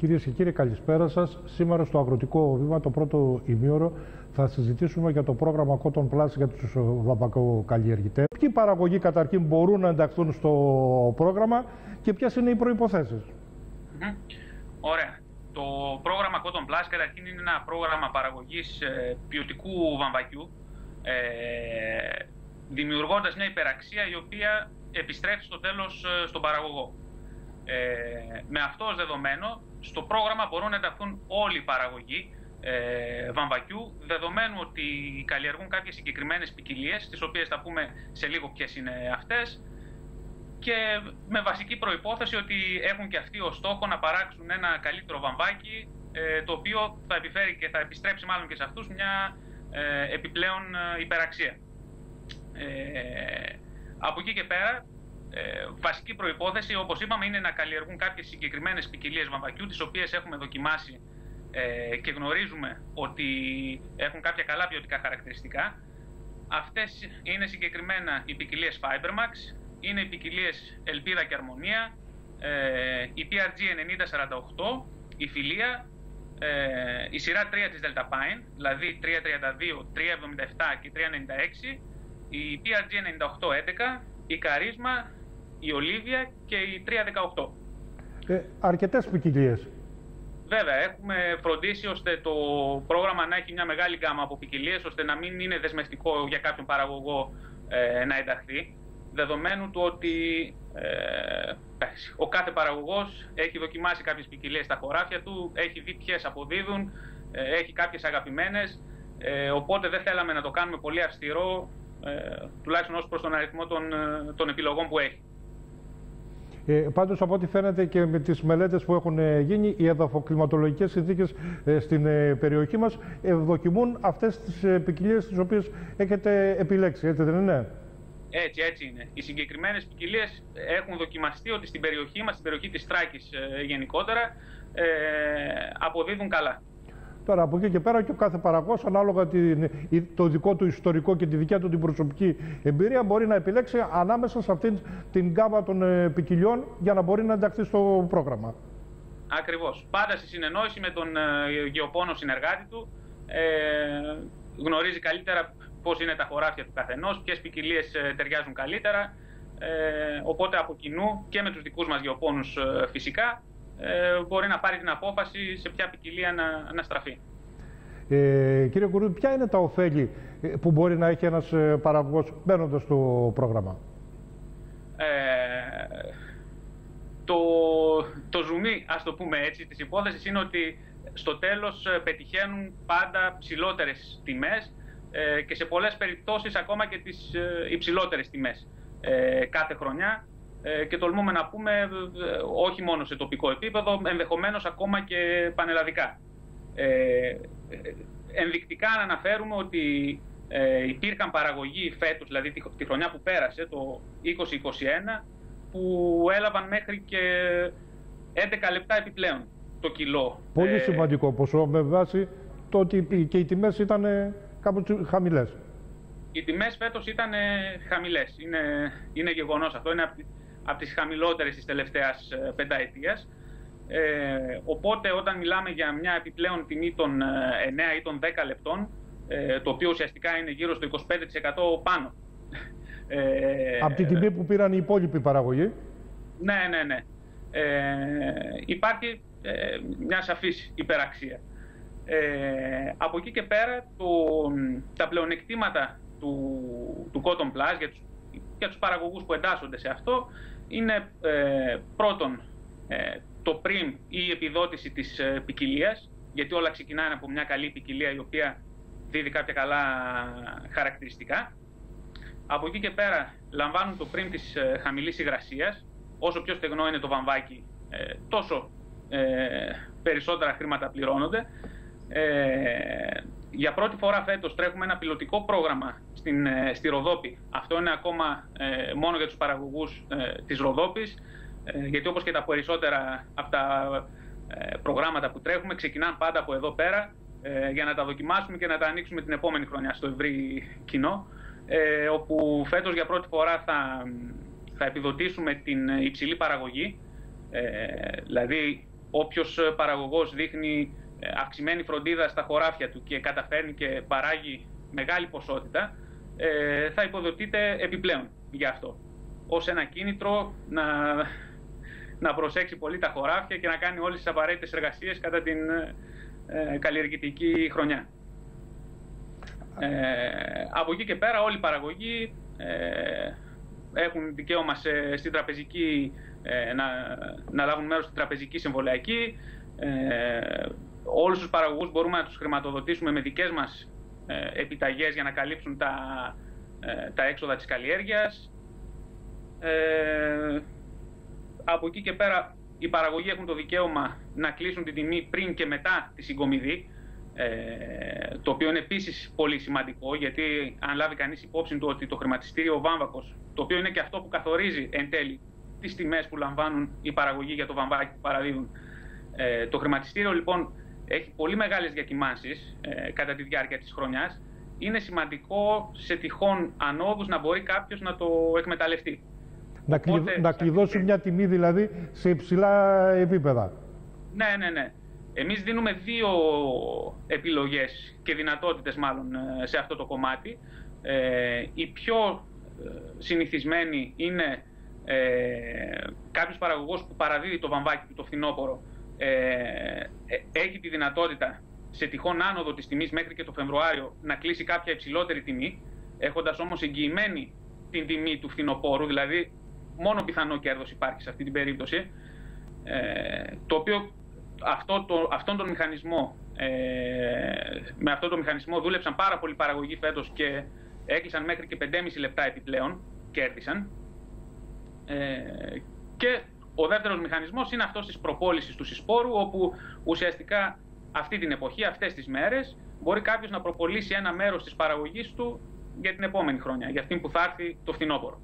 Κυρίες και κύριοι, καλησπέρα σας. Σήμερα στο Αγροτικό Βήμα, το πρώτο ημίωρο, θα συζητήσουμε για το πρόγραμμα Cotton Plus για τους βαμβακοκαλλιεργητές. Ποιοι παραγωγοί καταρχήν μπορούν να ενταχθούν στο πρόγραμμα και ποιες είναι οι προϋποθέσεις? Ωραία. Το πρόγραμμα Cotton Plus καταρχήν είναι ένα πρόγραμμα παραγωγής ποιοτικού βαμβακιού, δημιουργώντας μια υπεραξία η οποία επιστρέφει στο τέλος στον παραγωγό. Με αυτό ως δεδομένο, στο πρόγραμμα μπορούν να ενταχθούν όλοι οι παραγωγοί βαμβακιού, δεδομένου ότι καλλιεργούν κάποιες συγκεκριμένες ποικιλίες, τις οποίες θα πούμε σε λίγο ποιες είναι αυτές, και με βασική προϋπόθεση ότι έχουν και αυτοί ως στόχο να παράξουν ένα καλύτερο βαμβάκι, το οποίο θα επιφέρει και θα επιστρέψει μάλλον και σε αυτούς μια επιπλέον υπεραξία. Από εκεί και πέρα, βασική προϋπόθεση, όπως είπαμε, είναι να καλλιεργούν κάποιες συγκεκριμένες ποικιλίες βαμβακιού, τις οποίες έχουμε δοκιμάσει και γνωρίζουμε ότι έχουν κάποια καλά ποιοτικά χαρακτηριστικά. Αυτές είναι συγκεκριμένα οι ποικιλίες Fibermax, είναι οι ποικιλίες Ελπίδα και Αρμονία, η PRG 9048, η Φιλία, η σειρά 3 της Delta Pine, δηλαδή 332, 377 και 396, η PRG 9811, η Καρίσμα, η Ολίβια και η 318. Αρκετές ποικιλίες. Βέβαια, έχουμε φροντίσει ώστε το πρόγραμμα να έχει μια μεγάλη γκάμα από ποικιλίες, ώστε να μην είναι δεσμευτικό για κάποιον παραγωγό να ενταχθεί. Δεδομένου του ότι ο κάθε παραγωγός έχει δοκιμάσει κάποιες ποικιλίες στα χωράφια του, έχει δει ποιες αποδίδουν, έχει κάποιες αγαπημένες, οπότε δεν θέλαμε να το κάνουμε πολύ αυστηρό, τουλάχιστον ως προς τον αριθμό των επιλογών που έχει. Πάντως, από ό,τι φαίνεται και με τις μελέτες που έχουν γίνει, οι εδαφοκλιματολογικές συνθήκες στην περιοχή μας δοκιμούν αυτές τις ποικιλίες τις οποίες έχετε επιλέξει, έτσι δεν είναι? Έτσι είναι. Οι συγκεκριμένες ποικιλίες έχουν δοκιμαστεί ότι στην περιοχή μας, στην περιοχή της Θράκης γενικότερα, αποδίδουν καλά. Τώρα, από εκεί και πέρα, και ο κάθε παραγωγός, ανάλογα το δικό του ιστορικό και τη δικιά του την προσωπική εμπειρία, μπορεί να επιλέξει ανάμεσα σε αυτήν την γκάμα των ποικιλιών για να μπορεί να ενταχθεί στο πρόγραμμα. Ακριβώς. Πάντα στη συνεννόηση με τον γεωπόνο συνεργάτη του, γνωρίζει καλύτερα πώς είναι τα χωράφια του καθενός, ποιες ποικιλίες ταιριάζουν καλύτερα. Οπότε από κοινού και με τους δικούς μας γεωπόνους φυσικά, μπορεί να πάρει την απόφαση σε ποια ποικιλία να στραφεί. Κύριε Κουρούδη, ποια είναι τα ωφέλη που μπορεί να έχει ένας παραγωγός μπαίνοντας στο πρόγραμμα? Το ζουμί, ας το πούμε έτσι, της υπόθεσης είναι ότι στο τέλος πετυχαίνουν πάντα ψηλότερες τιμές και σε πολλές περιπτώσεις ακόμα και τις υψηλότερες τιμές κάθε χρονιά. Και τολμούμε να πούμε όχι μόνο σε τοπικό επίπεδο, ενδεχομένως ακόμα και πανελλαδικά. Ενδεικτικά να αναφέρουμε ότι υπήρχαν παραγωγοί φέτος, δηλαδή τη χρονιά που πέρασε, το 2021, που έλαβαν μέχρι και 11 λεπτά επιπλέον το κιλό. Πολύ σημαντικό ποσό, με βάση το ότι και οι τιμές ήταν κάπως χαμηλές. Οι τιμές φέτος ήταν χαμηλές. Είναι γεγονός αυτό. Είναι από τις χαμηλότερες της τελευταίας πενταετίας. Οπότε όταν μιλάμε για μια επιπλέον τιμή των 9 ή των 10 λεπτών, το οποίο ουσιαστικά είναι γύρω στο 25% πάνω. Από την τιμή που πήραν οι υπόλοιποι παραγωγοί. Ναι. Υπάρχει μια σαφής υπεραξία. Από εκεί και πέρα τα πλεονεκτήματα του Cotton Plus για τους παραγωγούς που εντάσσονται σε αυτό είναι πρώτον το πριμ ή η επιδότηση της ποικιλίας, γιατί όλα ξεκινάνε από μια καλή ποικιλία η οποία δίδει κάποια καλά χαρακτηριστικά. Από εκεί και πέρα λαμβάνουν το πριμ της χαμηλής υγρασίας. Όσο πιο στεγνό είναι το βαμβάκι, τόσο περισσότερα χρήματα πληρώνονται. Για πρώτη φορά φέτος τρέχουμε ένα πιλωτικό πρόγραμμα στη Ροδόπη. Αυτό είναι ακόμα μόνο για τους παραγωγούς της Ροδόπης, γιατί όπως και τα περισσότερα από τα προγράμματα που τρέχουμε ξεκινάνε πάντα από εδώ πέρα, για να τα δοκιμάσουμε και να τα ανοίξουμε την επόμενη χρονιά στο ευρύ κοινό, όπου φέτος για πρώτη φορά θα επιδοτήσουμε την υψηλή παραγωγή, δηλαδή όποιος παραγωγός δείχνει αυξημένη φροντίδα στα χωράφια του και καταφέρνει και παράγει μεγάλη ποσότητα, θα υποδοτείται επιπλέον για αυτό. Ως ένα κίνητρο να προσέξει πολύ τα χωράφια και να κάνει όλες τις απαραίτητες εργασίες κατά την καλλιεργητική χρονιά. Από εκεί και πέρα όλοι οι παραγωγοί έχουν δικαίωμα στην τραπεζική, να λάβουν μέρος στην τραπεζική συμβολιακή. Όλους τους παραγωγούς μπορούμε να τους χρηματοδοτήσουμε με δικές μας επιταγές για να καλύψουν τα έξοδα της καλλιέργειας. Από εκεί και πέρα οι παραγωγοί έχουν το δικαίωμα να κλείσουν την τιμή πριν και μετά τη συγκομιδή, το οποίο είναι επίσης πολύ σημαντικό, γιατί αν λάβει κανείς υπόψη του ότι το χρηματιστήριο βάμβακος, το οποίο είναι και αυτό που καθορίζει εν τέλει τις τιμές που λαμβάνουν οι παραγωγοί για το βαμβάκι που παραδίδουν, το χρηματιστήριο λοιπόν έχει πολύ μεγάλες διακυμάνσεις κατά τη διάρκεια της χρονιάς. Είναι σημαντικό σε τυχόν ανόδους να μπορεί κάποιος να το εκμεταλλευτεί. Να κλειδώσει μια τιμή δηλαδή σε υψηλά επίπεδα. Ναι. Εμείς δίνουμε δύο επιλογές και δυνατότητες μάλλον σε αυτό το κομμάτι. Η πιο συνηθισμένη είναι κάποιος παραγωγός που παραδίδει το βαμβάκι του το φθινόπωρο, έχει τη δυνατότητα σε τυχόν άνοδο της τιμής μέχρι και το Φεβρουάριο να κλείσει κάποια υψηλότερη τιμή, έχοντας όμως εγγυημένη την τιμή του φθινοπόρου, δηλαδή μόνο πιθανό κέρδος υπάρχει σε αυτή την περίπτωση, το οποίο αυτόν τον μηχανισμό, με αυτόν τον μηχανισμό δούλεψαν πάρα πολλοί παραγωγοί φέτος και έκλεισαν μέχρι και 5,5 λεπτά επιπλέον, κέρδισαν. Και ο δεύτερος μηχανισμός είναι αυτός της προπόλησης του συσπόρου, όπου ουσιαστικά αυτή την εποχή, αυτές τις μέρες, μπορεί κάποιος να προπολίσει ένα μέρος της παραγωγής του για την επόμενη χρονιά, για αυτήν που θα έρθει το φθινόπωρο.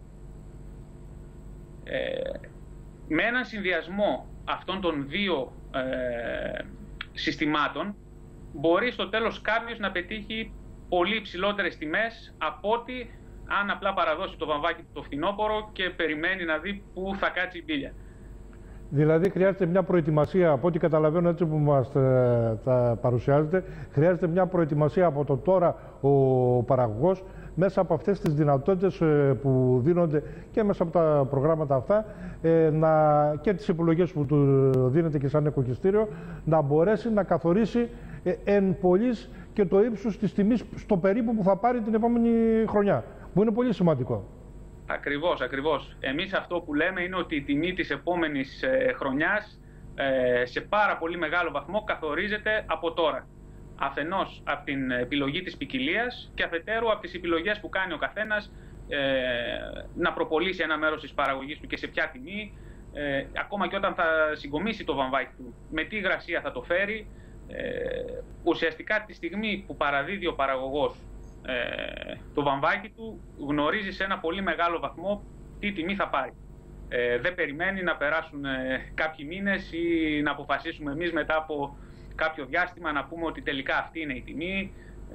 Με έναν συνδυασμό αυτών των δύο συστημάτων, μπορεί στο τέλος κάποιος να πετύχει πολύ υψηλότερες τιμές από ότι αν απλά παραδώσει το βαμβάκι του το φθινόπωρο και περιμένει να δει πού θα κάτσει η μπίλια. Δηλαδή χρειάζεται μια προετοιμασία, από ό,τι καταλαβαίνω έτσι που μας τα παρουσιάζετε, χρειάζεται μια προετοιμασία από το τώρα ο παραγωγός μέσα από αυτές τις δυνατότητες που δίνονται και μέσα από τα προγράμματα αυτά και τις επιλογές που του δίνεται και σαν οικοκυστήριο, να μπορέσει να καθορίσει εν πολλής και το ύψος της τιμής στο περίπου που θα πάρει την επόμενη χρονιά, που είναι πολύ σημαντικό. Ακριβώς. Εμείς αυτό που λέμε είναι ότι η τιμή της επόμενης χρονιάς σε πάρα πολύ μεγάλο βαθμό καθορίζεται από τώρα. Αφενός από την επιλογή της ποικιλίας και αφετέρου από τις επιλογές που κάνει ο καθένας να προπολίσει ένα μέρος της παραγωγής του και σε ποια τιμή, ακόμα και όταν θα συγκομίσει το βαμβάκι του, με τι υγρασία θα το φέρει. Ουσιαστικά τη στιγμή που παραδίδει ο παραγωγός το βαμβάκι του, γνωρίζει σε ένα πολύ μεγάλο βαθμό τι τιμή θα πάρει. Δεν περιμένει να περάσουν κάποιοι μήνες ή να αποφασίσουμε εμείς μετά από κάποιο διάστημα να πούμε ότι τελικά αυτή είναι η τιμή,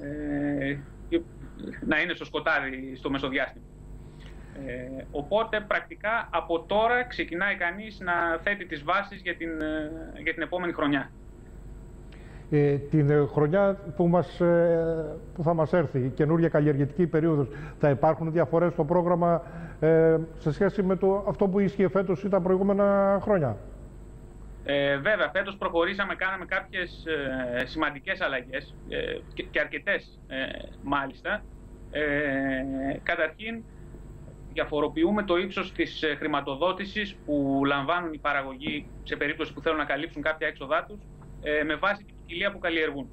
να είναι στο σκοτάδι στο μεσοδιάστημα. Οπότε πρακτικά από τώρα ξεκινάει κανείς να θέτει τις βάσεις για την επόμενη χρονιά. Την χρονιά που θα μας έρθει, η καινούργια καλλιεργητική περίοδος, θα υπάρχουν διαφορές στο πρόγραμμα σε σχέση με αυτό που ίσχυε φέτος ή τα προηγούμενα χρόνια? Βέβαια, φέτος προχωρήσαμε, κάναμε κάποιες σημαντικές αλλαγές και αρκετές μάλιστα. Καταρχήν, διαφοροποιούμε το ύψος της χρηματοδότησης που λαμβάνουν οι παραγωγοί σε περίπτωση που θέλουν να καλύψουν κάποια έξοδά τους με βάση την ποικιλία που καλλιεργούν.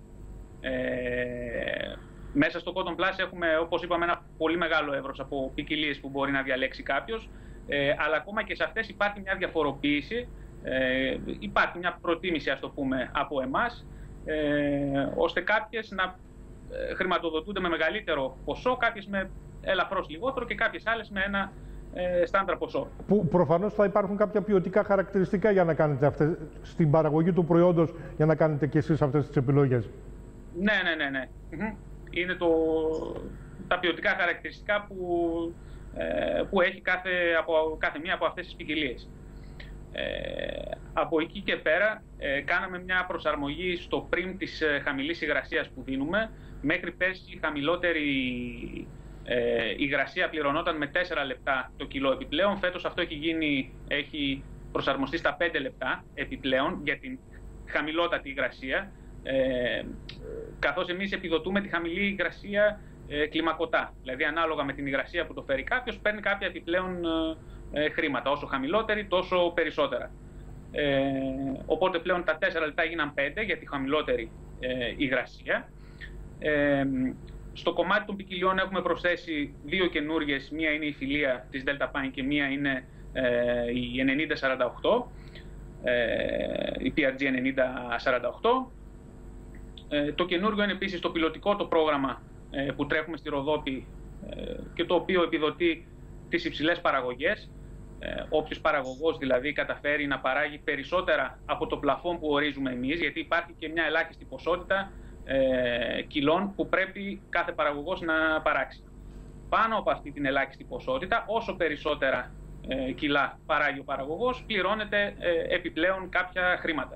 Μέσα στο Cotton Plus έχουμε, όπως είπαμε, ένα πολύ μεγάλο εύρος από ποικιλίες που μπορεί να διαλέξει κάποιος, αλλά ακόμα και σε αυτές υπάρχει μια διαφοροποίηση, υπάρχει μια προτίμηση, ας το πούμε, από εμάς, ώστε κάποιες να χρηματοδοτούνται με μεγαλύτερο ποσό, κάποιες με ελαφρώς λιγότερο και κάποιες άλλες με ένα στάνταρ ποσό. Που προφανώς θα υπάρχουν κάποια ποιοτικά χαρακτηριστικά για να κάνετε στην παραγωγή του προϊόντος, για να κάνετε και εσείς αυτές τις επιλογές. Ναι. Είναι τα ποιοτικά χαρακτηριστικά που έχει κάθε μία από αυτές τις ποικιλίες. Από εκεί και πέρα κάναμε μια προσαρμογή στο πριμ της χαμηλής υγρασίας που δίνουμε. Μέχρι πέρσι η χαμηλότερη υγρασία πληρωνόταν με 4 λεπτά το κιλό επιπλέον. Φέτος αυτό έχει προσαρμοστεί στα 5 λεπτά επιπλέον για την χαμηλότατη υγρασία, καθώς εμείς επιδοτούμε τη χαμηλή υγρασία κλιμακωτά. Δηλαδή ανάλογα με την υγρασία που το φέρει κάποιος, παίρνει κάποια επιπλέον χρήματα. Όσο χαμηλότερη, τόσο περισσότερα. Οπότε πλέον τα 4 λεπτά έγιναν 5 για τη χαμηλότερη υγρασία. Στο κομμάτι των ποικιλιών έχουμε προσθέσει 2 καινούργιες. Μία είναι η φιλία της Delta Pine και μία είναι η 9048, η PRG 9048. Το καινούργιο είναι επίσης το πιλωτικό το πρόγραμμα που τρέχουμε στη Ροδόπη και το οποίο επιδοτεί τις υψηλές παραγωγές. Όποιος παραγωγός δηλαδή καταφέρει να παράγει περισσότερα από το πλαφόν που ορίζουμε εμείς, γιατί υπάρχει και μια ελάχιστη ποσότητα κιλών που πρέπει κάθε παραγωγός να παράξει. Πάνω από αυτή την ελάχιστη ποσότητα, όσο περισσότερα κιλά παράγει ο παραγωγός, πληρώνεται επιπλέον κάποια χρήματα.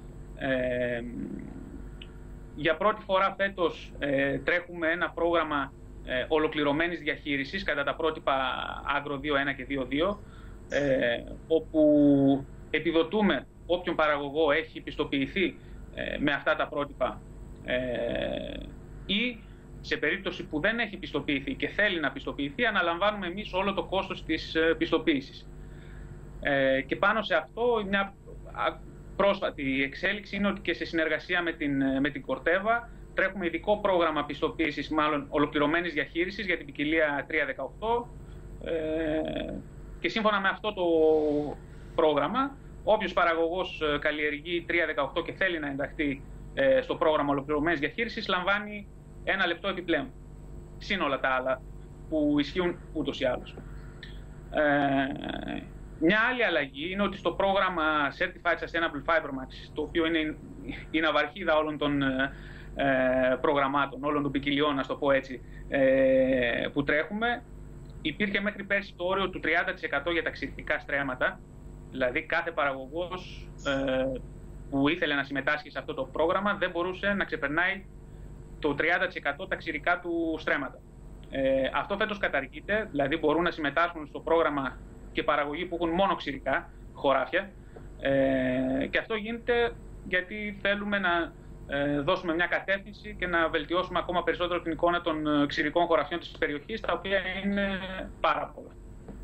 Για πρώτη φορά φέτος τρέχουμε ένα πρόγραμμα ολοκληρωμένης διαχείρισης κατά τα πρότυπα Agro 2.1 και 2.2, όπου επιδοτούμε όποιον παραγωγό έχει πιστοποιηθεί με αυτά τα πρότυπα ή σε περίπτωση που δεν έχει πιστοποιηθεί και θέλει να πιστοποιηθεί, αναλαμβάνουμε εμείς όλο το κόστος της πιστοποίησης. Και πάνω σε αυτό μια πρόσφατη εξέλιξη είναι ότι και σε συνεργασία με την Κορτέβα τρέχουμε ειδικό πρόγραμμα πιστοποίησης, μάλλον ολοκληρωμένης διαχείρισης για την ποικιλία 318, και σύμφωνα με αυτό το πρόγραμμα, όποιος παραγωγός καλλιεργεί 318 και θέλει να ενταχθεί στο πρόγραμμα ολοκληρωμένης διαχείρισης, λαμβάνει 1 λεπτό επιπλέον, συν όλα τα άλλα που ισχύουν ούτως ή άλλως. Μια άλλη αλλαγή είναι ότι στο πρόγραμμα Certified Sustainable Fiber Max, το οποίο είναι η ναυαρχίδα όλων των προγραμμάτων, όλων των ποικιλιών, να το πω έτσι, που τρέχουμε, υπήρχε μέχρι πέρσι το όριο του 30% για τα ξηρικά στρέμματα. Δηλαδή κάθε παραγωγός που ήθελε να συμμετάσχει σε αυτό το πρόγραμμα δεν μπορούσε να ξεπερνάει το 30% τα ξηρικά του στρέμματα. Αυτό φέτος καταργείται, δηλαδή μπορούν να συμμετάσχουν στο πρόγραμμα και παραγωγοί που έχουν μόνο ξηρικά χωράφια, και αυτό γίνεται γιατί θέλουμε να δώσουμε μια κατεύθυνση και να βελτιώσουμε ακόμα περισσότερο την εικόνα των ξηρικών χωραφιών της περιοχής, τα οποία είναι πάρα πολλά.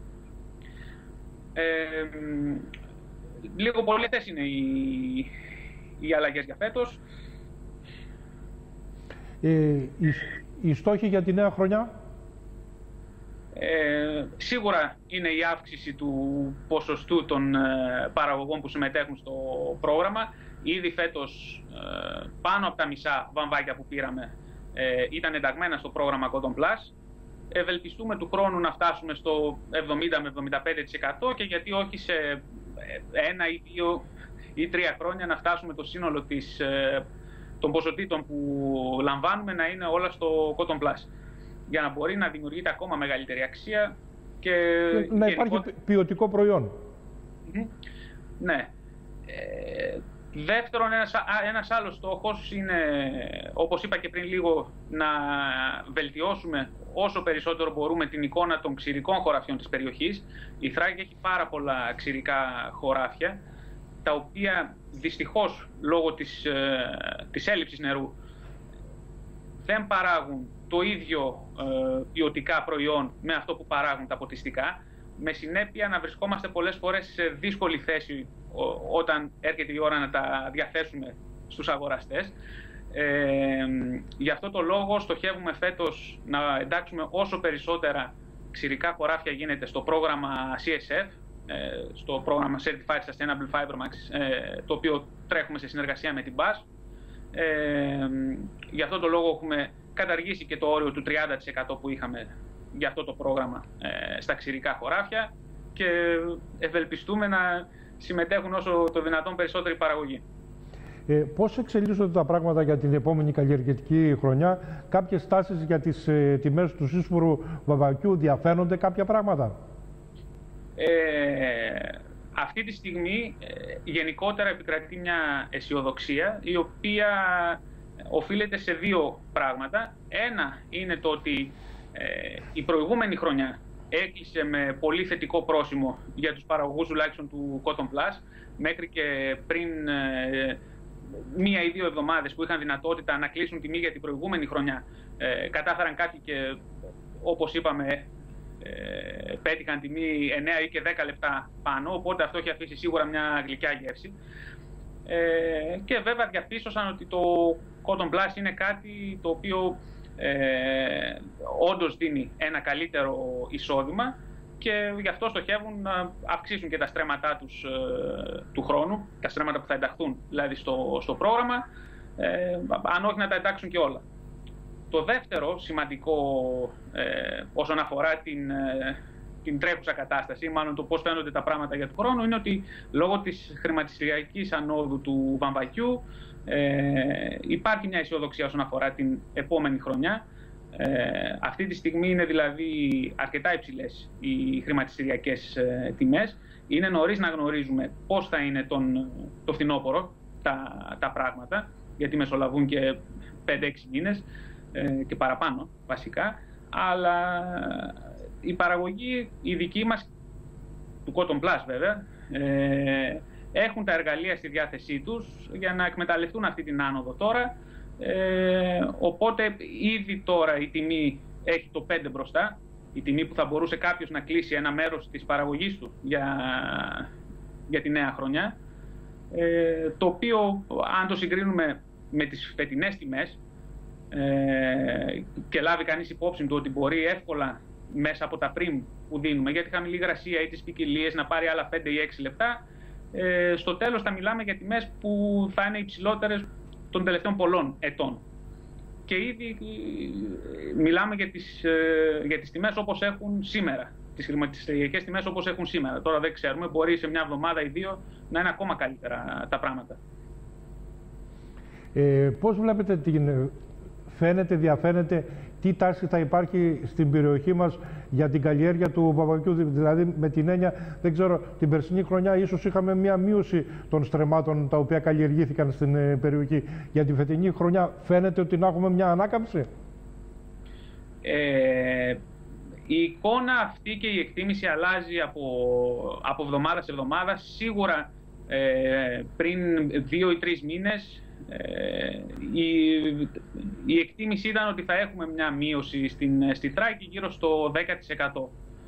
Λίγο πολύ αυτές είναι οι αλλαγές για φέτος. Οι στόχοι για τη νέα χρονιά? Σίγουρα είναι η αύξηση του ποσοστού των παραγωγών που συμμετέχουν στο πρόγραμμα. Ήδη φέτος πάνω από τα μισά βαμβάκια που πήραμε ήταν ενταγμένα στο πρόγραμμα Cotton Plus. Ευελπιστούμε του χρόνου να φτάσουμε στο 70 με 75% και γιατί όχι σε 1 ή 2 ή 3 χρόνια να φτάσουμε το σύνολο των ποσοτήτων που λαμβάνουμε να είναι όλα στο Cotton Plus, για να μπορεί να δημιουργείται ακόμα μεγαλύτερη αξία και να υπάρχει ποιοτικό προϊόν. Ναι. Δεύτερον, ένας άλλος στόχος είναι, όπως είπα και πριν λίγο, να βελτιώσουμε όσο περισσότερο μπορούμε την εικόνα των ξηρικών χωραφιών της περιοχής. Η Θράκη έχει πάρα πολλά ξηρικά χωράφια, τα οποία δυστυχώς λόγω της έλλειψης νερού δεν παράγουν το ίδιο ποιοτικά προϊόν με αυτό που παράγουν τα ποτιστικά, με συνέπεια να βρισκόμαστε πολλές φορές σε δύσκολη θέση όταν έρχεται η ώρα να τα διαθέσουμε στους αγοραστές. Γι' αυτό το λόγο στοχεύουμε φέτος να εντάξουμε όσο περισσότερα ξηρικά χωράφια γίνεται στο πρόγραμμα CSF, στο πρόγραμμα Certified Sustainable Fiber Max, το οποίο τρέχουμε σε συνεργασία με την BAS. Γι' αυτό το λόγο έχουμε καταργήσει και το όριο του 30% που είχαμε για αυτό το πρόγραμμα στα ξηρικά χωράφια και ευελπιστούμε να συμμετέχουν όσο το δυνατόν περισσότερη παραγωγή. Πώς εξελίσσονται τα πράγματα για την επόμενη καλλιεργητική χρονιά? Κάποιες τάσεις για τις τιμές του σύσφουρου βαμβακιού, διαφαίνονται κάποια πράγματα? Αυτή τη στιγμή γενικότερα επικρατεί μια αισιοδοξία, η οποία οφείλεται σε δύο πράγματα. Ένα είναι το ότι η προηγούμενη χρονιά έκλεισε με πολύ θετικό πρόσημο για τους παραγωγούς τουλάχιστον του Cotton Plus. Μέχρι και πριν 1 ή 2 εβδομάδες που είχαν δυνατότητα να κλείσουν τιμή για την προηγούμενη χρονιά, κατάφεραν κάποιοι και, όπως είπαμε, πέτυχαν τιμή 9 ή και 10 λεπτά πάνω, οπότε αυτό έχει αφήσει σίγουρα μια γλυκιά γεύση. Και βέβαια διαπίστωσαν ότι το Cotton Plus είναι κάτι το οποίο όντως δίνει ένα καλύτερο εισόδημα και γι' αυτό στοχεύουν να αυξήσουν και τα στρέμματά τους του χρόνου, τα στρέμματα που θα ενταχθούν δηλαδή στο πρόγραμμα, αν όχι να τα εντάξουν και όλα. Το δεύτερο σημαντικό όσον αφορά την τρέχουσα κατάσταση, μάλλον το πώς φαίνονται τα πράγματα για τον χρόνο, είναι ότι λόγω της χρηματιστηριακής ανόδου του βαμβακιού υπάρχει μια αισιοδοξία όσον αφορά την επόμενη χρονιά. Αυτή τη στιγμή είναι δηλαδή αρκετά υψηλές οι χρηματιστηριακές τιμές. Είναι νωρίς να γνωρίζουμε πώς θα είναι το φθινόπωρο τα πράγματα, γιατί μεσολαβούν και 5-6 μήνες και παραπάνω βασικά, αλλά η παραγωγή, η δική μας, του Cotton Plus βέβαια, έχουν τα εργαλεία στη διάθεσή τους για να εκμεταλλευτούν αυτή την άνοδο τώρα. Οπότε ήδη τώρα η τιμή έχει το 5 μπροστά, η τιμή που θα μπορούσε κάποιος να κλείσει ένα μέρος της παραγωγής του για τη νέα χρονιά, το οποίο αν το συγκρίνουμε με τις φετινές τιμές και λάβει κανείς υπόψη του ότι μπορεί εύκολα μέσα από τα πριμ που δίνουμε για τη χαμηλή υγρασία ή τις ποικιλίες να πάρει άλλα 5 ή 6 λεπτά, στο τέλος θα μιλάμε για τιμές που θα είναι υψηλότερες των τελευταίων πολλών ετών. Και ήδη μιλάμε για τις τιμές όπως έχουν σήμερα, τις χρηματιστηριακές τιμές όπως έχουν σήμερα. Τώρα δεν ξέρουμε, μπορεί σε μια εβδομάδα ή 2 να είναι ακόμα καλύτερα τα πράγματα. Πώς βλέπετε διαφαίνεται τι τάση θα υπάρχει στην περιοχή μας για την καλλιέργεια του βαμβακιού, δηλαδή με την έννοια, δεν ξέρω, την περσινή χρονιά ίσως είχαμε μια μείωση των στρεμμάτων τα οποία καλλιεργήθηκαν στην περιοχή. Για την φετινή χρονιά φαίνεται ότι να έχουμε μια ανάκαμψη? Η εικόνα αυτή και η εκτίμηση αλλάζει από εβδομάδα σε εβδομάδα. Σίγουρα πριν 2 ή 3 μήνες η εκτίμηση ήταν ότι θα έχουμε μια μείωση στη Θράκη γύρω στο 10%.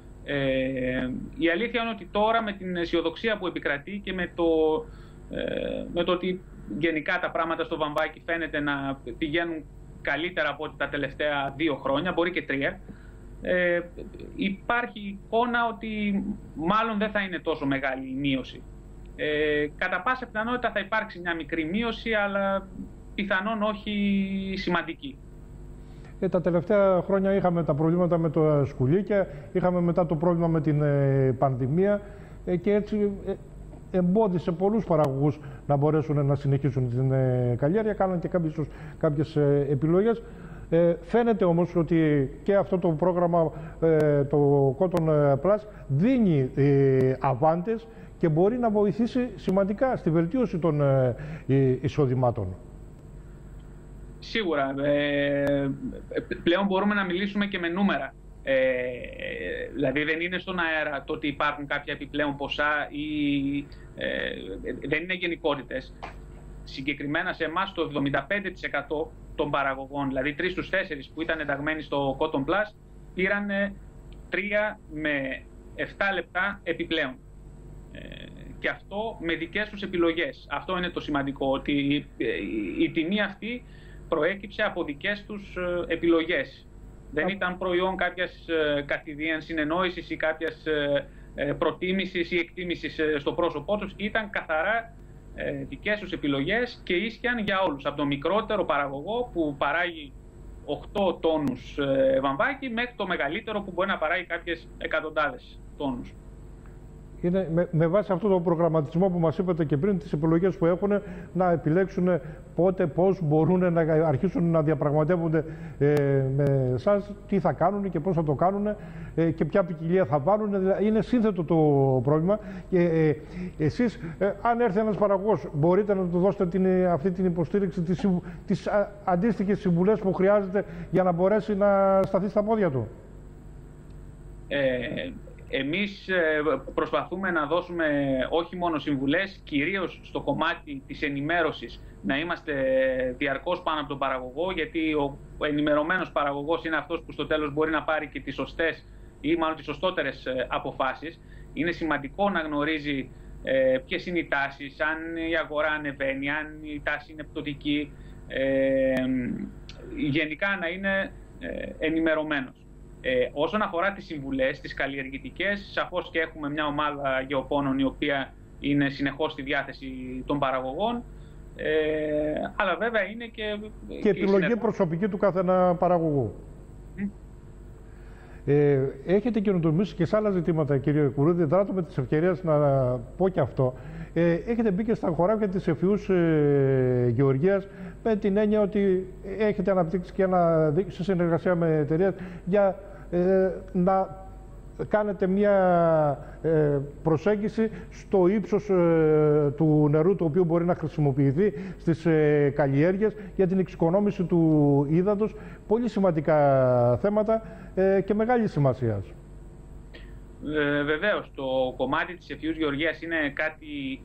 Η αλήθεια είναι ότι τώρα με την αισιοδοξία που επικρατεί και με το ότι γενικά τα πράγματα στο βαμβάκι φαίνεται να πηγαίνουν καλύτερα από ό,τι τα τελευταία 2 χρόνια, μπορεί και 3, υπάρχει εικόνα ότι μάλλον δεν θα είναι τόσο μεγάλη η μείωση. Κατά πάσα πιθανότητα θα υπάρξει μια μικρή μείωση, αλλά πιθανόν όχι σημαντική. Τα τελευταία χρόνια είχαμε τα προβλήματα με τα σκουλίκια, είχαμε μετά το πρόβλημα με την πανδημία και έτσι εμπόδισε πολλούς παραγωγούς να μπορέσουν να συνεχίσουν την καλλιέργεια, κάναν και κάποιες επιλογές. Φαίνεται όμως ότι και αυτό το πρόγραμμα, το Cotton Plus, δίνει αβάντες και μπορεί να βοηθήσει σημαντικά στη βελτίωση των εισοδημάτων. Σίγουρα. Πλέον μπορούμε να μιλήσουμε και με νούμερα. Δηλαδή δεν είναι στον αέρα το ότι υπάρχουν κάποια επιπλέον ποσά ή δεν είναι γενικότητες. Συγκεκριμένα σε εμάς το 75% των παραγωγών, δηλαδή 3 στους 4 που ήταν ενταγμένοι στο Cotton Plus, πήραν 3 με 7 λεπτά επιπλέον. Και αυτό με δικές τους επιλογές. Αυτό είναι το σημαντικό, ότι η τιμή αυτή προέκυψε από δικές τους επιλογές. Δεν ήταν προϊόν κάποιας κατηδίαν συνεννόησης ή κάποιας προτίμησης ή εκτίμησης στο πρόσωπό τους. Ήταν καθαρά δικές τους επιλογές και ίσχυαν για όλους. Από το μικρότερο παραγωγό που παράγει 8 τόνους βαμβάκι μέχρι το μεγαλύτερο που μπορεί να παράγει κάποιες εκατοντάδες τόνους. είναι με βάση αυτό το προγραμματισμό που μας είπατε και πριν, τις επιλογές που έχουν, να επιλέξουν πότε, πώς μπορούν να αρχίσουν να διαπραγματεύονται με εσάς, τι θα κάνουν και πώς θα το κάνουν και ποια ποικιλία θα βάλουν. Είναι σύνθετο το πρόβλημα και εσείς, αν έρθει ένας παραγωγός, μπορείτε να του δώσετε αυτή την υποστήριξη, τις αντίστοιχες συμβουλές που χρειάζεται για να μπορέσει να σταθεί στα πόδια του. Εμείς προσπαθούμε να δώσουμε όχι μόνο συμβουλές, κυρίως στο κομμάτι της ενημέρωσης, να είμαστε διαρκώς πάνω από τον παραγωγό, γιατί ο ενημερωμένος παραγωγός είναι αυτός που στο τέλος μπορεί να πάρει και τις σωστές ή μάλλον τις σωστότερες αποφάσεις. Είναι σημαντικό να γνωρίζει ποιες είναι οι τάσεις, αν η αγορά ανεβαίνει, αν η τάση είναι πτωτική, γενικά να είναι ενημερωμένος. Όσον αφορά τις συμβουλές, τις καλλιεργητικές, σαφώς και έχουμε μια ομάδα γεωπόνων η οποία είναι συνεχώς στη διάθεση των παραγωγών, αλλά βέβαια είναι και επιλογή προσωπική του καθένα παραγωγού. Έχετε καινοτομήσει και σε άλλα ζητήματα, κύριε Κουρούδη, δράτω με τις ευκαιρίες να πω και αυτό. Έχετε μπει και στα χωράφια της εφιούς γεωργίας, με την έννοια ότι έχετε αναπτύξει και σε συνεργασία με εταιρείες για να κάνετε μια προσέγγιση στο ύψος του νερού το οποίο μπορεί να χρησιμοποιηθεί στις καλλιέργειες για την εξοικονόμηση του ύδατος. Πολύ σημαντικά θέματα και μεγάλη σημασία. Βεβαίως, το κομμάτι της εφιούς γεωργίας είναι κάτι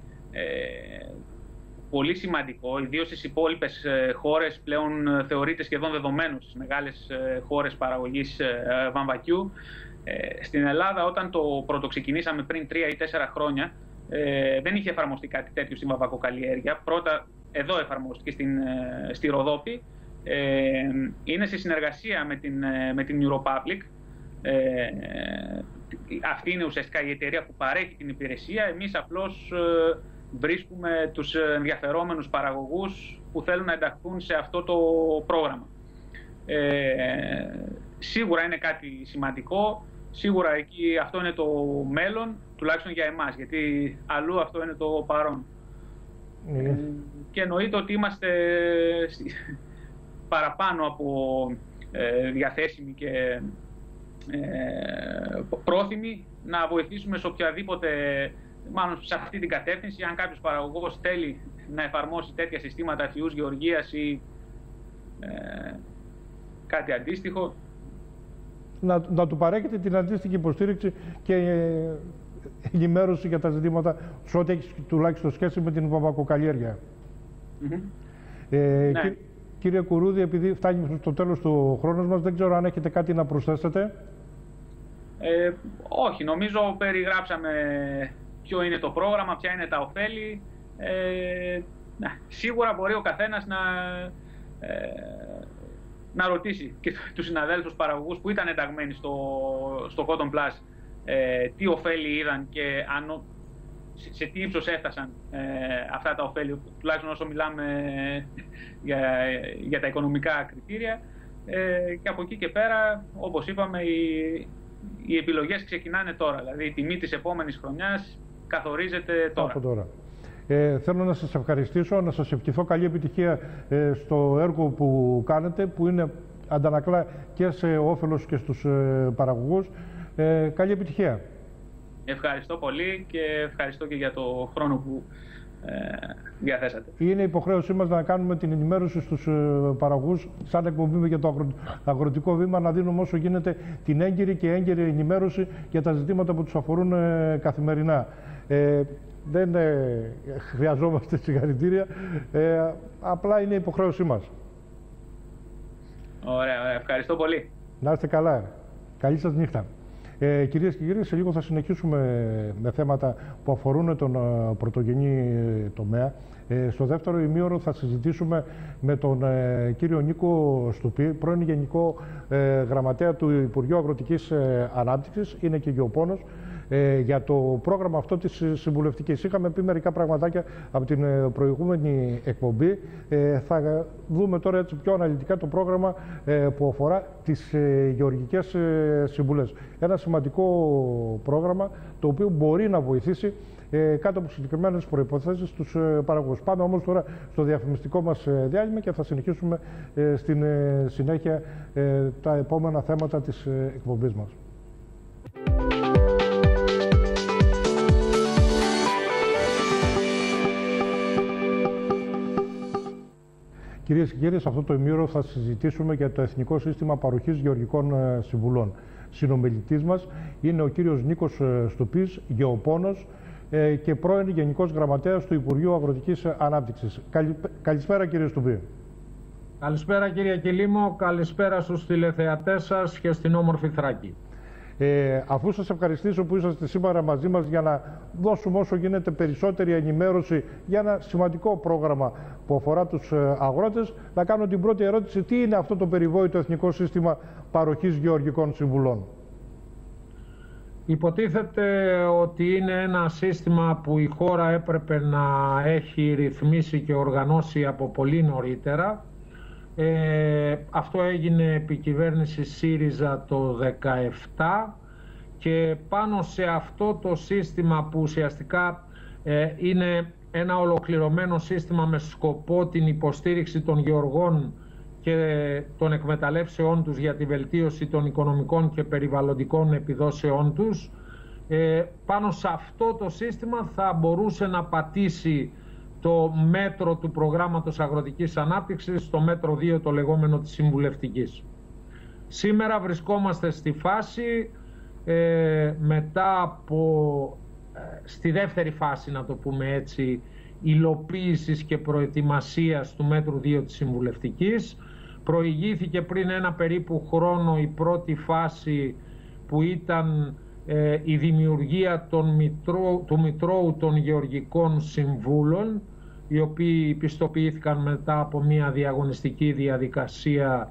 πολύ σημαντικό, ιδίως στις υπόλοιπες χώρες πλέον θεωρείται σχεδόν δεδομένο, στις μεγάλες χώρες παραγωγής βαμβακιού. Στην Ελλάδα, όταν το πρωτοξεκινήσαμε πριν 3 ή 4 χρόνια, δεν είχε εφαρμοστεί κάτι τέτοιο στην βαμβακοκαλλιέργεια. Πρώτα εδώ εφαρμόστηκε στη Ροδόπη. Είναι σε συνεργασία με την Europublic. Αυτή είναι ουσιαστικά η εταιρεία που παρέχει την υπηρεσία. Εμείς απλώς βρίσκουμε τους ενδιαφερόμενους παραγωγούς που θέλουν να ενταχθούν σε αυτό το πρόγραμμα. Σίγουρα είναι κάτι σημαντικό. Σίγουρα εκεί αυτό είναι το μέλλον, τουλάχιστον για εμάς, γιατί αλλού αυτό είναι το παρόν. Και εννοείται ότι είμαστε παραπάνω από διαθέσιμοι και πρόθυμοι να βοηθήσουμε σε οποιαδήποτε, μάλλον σε αυτή την κατεύθυνση. Αν κάποιος παραγωγός θέλει να εφαρμόσει τέτοια συστήματα εφιούς γεωργίας ή κάτι αντίστοιχο, να του παρέχετε την αντίστοιχη υποστήριξη και ενημέρωση για τα ζητήματα σε ό,τι έχει τουλάχιστον σχέση με την βαμβακοκαλλιέργεια. Ναι. Κύριε Κουρούδη, επειδή φτάνει στο τέλος του χρόνου μας, δεν ξέρω αν έχετε κάτι να προσθέσετε. Όχι, νομίζω περιγράψαμε ποιο είναι το πρόγραμμα, ποια είναι τα ωφέλη. Σίγουρα μπορεί ο καθένας να ρωτήσει και τους συναδέλφους παραγωγούς που ήταν ενταγμένοι στο Cotton Plus τι ωφέλη είδαν και σε τι ύψος έφτασαν αυτά τα ωφέλη, τουλάχιστον όσο μιλάμε για τα οικονομικά κριτήρια. Και από εκεί και πέρα, όπως είπαμε, οι επιλογές ξεκινάνε τώρα. Δηλαδή η τιμή της επόμενης χρονιάς καθορίζεται τώρα. Από τώρα. Θέλω να σας ευχαριστήσω, να σας ευχηθώ καλή επιτυχία στο έργο που κάνετε, που είναι αντανακλά και σε όφελος και στους παραγωγούς. Καλή επιτυχία. Ευχαριστώ πολύ και ευχαριστώ και για το χρόνο που διαθέσατε. Είναι υποχρέωσή μας να κάνουμε την ενημέρωση στους παραγωγούς, σαν εκπομπή για το αγροτικό βήμα, να δίνουμε όσο γίνεται την έγκυρη και έγκαιρη ενημέρωση για τα ζητήματα που τους αφορούν καθημερινά. Δεν χρειαζόμαστε συγχαρητήρια, απλά είναι υποχρέωσή μας. Ωραία, ευχαριστώ πολύ. Να είστε καλά. Καλή σας νύχτα. Κυρίες και κύριοι, σε λίγο θα συνεχίσουμε με θέματα που αφορούν τον πρωτογενή τομέα. Στο δεύτερο ημίωρο θα συζητήσουμε με τον κύριο Νίκο Στουπή, πρώην Γενικό Γραμματέα του Υπουργείου Αγροτικής Ανάπτυξης, είναι και γεωπόνος, Για το πρόγραμμα αυτό της συμβουλευτικής. Είχαμε πει μερικά πραγματάκια από την προηγούμενη εκπομπή. Θα δούμε τώρα έτσι πιο αναλυτικά το πρόγραμμα που αφορά τις γεωργικές συμβουλές. Ένα σημαντικό πρόγραμμα το οποίο μπορεί να βοηθήσει κάτω από συγκεκριμένες προϋποθέσεις τους παραγωγούς. Πάμε όμως τώρα στο διαφημιστικό μας διάλειμμα και θα συνεχίσουμε στην συνέχεια τα επόμενα θέματα της εκπομπής μας. Κυρίες και κύριοι, σε αυτό το ημίωρο θα συζητήσουμε για το Εθνικό Σύστημα Παροχής Γεωργικών Συμβουλών. Συνομιλητής μας είναι ο κύριος Νίκος Στουπής, γεωπόνος και πρώην Γενικός Γραμματέας του Υπουργείου Αγροτικής Ανάπτυξης. Καλησπέρα κύριε Στουπή. Καλησπέρα κύριε Κιλίμο, καλησπέρα στους τηλεθεατές σας και στην όμορφη Θράκη. Αφού σας ευχαριστήσω που είσαστε σήμερα μαζί μας για να δώσουμε όσο γίνεται περισσότερη ενημέρωση για ένα σημαντικό πρόγραμμα που αφορά τους αγρότες, να κάνω την πρώτη ερώτηση: τι είναι αυτό το περιβόητο Εθνικό Σύστημα Παροχής Γεωργικών Συμβουλών? Υποτίθεται ότι είναι ένα σύστημα που η χώρα έπρεπε να έχει ρυθμίσει και οργανώσει από πολύ νωρίτερα. Αυτό έγινε επί κυβέρνηση ΣΥΡΙΖΑ το 2017 και πάνω σε αυτό το σύστημα που ουσιαστικά είναι ένα ολοκληρωμένο σύστημα με σκοπό την υποστήριξη των γεωργών και των εκμεταλλεύσεών τους για τη βελτίωση των οικονομικών και περιβαλλοντικών επιδόσεών τους, πάνω σε αυτό το σύστημα θα μπορούσε να πατήσει το μέτρο του προγράμματος αγροτικής ανάπτυξης, το μέτρο 2, το λεγόμενο της συμβουλευτικής. Σήμερα βρισκόμαστε στη φάση, μετά από, στη δεύτερη φάση, να το πούμε έτσι, υλοποίησης και προετοιμασίας του μέτρου 2 της συμβουλευτικής. Προηγήθηκε πριν ένα περίπου χρόνο η πρώτη φάση που ήταν η δημιουργία του Μητρώου των Γεωργικών Συμβούλων, οι οποίοι πιστοποιήθηκαν μετά από μια διαγωνιστική διαδικασία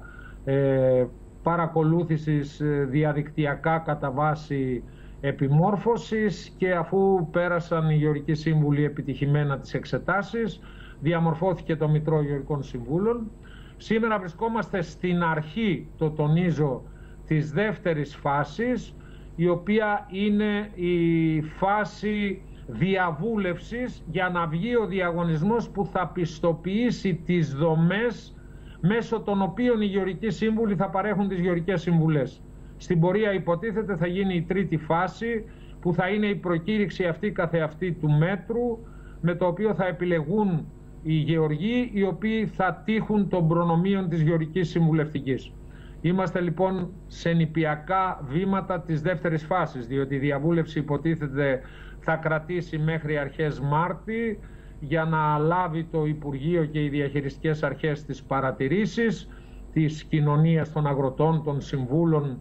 παρακολούθησης διαδικτυακά κατά βάση επιμόρφωσης, και αφού πέρασαν οι Γεωργικοί Σύμβουλοι επιτυχημένα τις εξετάσεις, διαμορφώθηκε το Μητρό Γεωργικών Συμβούλων. Σήμερα βρισκόμαστε στην αρχή, το τονίζω, της δεύτερης φάσης, η οποία είναι η φάση διαβούλευσης για να βγει ο διαγωνισμός που θα πιστοποιήσει τις δομές μέσω των οποίων οι γεωργικοί σύμβουλοι θα παρέχουν τις γεωργικές συμβουλές. Στην πορεία υποτίθεται θα γίνει η τρίτη φάση, που θα είναι η προκήρυξη αυτή καθεαυτή του μέτρου, με το οποίο θα επιλεγούν οι γεωργοί οι οποίοι θα τύχουν των προνομίων της γεωργικής συμβουλευτικής. Είμαστε λοιπόν σε νηπιακά βήματα της δεύτερης φάσης, διότι η διαβούλευση υποτίθεται θα κρατήσει μέχρι αρχές Μάρτη, για να λάβει το Υπουργείο και οι διαχειριστικές αρχές τις παρατηρήσεις της κοινωνίας των αγροτών, των συμβούλων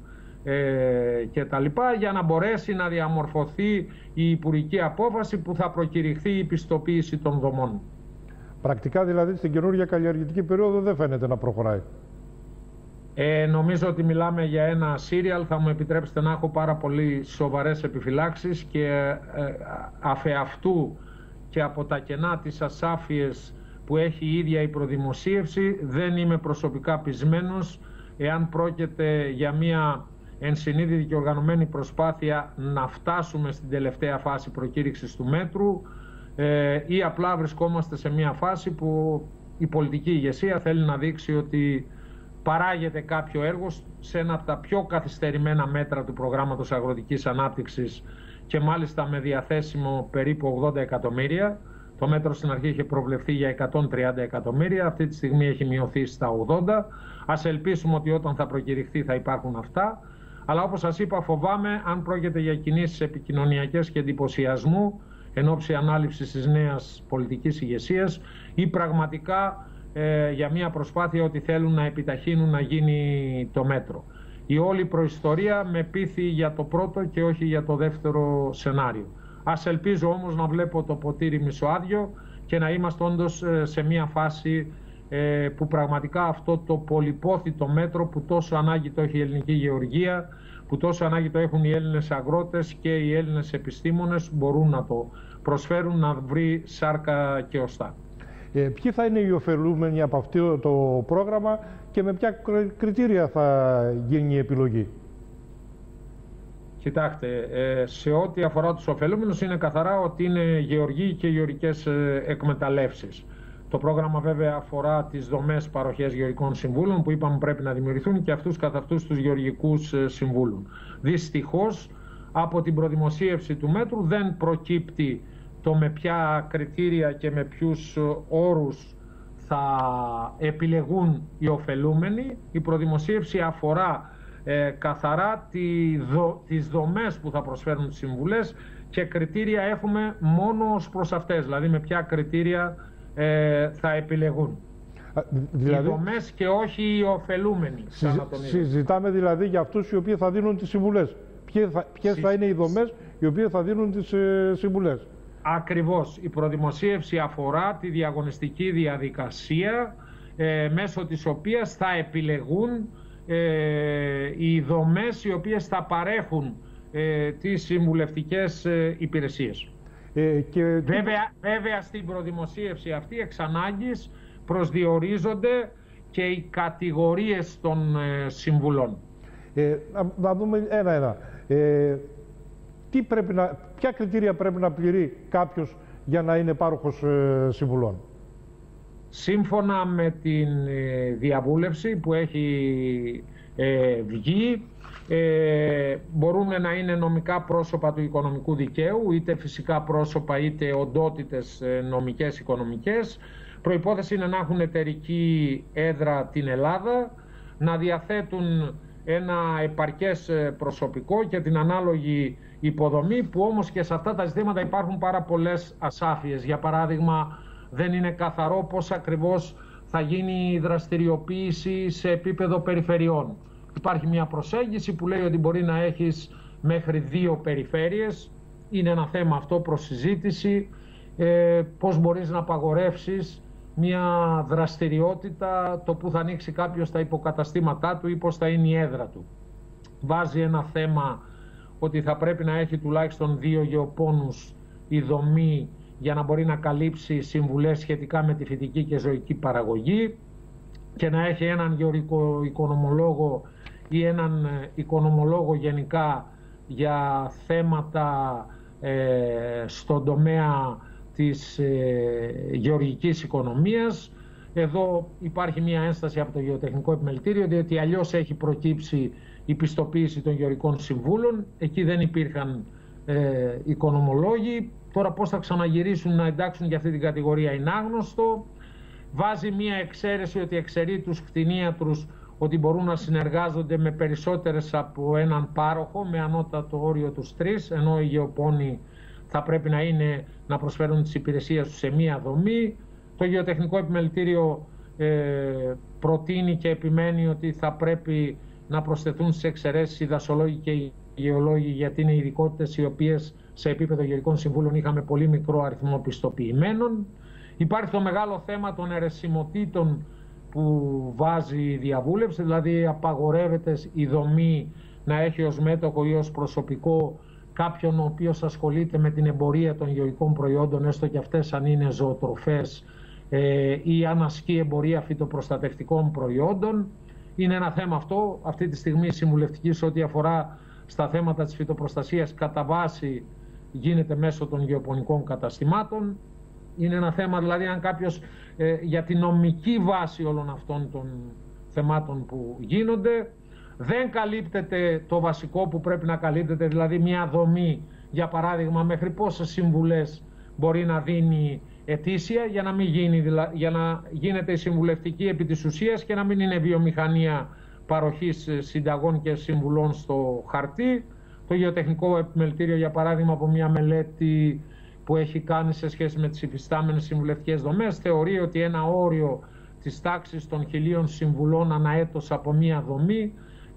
και τα λοιπά, για να μπορέσει να διαμορφωθεί η υπουργική απόφαση που θα προκηρυχθεί η πιστοποίηση των δομών. Πρακτικά δηλαδή στην καινούργια καλλιεργητική περίοδο δεν φαίνεται να προχωράει. Νομίζω ότι μιλάμε για ένα σύριαλ. Θα μου επιτρέψετε να έχω πάρα πολύ σοβαρές επιφυλάξεις και αφεαυτού και από τα κενά της ασάφειες που έχει η ίδια η προδημοσίευση, δεν είμαι προσωπικά πεισμένος εάν πρόκειται για μια ενσυνείδητη και οργανωμένη προσπάθεια να φτάσουμε στην τελευταία φάση προκήρυξης του μέτρου, ή απλά βρισκόμαστε σε μια φάση που η πολιτική ηγεσία θέλει να δείξει ότι παράγεται κάποιο έργο σε ένα από τα πιο καθυστερημένα μέτρα του προγράμματος αγροτικής ανάπτυξης, και μάλιστα με διαθέσιμο περίπου 80 εκατομμύρια. Το μέτρο στην αρχή είχε προβλεφθεί για 130 εκατομμύρια, αυτή τη στιγμή έχει μειωθεί στα 80. Ας ελπίσουμε ότι όταν θα προκηρυχθεί θα υπάρχουν αυτά. Αλλά όπως σας είπα, φοβάμαι αν πρόκειται για κινήσεις επικοινωνιακές και εντυπωσιασμού εν ώψη ανάληψης της νέας πολιτικής ηγεσίας, ή πραγματικά για μια προσπάθεια ότι θέλουν να επιταχύνουν να γίνει το μέτρο. Η όλη προϊστορία με πείθει για το πρώτο και όχι για το δεύτερο σενάριο. Ας ελπίζω όμως να βλέπω το ποτήρι μισοάδιο και να είμαστε όντως σε μια φάση που πραγματικά αυτό το πολυπόθητο μέτρο που τόσο ανάγκη το έχει η ελληνική γεωργία, που τόσο ανάγκη το έχουν οι Έλληνες αγρότες και οι Έλληνες επιστήμονες, μπορούν να το προσφέρουν, να βρει σάρκα και οστά. Ποιοι θα είναι οι ωφελούμενοι από αυτό το πρόγραμμα και με ποια κριτήρια θα γίνει η επιλογή? Κοιτάξτε, σε ό,τι αφορά τους ωφελούμενους είναι καθαρά ότι είναι γεωργοί και γεωργικές εκμεταλλεύσεις. Το πρόγραμμα βέβαια αφορά τις δομές παροχές γεωργικών συμβούλων που είπαμε πρέπει να δημιουργηθούν και αυτούς καθ' αυτούς τους γεωργικούς συμβούλους. Δυστυχώς από την προδημοσίευση του μέτρου δεν προκύπτει το με ποια κριτήρια και με ποιους όρους θα επιλεγούν οι ωφελούμενοι. Η προδημοσίευση αφορά καθαρά τις δομές που θα προσφέρουν τις συμβουλές και κριτήρια έχουμε μόνο ως προς αυτές, δηλαδή με ποια κριτήρια θα επιλεγούν. Δηλαδή, οι δομές και όχι οι ωφελούμενοι. Συζητάμε δηλαδή για αυτούς οι οποίοι θα δίνουν τις συμβουλές. Ποιες θα είναι οι δομές οι οποίες θα δίνουν τις συμβουλές? Ακριβώς. Η προδημοσίευση αφορά τη διαγωνιστική διαδικασία μέσω της οποίας θα επιλεγούν οι δομές οι οποίες θα παρέχουν τις συμβουλευτικές υπηρεσίες. Βέβαια στην προδημοσίευση αυτή εξ ανάγκης προσδιορίζονται και οι κατηγορίες των συμβουλών. Να δούμε ένα-ένα. Ποια κριτήρια πρέπει να πληρεί κάποιος για να είναι πάροχος συμβουλών? Σύμφωνα με την διαβούλευση που έχει βγει, μπορούν να είναι νομικά πρόσωπα του οικονομικού δικαίου, είτε φυσικά πρόσωπα είτε οντότητες νομικές οικονομικές. Προϋπόθεση είναι να έχουν εταιρική έδρα την Ελλάδα, να διαθέτουν ένα επαρκές προσωπικό και την ανάλογη υποδομή, που όμως και σε αυτά τα ζητήματα υπάρχουν πάρα πολλές ασάφειες. Για παράδειγμα, δεν είναι καθαρό πώς ακριβώς θα γίνει η δραστηριοποίηση σε επίπεδο περιφερειών. Υπάρχει μια προσέγγιση που λέει ότι μπορεί να έχεις μέχρι 2 περιφέρειες. Είναι ένα θέμα αυτό προς συζήτηση. Πώς μπορείς να απαγορεύσεις μια δραστηριότητα, το που θα ανοίξει κάποιος τα υποκαταστήματά του ή πώς θα είναι η έδρα του. Βάζει ένα θέμα ότι θα πρέπει να έχει τουλάχιστον 2 γεωπόνους η δομή για να μπορεί να καλύψει συμβουλές σχετικά με τη φυτική και ζωική παραγωγή και να έχει έναν γεωργικό οικονομολόγο ή έναν οικονομολόγο γενικά για θέματα στον τομέα της γεωργικής οικονομίας. Εδώ υπάρχει μια ένσταση από το Γεωτεχνικό Επιμελητήριο, διότι αλλιώς έχει προκύψει η πιστοποίηση των γεωργικών συμβούλων. Εκεί δεν υπήρχαν οικονομολόγοι. Τώρα πώς θα ξαναγυρίσουν να εντάξουν για αυτή την κατηγορία είναι άγνωστο. Βάζει μια εξαίρεση ότι εξαιρεί τους κτηνίατρους ότι μπορούν να συνεργάζονται με περισσότερες από έναν πάροχο με ανώτατο όριο τους 3, ενώ οι γεωπόνοι θα πρέπει να προσφέρουν τις υπηρεσίες τους σε μία δομή. Το Γεωτεχνικό Επιμελητήριο προτείνει και επιμένει ότι θα πρέπει να προσθεθούν στις εξαιρέσεις οι δασολόγοι και οι γεωλόγοι, γιατί είναι ειδικότητες οι οποίες σε επίπεδο γεωργικών συμβούλων είχαμε πολύ μικρό αριθμό πιστοποιημένων. Υπάρχει το μεγάλο θέμα των αιρεσιμοτήτων που βάζει η διαβούλευση, δηλαδή απαγορεύεται η δομή να έχει ως μέτοχο ή ως προσωπικό κάποιον ο οποίος ασχολείται με την εμπορία των γεωργικών προϊόντων, έστω και αυτές αν είναι ζωοτροφές, ή αν ασκεί εμπορία φυτοπροστατευτικών προϊόντων. Είναι ένα θέμα αυτό. Αυτή τη στιγμή συμβουλευτική σε ό,τι αφορά στα θέματα της φυτοπροστασίας κατά βάση γίνεται μέσω των γεωπονικών καταστημάτων. Είναι ένα θέμα δηλαδή αν κάποιος για την νομική βάση όλων αυτών των θεμάτων που γίνονται δεν καλύπτεται το βασικό που πρέπει να καλύπτεται, δηλαδή μια δομή, για παράδειγμα μέχρι πόσες συμβουλές μπορεί να δίνει ετήσια για να γίνεται η συμβουλευτική επί της ουσίας και να μην είναι βιομηχανία παροχής συνταγών και συμβουλών στο χαρτί. Το Γεωτεχνικό Επιμελητήριο, για παράδειγμα, από μια μελέτη που έχει κάνει σε σχέση με τις υφιστάμενες συμβουλευτικές δομές, θεωρεί ότι ένα όριο της τάξης των 1.000 συμβουλών ανά έτος από μια δομή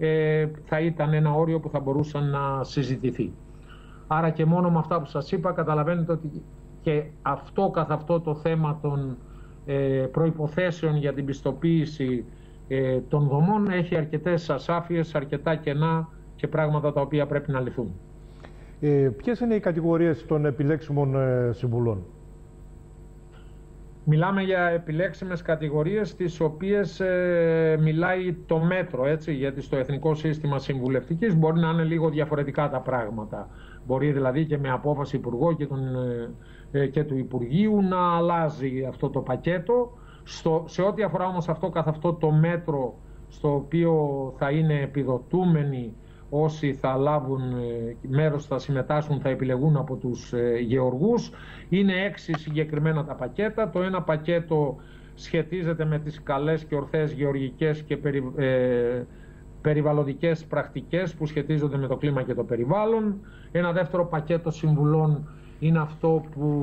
θα ήταν ένα όριο που θα μπορούσε να συζητηθεί. Άρα και μόνο με αυτά που σας είπα καταλαβαίνετε ότι και αυτό καθ' αυτό το θέμα των προϋποθέσεων για την πιστοποίηση των δομών έχει αρκετές ασάφειες, αρκετά κενά και πράγματα τα οποία πρέπει να λυθούν. Ποιες είναι οι κατηγορίες των επιλέξιμων συμβουλών? Μιλάμε για επιλέξιμες κατηγορίες τις οποίες μιλάει το μέτρο, έτσι, γιατί στο Εθνικό Σύστημα Συμβουλευτικής μπορεί να είναι λίγο διαφορετικά τα πράγματα. Μπορεί δηλαδή και με απόφαση Υπουργό και του Υπουργείου να αλλάζει αυτό το πακέτο. Σε ό,τι αφορά όμως αυτό καθ' αυτό το μέτρο στο οποίο θα είναι επιδοτούμενοι όσοι θα λάβουν μέρος, θα συμμετάσχουν, θα επιλεγούν από τους γεωργούς. Είναι 6 συγκεκριμένα τα πακέτα. Το ένα πακέτο σχετίζεται με τις καλές και ορθές γεωργικές και περιβαλλοντικές πρακτικές που σχετίζονται με το κλίμα και το περιβάλλον. Ένα δεύτερο πακέτο συμβουλών είναι αυτό που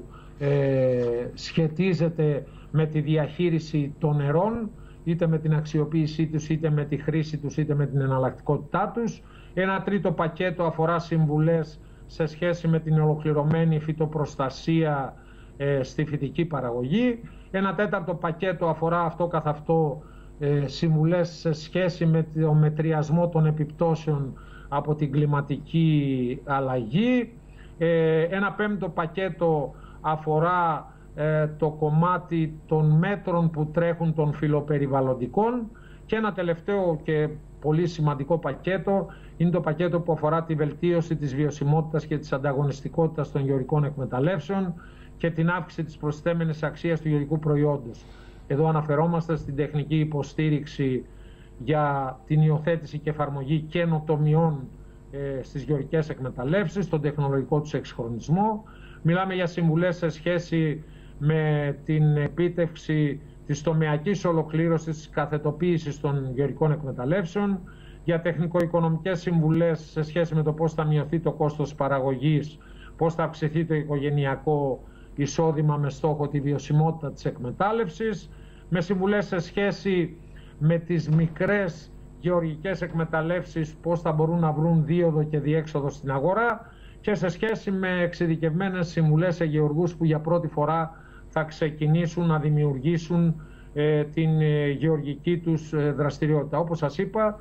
σχετίζεται με τη διαχείριση των νερών, είτε με την αξιοποίησή τους, είτε με τη χρήση τους, είτε με την εναλλακτικότητά τους. Ένα τρίτο πακέτο αφορά συμβουλές σε σχέση με την ολοκληρωμένη φυτοπροστασία στη φυτική παραγωγή. Ένα τέταρτο πακέτο αφορά αυτό καθ' αυτό συμβουλές σε σχέση με το μετριασμό των επιπτώσεων από την κλιματική αλλαγή. Ένα πέμπτο πακέτο αφορά το κομμάτι των μέτρων που τρέχουν των φιλοπεριβαλλοντικών, και ένα τελευταίο και πολύ σημαντικό πακέτο είναι το πακέτο που αφορά τη βελτίωση της βιωσιμότητας και της ανταγωνιστικότητας των γεωργικών εκμεταλλεύσεων και την αύξηση της προσθέμενης αξίας του γεωργικού προϊόντος. Εδώ αναφερόμαστε στην τεχνική υποστήριξη για την υιοθέτηση και εφαρμογή καινοτομιών στις γεωργικές εκμεταλλεύσεις, τον τεχνολογικό τους εξυγχρονισμό. Μιλάμε για συμβουλές σε σχέση με την επίτευξη της τομεακής ολοκλήρωσης της καθετοποίησης των γεωργικών εκμεταλλεύσεων, για τεχνικο-οικονομικές συμβουλές σε σχέση με το πώς θα μειωθεί το κόστος παραγωγής, πώς θα αυξηθεί το οικογενειακό εισόδημα με στόχο τη βιωσιμότητα της εκμετάλλευσης, με συμβουλές σε σχέση με τις μικρές γεωργικές εκμεταλλεύσεις, πώς θα μπορούν να βρουν δίωδο και διέξοδο στην αγορά, και σε σχέση με εξειδικευμένες συμβουλές σε γεωργούς που για πρώτη φορά θα ξεκινήσουν να δημιουργήσουν την γεωργική τους δραστηριότητα. Όπως σας είπα,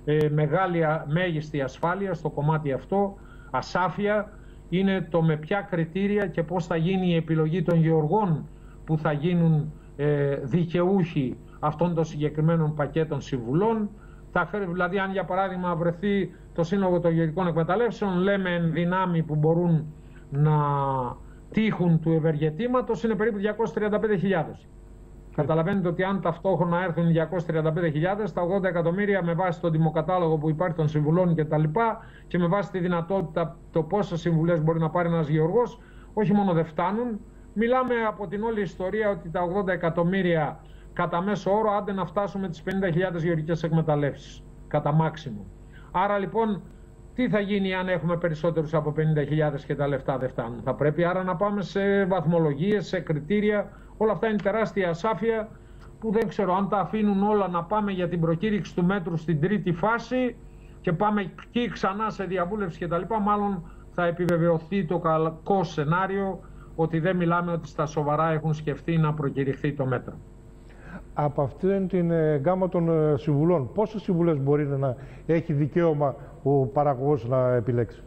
μέγιστη ασφάλεια στο κομμάτι αυτό, ασάφεια, είναι το με ποια κριτήρια και πώς θα γίνει η επιλογή των γεωργών που θα γίνουν δικαιούχοι αυτών των συγκεκριμένων πακέτων συμβουλών. Δηλαδή, αν για παράδειγμα βρεθεί το Σύλλογο των Γεωργικών Εκμεταλλεύσεων, λέμε εν δυνάμει που μπορούν να τύχουν του ευεργετήματος, είναι περίπου 235.000. Καταλαβαίνετε ότι αν ταυτόχρονα έρθουν 235.000, τα 80 εκατομμύρια με βάση τον τιμοκατάλογο που υπάρχει των συμβουλών και τα λοιπά, και με βάση τη δυνατότητα το πόσες συμβουλές μπορεί να πάρει ένας γεωργός, όχι μόνο δεν φτάνουν. Μιλάμε από την όλη ιστορία ότι τα 80 εκατομμύρια κατά μέσο όρο, άντε να φτάσουμε τις 50.000 γεωργικές εκμεταλλεύσεις, κατά μάξιμο. Άρα λοιπόν, τι θα γίνει αν έχουμε περισσότερους από 50.000 και τα λεφτά δεν φτάνουν? Θα πρέπει άρα να πάμε σε βαθμολογίες, σε κριτήρια. Όλα αυτά είναι τεράστια ασάφεια που δεν ξέρω αν τα αφήνουν όλα να πάμε για την προκήρυξη του μέτρου στην τρίτη φάση και πάμε εκεί ξανά σε διαβούλευση κτλ. Μάλλον θα επιβεβαιωθεί το κακό σενάριο ότι δεν μιλάμε ότι στα σοβαρά έχουν σκεφτεί να προκηρυχθεί το μέτρο. Από αυτήν την γκάμα των συμβουλών, πόσες συμβουλές μπορεί να έχει δικαίωμα ο παραγωγός να επιλέξει?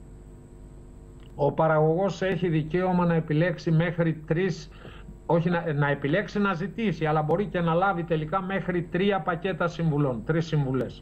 Ο παραγωγός έχει δικαίωμα να επιλέξει μέχρι 3, όχι να επιλέξει, να ζητήσει, αλλά μπορεί και να λάβει τελικά μέχρι 3 πακέτα συμβουλών, 3 συμβουλές.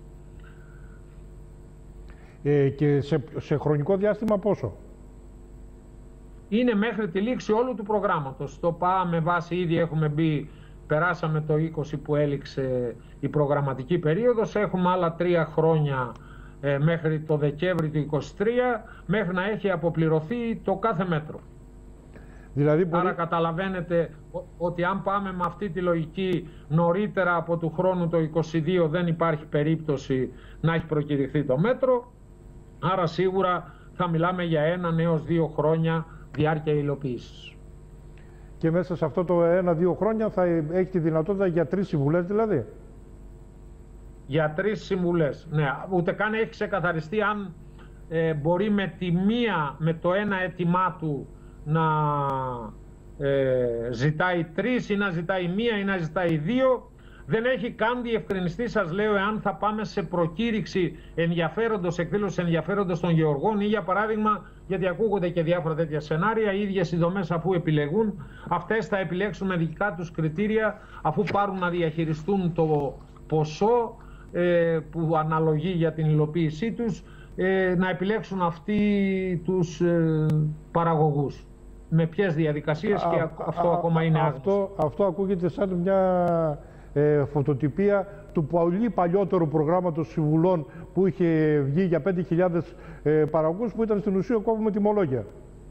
Και σε χρονικό διάστημα πόσο? Είναι μέχρι τη λήξη όλου του προγράμματος. Το πάμε βάση, ήδη έχουμε μπει, περάσαμε το 20 που έληξε η προγραμματική περίοδος, έχουμε άλλα 3 χρόνια μέχρι το Δεκέμβρη του 2023, μέχρι να έχει αποπληρωθεί το κάθε μέτρο. Δηλαδή Άρα καταλαβαίνετε ότι αν πάμε με αυτή τη λογική νωρίτερα από του χρόνου το 2022 δεν υπάρχει περίπτωση να έχει προκηρυχθεί το μέτρο, άρα σίγουρα θα μιλάμε για 1 έως 2 χρόνια διάρκεια υλοποίησης. Και μέσα σε αυτό το 1-2 χρόνια θα έχει τη δυνατότητα για 3 συμβουλές δηλαδή? Για 3 συμβουλές, ναι. Ούτε καν έχει ξεκαθαριστεί αν μπορεί με το ένα αίτημά του να ζητάει 3 ή να ζητάει 1 ή να ζητάει 2. Δεν έχει καν διευκρινιστεί, σας λέω, εάν θα πάμε σε προκήρυξη ενδιαφέροντος, εκδήλωση ενδιαφέροντος των γεωργών ή, για παράδειγμα, γιατί ακούγονται και διάφορα τέτοια σενάρια, οι ίδιες οι δομές αφού επιλεγούν, αυτές θα επιλέξουν με δικά τους κριτήρια, αφού πάρουν να διαχειριστούν το ποσό που αναλογεί για την υλοποίησή τους, να επιλέξουν αυτοί τους παραγωγούς. Με ποιες διαδικασίες, και αυτό ακόμα είναι άγνωστο. Αυτό ακούγεται σαν μια φωτοτυπία του πολύ παλιότερου προγράμματος συμβουλών που είχε βγει για 5.000 παραγωγούς, που ήταν στην ουσία κόβουμε τιμολόγια.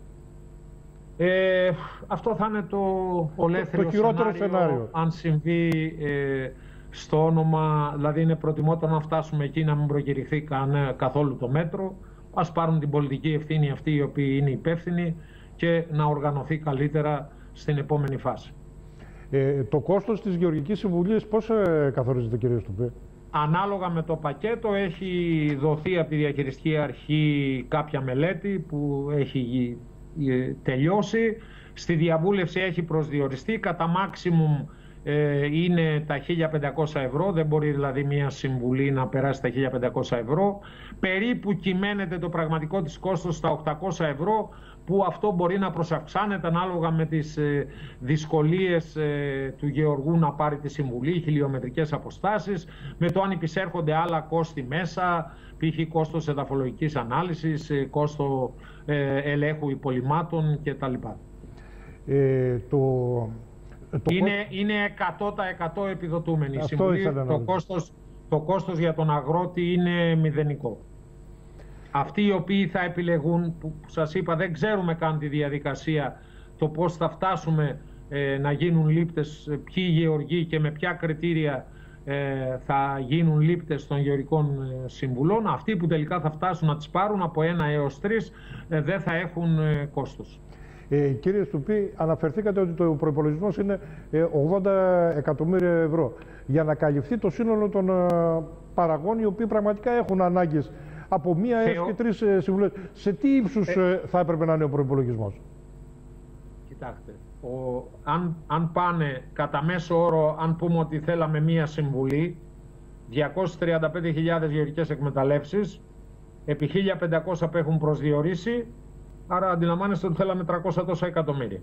Αυτό θα είναι το ολέθριο σενάριο. Αν συμβεί στο όνομα, δηλαδή είναι προτιμότερο να φτάσουμε εκεί να μην προκηρυχθεί καθόλου το μέτρο. Ας πάρουν την πολιτική ευθύνη αυτοί οι οποίοι είναι υπεύθυνοι και να οργανωθεί καλύτερα στην επόμενη φάση. Το κόστος της Γεωργικής Συμβουλής πώς καθορίζεται, κύριε Στουπή? Ανάλογα με το πακέτο έχει δοθεί από τη Διαχειριστική Αρχή κάποια μελέτη που έχει τελειώσει. Στη διαβούλευση έχει προσδιοριστεί, κατά maximum είναι τα 1.500 ευρώ, δεν μπορεί δηλαδή μια συμβουλή να περάσει τα 1.500 ευρώ. Περίπου κυμαίνεται το πραγματικό της κόστος στα 800 ευρώ, που αυτό μπορεί να προσαυξάνεται ανάλογα με τις δυσκολίες του γεωργού να πάρει τη συμβουλή, χιλιομετρικές αποστάσεις, με το αν υπησέρχονται άλλα κόστη μέσα, π.χ. κόστος εδαφολογικής ανάλυσης, κόστο ελέγχου υπολειμμάτων κτλ. Είναι 100% επιδοτούμενη η συμβουλή. Το κόστος για τον αγρότη είναι μηδενικό. Αυτοί οι οποίοι θα επιλεγούν, που σας είπα δεν ξέρουμε καν τη διαδικασία, το πώς θα φτάσουμε να γίνουν λήπτες, ποιοι γεωργοί και με ποια κριτήρια θα γίνουν λήπτες των γεωργικών συμβουλών, αυτοί που τελικά θα φτάσουν να τις πάρουν από 1 έως 3 δεν θα έχουν κόστος. Κύριε Στουπή, αναφερθήκατε ότι το προϋπολογισμός είναι 80 εκατομμύρια ευρώ για να καλυφθεί το σύνολο των παραγών οι οποίοι πραγματικά έχουν ανάγκες από 1 έως και 3 συμβουλές. Σε τι ύψους θα έπρεπε να είναι ο προϋπολογισμός? Κοιτάξτε, αν πάνε κατά μέσο όρο, αν πούμε ότι θέλαμε 1 συμβουλή, 235.000 γεωργικές εκμεταλλεύσεις, επί 1.500 που έχουν προσδιορίσει, άρα αντιλαμβάνεστε ότι θέλαμε 300 τόσα εκατομμύρια.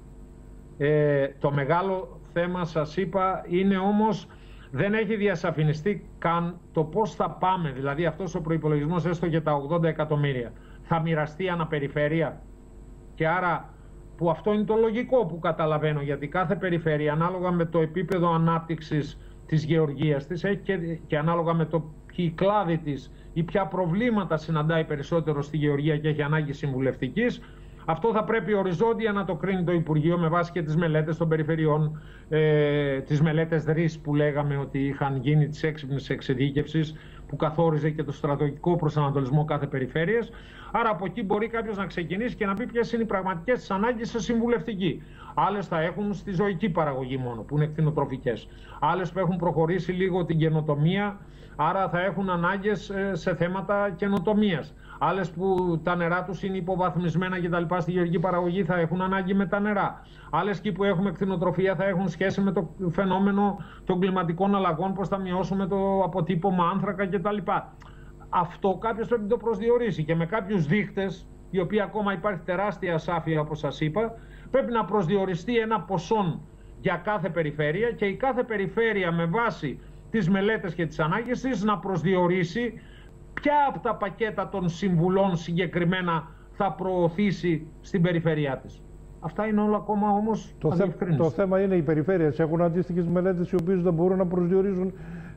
Το μεγάλο θέμα, σας είπα, είναι όμως δεν έχει διασαφινιστεί καν το πώς θα πάμε, δηλαδή αυτός ο προϋπολογισμός έστω και τα 80 εκατομμύρια θα μοιραστεί αναπεριφέρεια, και άρα, που αυτό είναι το λογικό που καταλαβαίνω, γιατί κάθε περιφέρεια ανάλογα με το επίπεδο ανάπτυξης της γεωργίας της έχει και ανάλογα με το ποιοι κλάδοι της ή ποια προβλήματα συναντάει περισσότερο στη γεωργία και έχει ανάγκη συμβουλευτικής, αυτό θα πρέπει οριζόντια να το κρίνει το Υπουργείο με βάση και τις μελέτες των περιφερειών, τις μελέτες ΡΙΣ που λέγαμε ότι είχαν γίνει, της έξυπνης εξειδίκευσης που καθόριζε και το στρατηγικό προσανατολισμό κάθε περιφέρειας. Άρα από εκεί μπορεί κάποιος να ξεκινήσει και να πει ποιες είναι οι πραγματικές της ανάγκες σε συμβουλευτική. Άλλες θα έχουν στη ζωική παραγωγή μόνο, που είναι κτηνοτροφικές. Άλλες που έχουν προχωρήσει λίγο την καινοτομία, άρα θα έχουν ανάγκες σε θέματα καινοτομίας. Άλλες που τα νερά τους είναι υποβαθμισμένα κτλ. Στη γεωργική παραγωγή θα έχουν ανάγκη με τα νερά. Άλλες εκεί που έχουμε κτηνοτροφία θα έχουν σχέση με το φαινόμενο των κλιματικών αλλαγών, πώς θα μειώσουμε το αποτύπωμα άνθρακα κτλ. Αυτό κάποιος πρέπει να το προσδιορίσει και με κάποιους δείκτες, οι οποίοι ακόμα υπάρχει τεράστια ασάφεια όπως σας είπα, πρέπει να προσδιοριστεί ένα ποσό για κάθε περιφέρεια και η κάθε περιφέρεια με βάση τις μελέτες και τις ανάγκες της να προσδιορίσει ποια από τα πακέτα των συμβουλών συγκεκριμένα θα προωθήσει στην περιφέρειά της. Αυτά είναι όλα ακόμα όμως το θέμα είναι οι περιφέρειες έχουν αντίστοιχες μελέτες οι οποίες δεν μπορούν να προσδιορίζουν.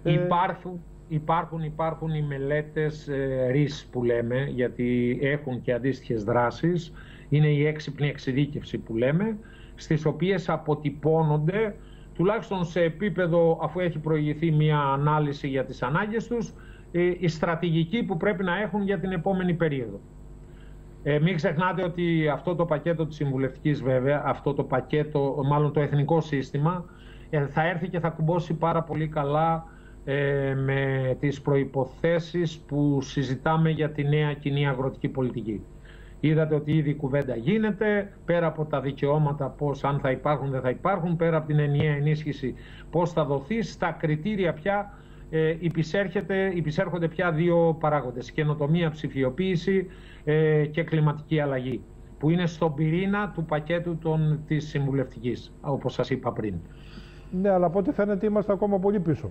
Υπάρχουν οι μελέτες RIS που λέμε, γιατί έχουν και αντίστοιχες δράσεις. Είναι η έξυπνη εξειδίκευση που λέμε, στις οποίες αποτυπώνονται τουλάχιστον σε επίπεδο, αφού έχει προηγηθεί μια ανάλυση για τις ανάγκες τους, η στρατηγική που πρέπει να έχουν για την επόμενη περίοδο. Μην ξεχνάτε ότι αυτό το πακέτο της συμβουλευτικής, βέβαια, αυτό το πακέτο, μάλλον το εθνικό σύστημα, θα έρθει και θα κουμπώσει πάρα πολύ καλά με τις προϋποθέσεις που συζητάμε για τη νέα κοινή αγροτική πολιτική. Είδατε ότι ήδη η κουβέντα γίνεται, πέρα από τα δικαιώματα, πώς, αν θα υπάρχουν δεν θα υπάρχουν, πέρα από την ενιαία ενίσχυση πώς θα δοθεί, στα κριτήρια πια υπησέρχονται πια δύο παράγοντες, καινοτομία, ψηφιοποίηση και κλιματική αλλαγή, που είναι στον πυρήνα του πακέτου της συμβουλευτικής, όπως σας είπα πριν. Ναι, αλλά από ό,τι φαίνεται είμαστε ακόμα πολύ πίσω.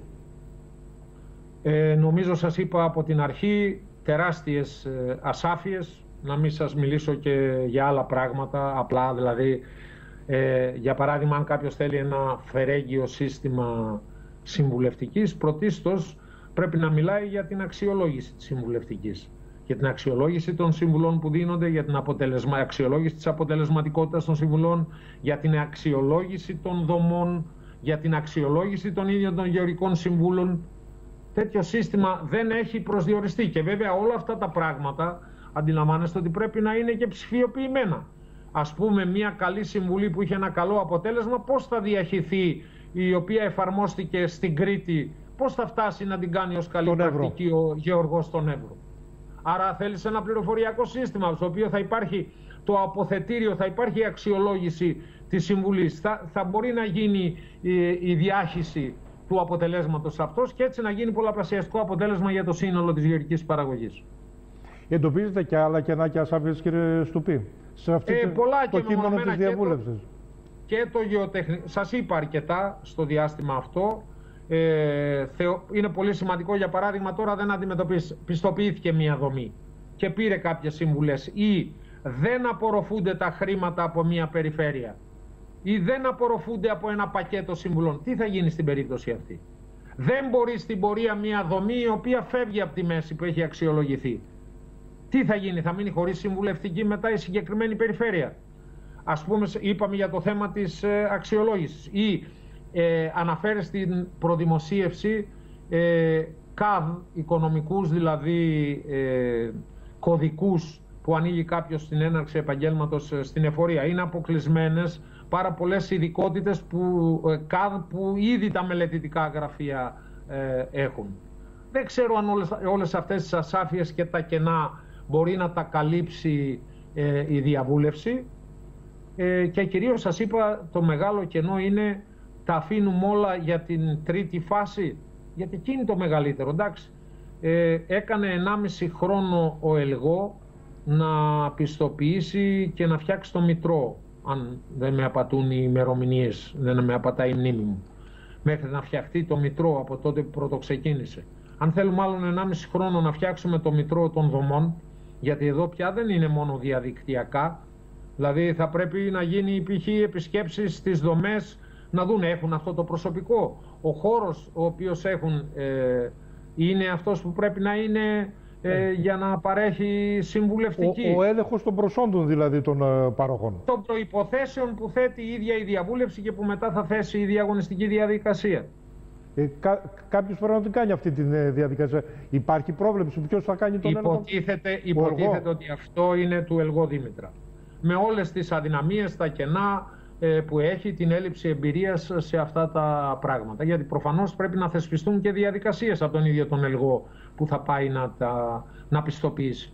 Νομίζω σας είπα από την αρχή τεράστιες ασάφειες, να μην σας μιλήσω και για άλλα πράγματα, απλά δηλαδή, για παράδειγμα, αν κάποιος θέλει ένα φερέγγιο σύστημα συμβουλευτικής, πρωτίστως πρέπει να μιλάει για την αξιολόγηση της συμβουλευτικής, για την αξιολόγηση των συμβουλών που δίνονται, για την αξιολόγηση της αποτελεσματικότητας των συμβουλών, για την αξιολόγηση των δομών, για την αξιολόγηση των ίδιων των γεωργικών συμβούλων. Τέτοιο σύστημα δεν έχει προσδιοριστεί και βέβαια όλα αυτά τα πράγματα αντιλαμβάνεστε ότι πρέπει να είναι και ψηφιοποιημένα. Ας πούμε, μια καλή συμβουλή που είχε ένα καλό αποτέλεσμα, πώς θα διαχυθεί, η οποία εφαρμόστηκε στην Κρήτη, πώς θα φτάσει να την κάνει ως καλή πρακτική ο γεωργός στον Εύρο. Άρα θέλεις ένα πληροφοριακό σύστημα, στο οποίο θα υπάρχει το αποθετήριο, θα υπάρχει η αξιολόγηση της συμβουλής, θα μπορεί να γίνει η διάχυση του αποτελέσματος αυτός και έτσι να γίνει πολλαπλασιαστικό αποτέλεσμα για το σύνολο της γεωργικής παραγωγής. Εντοπίζετε και άλλα κενά και ασάφειες, κύριε Στουπή, σε αυτή το κείμενο της διαβούλευσης? Και το γεωτεχνικό, σας είπα αρκετά στο διάστημα αυτό. Είναι πολύ σημαντικό, για παράδειγμα, τώρα δεν πιστοποιήθηκε μια δομή και πήρε κάποιες συμβουλές ή δεν απορροφούνται τα χρήματα από μια περιφέρεια ή δεν απορροφούνται από ένα πακέτο συμβουλών. Τι θα γίνει στην περίπτωση αυτή? Δεν μπορεί στην πορεία μια δομή η οποία φεύγει από τη μέση που έχει αξιολογηθεί. Τι θα γίνει? Θα μείνει χωρίς συμβουλευτική μετά η συγκεκριμένη περιφέρεια? Ας πούμε, είπαμε για το θέμα της αξιολόγησης ή αναφέρει στην προδημοσίευση ΚΑΔ, οικονομικούς δηλαδή κωδικούς που ανοίγει κάποιος στην έναρξη επαγγέλματος στην εφορία. Είναι αποκλεισμένες πάρα πολλές ειδικότητες ΚΑΔ που ήδη τα μελετητικά γραφεία έχουν. Δεν ξέρω αν όλες αυτές τις ασάφειες και τα κενά μπορεί να τα καλύψει η διαβούλευση. Και κυρίως σας είπα, το μεγάλο κενό είναι τα αφήνουμε όλα για την τρίτη φάση, γιατί εκεί είναι το μεγαλύτερο. Εντάξει, έκανε 1,5 χρόνο ο ΕΛΓΟ να πιστοποιήσει και να φτιάξει το Μητρό, αν δεν με απατούν οι ημερομηνίες, δεν με απατάει η μνήμη μου, μέχρι να φτιαχτεί το Μητρό από τότε που πρώτο ξεκίνησε. Αν θέλουμε άλλον 1,5 χρόνο να φτιάξουμε το Μητρό των δομών, γιατί εδώ πια δεν είναι μόνο διαδικτυακά, δηλαδή θα πρέπει να γίνει π.χ. επισκέψεις στις δομές, να δουν έχουν αυτό το προσωπικό. Ο χώρος ο οποίος έχουν είναι αυτός που πρέπει να είναι για να παρέχει συμβουλευτική. Ο έλεγχος των προσόντων δηλαδή των παροχών. Των προϋποθέσεων που θέτει η ίδια η διαβούλευση και που μετά θα θέσει η διαγωνιστική διαδικασία. Κάποιος πρέπει να την κάνει αυτή τη διαδικασία. Υπάρχει πρόβλεψη ποιος θα κάνει τον έλεγχο? Υποτίθεται ότι αυτό είναι του ΕΛΓΟ Δήμητρα. Με όλες τις αδυναμίες, τα κενά που έχει, την έλλειψη εμπειρίας σε αυτά τα πράγματα. Γιατί προφανώς πρέπει να θεσπιστούν και διαδικασίες από τον ίδιο τον ΕΛΓΟ που θα πάει να πιστοποιήσει.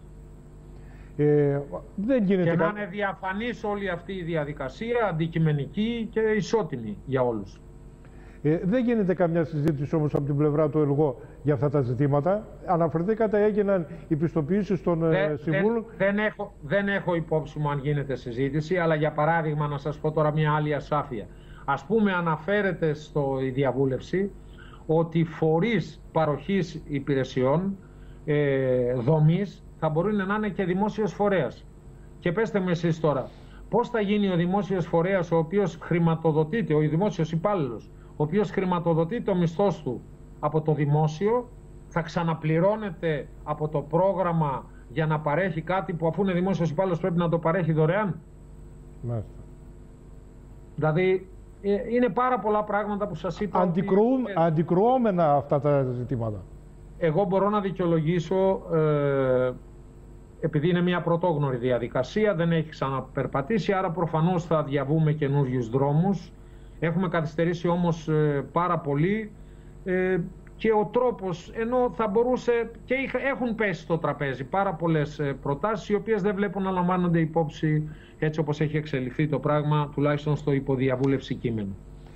Δεν γίνεται και να είναι διαφανής όλη αυτή η διαδικασία, αντικειμενική και ισότιμη για όλους. Δεν γίνεται καμιά συζήτηση όμως από την πλευρά του ΕΛΓΟ για αυτά τα ζητήματα. Αναφερθήκατε, έγιναν οι πιστοποιήσεις των συμβούλων. Δεν έχω υπόψη μου αν γίνεται συζήτηση, αλλά για παράδειγμα να σας πω τώρα μια άλλη ασάφεια. Ας πούμε, αναφέρεται η διαβούλευση ότι φορείς παροχής υπηρεσιών δομής θα μπορούν να είναι και δημόσιος φορέας. Και πέστε μου εσείς τώρα, πώς θα γίνει ο δημόσιος φορέας ο οποίος χρηματοδοτείται, ο δημόσιος υπάλληλος, ο οποίος χρηματοδοτεί το μισθός του από το δημόσιο, θα ξαναπληρώνεται από το πρόγραμμα για να παρέχει κάτι που αφού είναι δημόσιος υπάλληλος πρέπει να το παρέχει δωρεάν? Μάλιστα. Δηλαδή είναι πάρα πολλά πράγματα που σας είπα. Αντικρουόμενα αυτά τα ζητήματα. Εγώ μπορώ να δικαιολογήσω, επειδή είναι μια πρωτόγνωρη διαδικασία, δεν έχει ξαναπερπατήσει, άρα προφανώς θα διαβούμε καινούριους δρόμους. Έχουμε καθυστερήσει όμως πάρα πολύ και ο τρόπος, ενώ θα μπορούσε και έχουν πέσει στο τραπέζι πάρα πολλές προτάσεις οι οποίες δεν βλέπουν να λαμβάνονται υπόψη έτσι όπως έχει εξελιχθεί το πράγμα, τουλάχιστον στο υποδιαβούλευση κείμενο.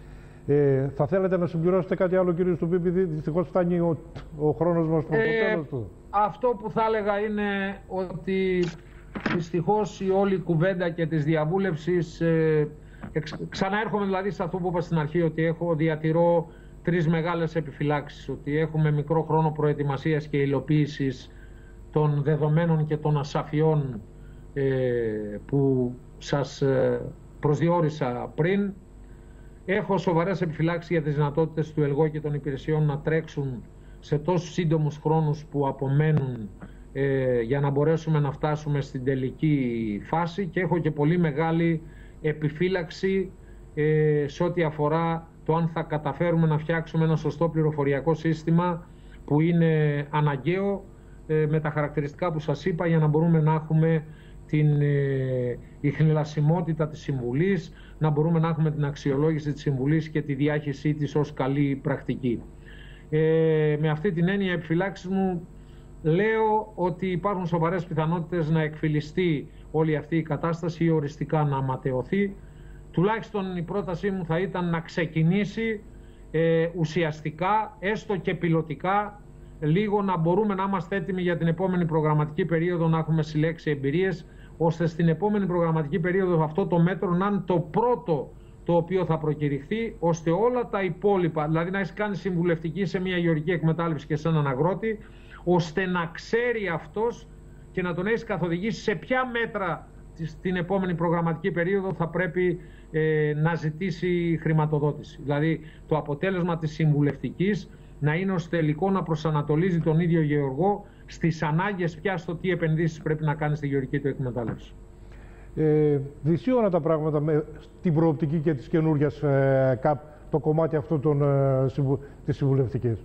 Θα θέλετε να συμπληρώσετε κάτι άλλο, κύριε Στουπή, επειδή δυστυχώς φτάνει ο χρόνος μας προς το τέλος του. Αυτό που θα έλεγα είναι ότι δυστυχώς η όλη κουβέντα και της διαβούλευσης, ξαναέρχομαι δηλαδή σε αυτό που είπα στην αρχή, ότι διατηρώ τρεις μεγάλες επιφυλάξεις, ότι έχουμε μικρό χρόνο προετοιμασίας και υλοποίησης των δεδομένων και των ασαφιών που σας προσδιορίσα πριν. Έχω σοβαρές επιφυλάξεις για τις δυνατότητες του ΕΛΓΟ και των υπηρεσιών να τρέξουν σε τόσους σύντομους χρόνους που απομένουν για να μπορέσουμε να φτάσουμε στην τελική φάση, και έχω και πολύ μεγάλη επιφύλαξη σε ό,τι αφορά το αν θα καταφέρουμε να φτιάξουμε ένα σωστό πληροφοριακό σύστημα που είναι αναγκαίο με τα χαρακτηριστικά που σας είπα, για να μπορούμε να έχουμε την ιχνηλασιμότητα της Συμβουλής, να μπορούμε να έχουμε την αξιολόγηση της Συμβουλής και τη διάχυσή της ως καλή πρακτική. Με αυτή την έννοια επιφυλάξεις μου λέω ότι υπάρχουν σοβαρές πιθανότητες να εκφυλιστεί όλη αυτή η κατάσταση ή οριστικά να ματαιωθεί. Τουλάχιστον η πρότασή μου θα ήταν να ξεκινήσει ουσιαστικά, έστω και πιλωτικά, λίγο να μπορούμε να είμαστε έτοιμοι για την επόμενη προγραμματική περίοδο, να έχουμε συλλέξει εμπειρίες, ώστε στην επόμενη προγραμματική περίοδο αυτό το μέτρο να είναι το πρώτο το οποίο θα προκηρυχθεί, ώστε όλα τα υπόλοιπα, δηλαδή να έχει κάνει συμβουλευτική σε μια γεωργική εκμετάλλευση και σε έναν αγρότη, ώστε να ξέρει αυτός και να τον έχει καθοδηγήσει σε ποια μέτρα την επόμενη προγραμματική περίοδο θα πρέπει να ζητήσει χρηματοδότηση. Δηλαδή το αποτέλεσμα της συμβουλευτικής να είναι ως τελικό να προσανατολίζει τον ίδιο γεωργό στις ανάγκες πια στο τι επενδύσεις πρέπει να κάνει στη γεωργική του εκμετάλλευση. Δυσίωνα τα πράγματα με την προοπτική και της καινούργιας ΚΑΠ, το κομμάτι αυτό της συμβουλευτικής.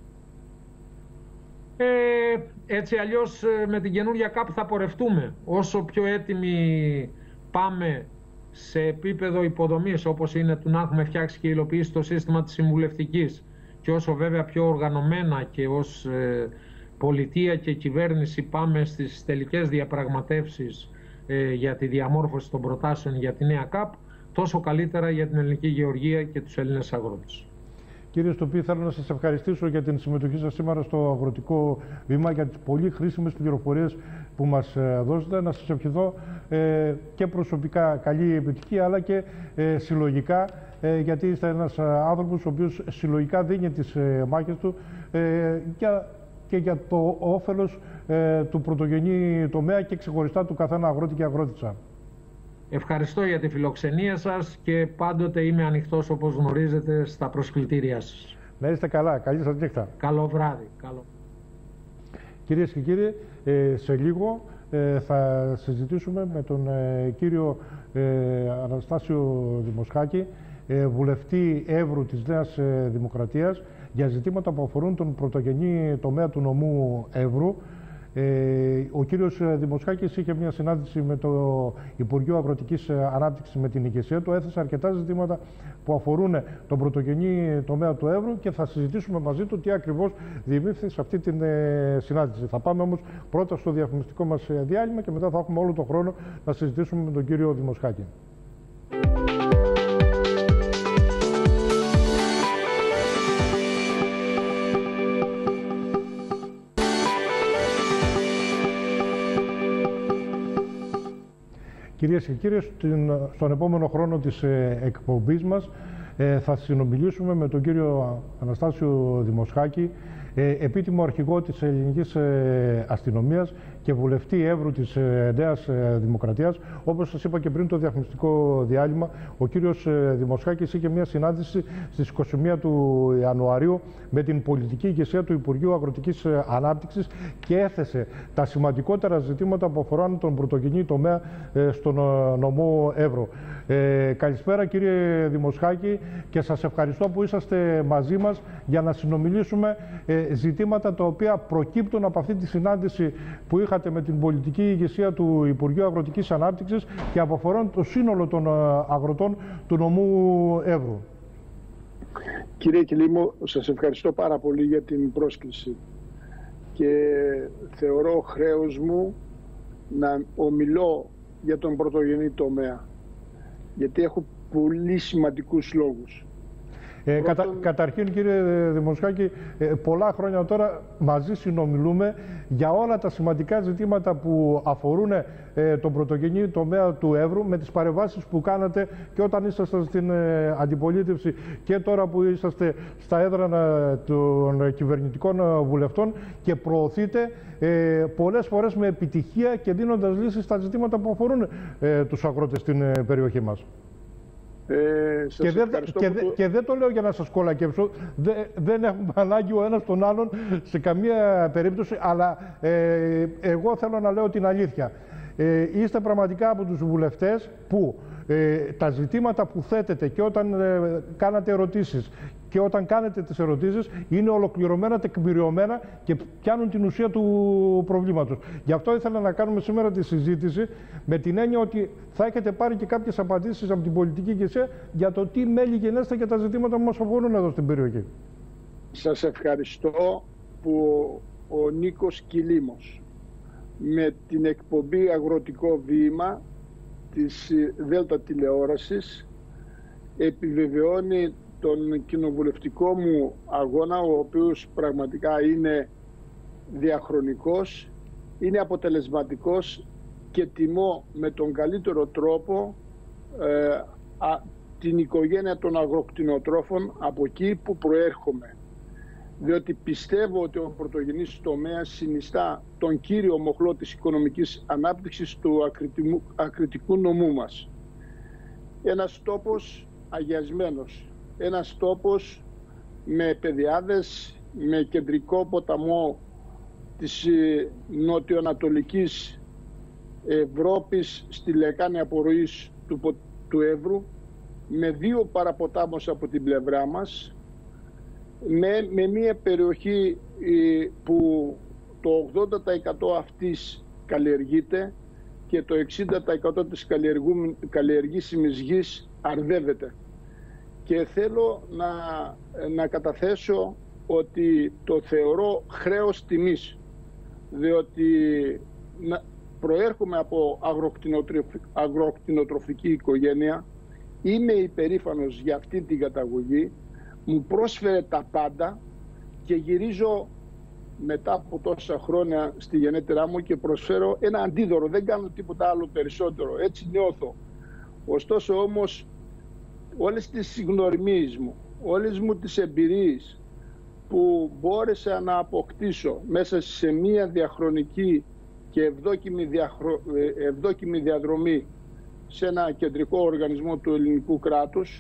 Έτσι αλλιώς με την καινούργια ΚΑΠ θα πορευτούμε. Όσο πιο έτοιμοι πάμε σε επίπεδο υποδομής, όπως είναι του να έχουμε φτιάξει και υλοποιήσει το σύστημα της συμβουλευτικής, και όσο βέβαια πιο οργανωμένα και ως πολιτεία και κυβέρνηση πάμε στις τελικές διαπραγματεύσεις για τη διαμόρφωση των προτάσεων για τη νέα ΚΑΠ, τόσο καλύτερα για την ελληνική γεωργία και τους Έλληνες αγρότες. Κύριε Στουπή, θέλω να σας ευχαριστήσω για την συμμετοχή σας σήμερα στο Αγροτικό Βήμα, για τις πολύ χρήσιμες πληροφορίες που μας δώσετε. Να σας ευχηθώ και προσωπικά καλή επιτυχία, αλλά και συλλογικά, γιατί είστε ένας άνθρωπος ο οποίος συλλογικά δίνει τις μάχες του και για το όφελος του πρωτογενή τομέα και ξεχωριστά του καθένα αγρότη και αγρότησα. Ευχαριστώ για τη φιλοξενία σας και πάντοτε είμαι ανοιχτός, όπως γνωρίζετε, στα προσκλητήριά σας. Να είστε καλά. Καλή σας νύχτα. Καλό βράδυ. Καλό. Κυρίες και κύριοι, σε λίγο θα συζητήσουμε με τον κύριο Αναστάσιο Δημοσχάκη, βουλευτή Εύρου της Νέας Δημοκρατίας, για ζητήματα που αφορούν τον πρωτογενή τομέα του νομού Εύρου. Ο κύριος Δημοσχάκης είχε μια συνάντηση με το Υπουργείο Αγροτικής Ανάπτυξης, με την ηγεσία του. Έθεσε αρκετά ζητήματα που αφορούν τον πρωτογενή τομέα του Εύρου και θα συζητήσουμε μαζί του τι ακριβώς διεμήφθη σε αυτή την συνάντηση. Θα πάμε όμως πρώτα στο διαφημιστικό μας διάλειμμα και μετά θα έχουμε όλο τον χρόνο να συζητήσουμε με τον κύριο Δημοσχάκη. Κυρίες και κύριοι, στον επόμενο χρόνο της εκπομπής μας θα συνομιλήσουμε με τον κύριο Αναστάσιο Δημοσχάκη, επίτιμο αρχηγό της ελληνικής αστυνομίας και βουλευτή Εύρου της Νέας Δημοκρατίας. Όπως σας είπα και πριν το διαφημιστικό διάλειμμα, ο κύριος Δημοσχάκης είχε μια συνάντηση στις 21 του Ιανουαρίου με την πολιτική ηγεσία του Υπουργείου Αγροτικής Ανάπτυξης και έθεσε τα σημαντικότερα ζητήματα που αφορούν τον πρωτογενή τομέα στον νομό Εύρου. Καλησπέρα κύριε Δημοσχάκη, και σας ευχαριστώ που είσαστε μαζί μας για να συνομιλήσουμε ζητήματα τα οποία προκύπτουν από αυτή τη συνάντηση που είχατε με την πολιτική ηγεσία του Υπουργείου Αγροτικής Ανάπτυξης και αφορούν το σύνολο των αγροτών του νομού Εύρου. Κύριε Κιλίμο, σας ευχαριστώ πάρα πολύ για την πρόσκληση και θεωρώ χρέος μου να ομιλώ για τον πρωτογενή τομέα, γιατί έχω πολύ σημαντικούς λόγους. Καταρχήν, κύριε Δημοσχάκη, πολλά χρόνια τώρα μαζί συνομιλούμε για όλα τα σημαντικά ζητήματα που αφορούν τον πρωτογενή τομέα του Εύρου, με τις παρεμβάσεις που κάνατε και όταν ήσασταν στην αντιπολίτευση και τώρα που είσαστε στα έδρανα των κυβερνητικών βουλευτών, και προωθείτε πολλές φορές με επιτυχία και δίνοντας λύσεις στα ζητήματα που αφορούν τους αγρότες στην περιοχή μας. Και δεν το λέω για να σας κολακεύσω, δεν έχουμε ανάγκη ο ένας τον άλλον σε καμία περίπτωση, αλλά εγώ θέλω να λέω την αλήθεια. Είστε πραγματικά από τους βουλευτές που τα ζητήματα που θέτετε και όταν κάνατε ερωτήσεις και όταν κάνετε τις ερωτήσεις είναι ολοκληρωμένα, τεκμηριωμένα και πιάνουν την ουσία του προβλήματος. Γι' αυτό ήθελα να κάνουμε σήμερα τη συζήτηση με την έννοια ότι θα έχετε πάρει και κάποιες απαντήσεις από την πολιτική ηγεσία για το τι μέλη γενέστε και τα ζητήματα που μας αφορούν εδώ στην περιοχή. Σας ευχαριστώ που ο Νίκος Κιλίμος με την εκπομπή Αγροτικό Βήμα της Δέλτα Τηλεόρασης επιβεβαιώνει τον κοινοβουλευτικό μου αγώνα, ο οποίος πραγματικά είναι διαχρονικός, είναι αποτελεσματικός και τιμώ με τον καλύτερο τρόπο την οικογένεια των αγροκτηνοτρόφων από εκεί που προέρχομαι. Διότι πιστεύω ότι ο πρωτογενής τομέας συνιστά τον κύριο μοχλό της οικονομικής ανάπτυξης του ακριτικού νομού μας. Ένας τόπος αγιασμένος, ένας τόπος με πεδιάδες, με κεντρικό ποταμό της νοτιοανατολικής Ευρώπης στη λεκάνη απορροής του Εύρου, με δύο παραποτάμους από την πλευρά μας, με μια περιοχή που το 80% αυτής καλλιεργείται και το 60% της καλλιεργήσιμης γης αρδεύεται. Και θέλω να καταθέσω ότι το θεωρώ χρέος τιμής, διότι προέρχομαι από αγροκτηνοτροφική οικογένεια, είμαι υπερήφανος για αυτή την καταγωγή, μου πρόσφερε τα πάντα και γυρίζω μετά από τόσα χρόνια στη γενέτειρά μου και προσφέρω ένα αντίδωρο, δεν κάνω τίποτα άλλο περισσότερο, έτσι νιώθω. Ωστόσο όμως όλες τις γνωριμίες μου, όλες μου τις εμπειρίες που μπόρεσα να αποκτήσω μέσα σε μία διαχρονική και ευδόκιμη διαδρομή σε ένα κεντρικό οργανισμό του ελληνικού κράτους,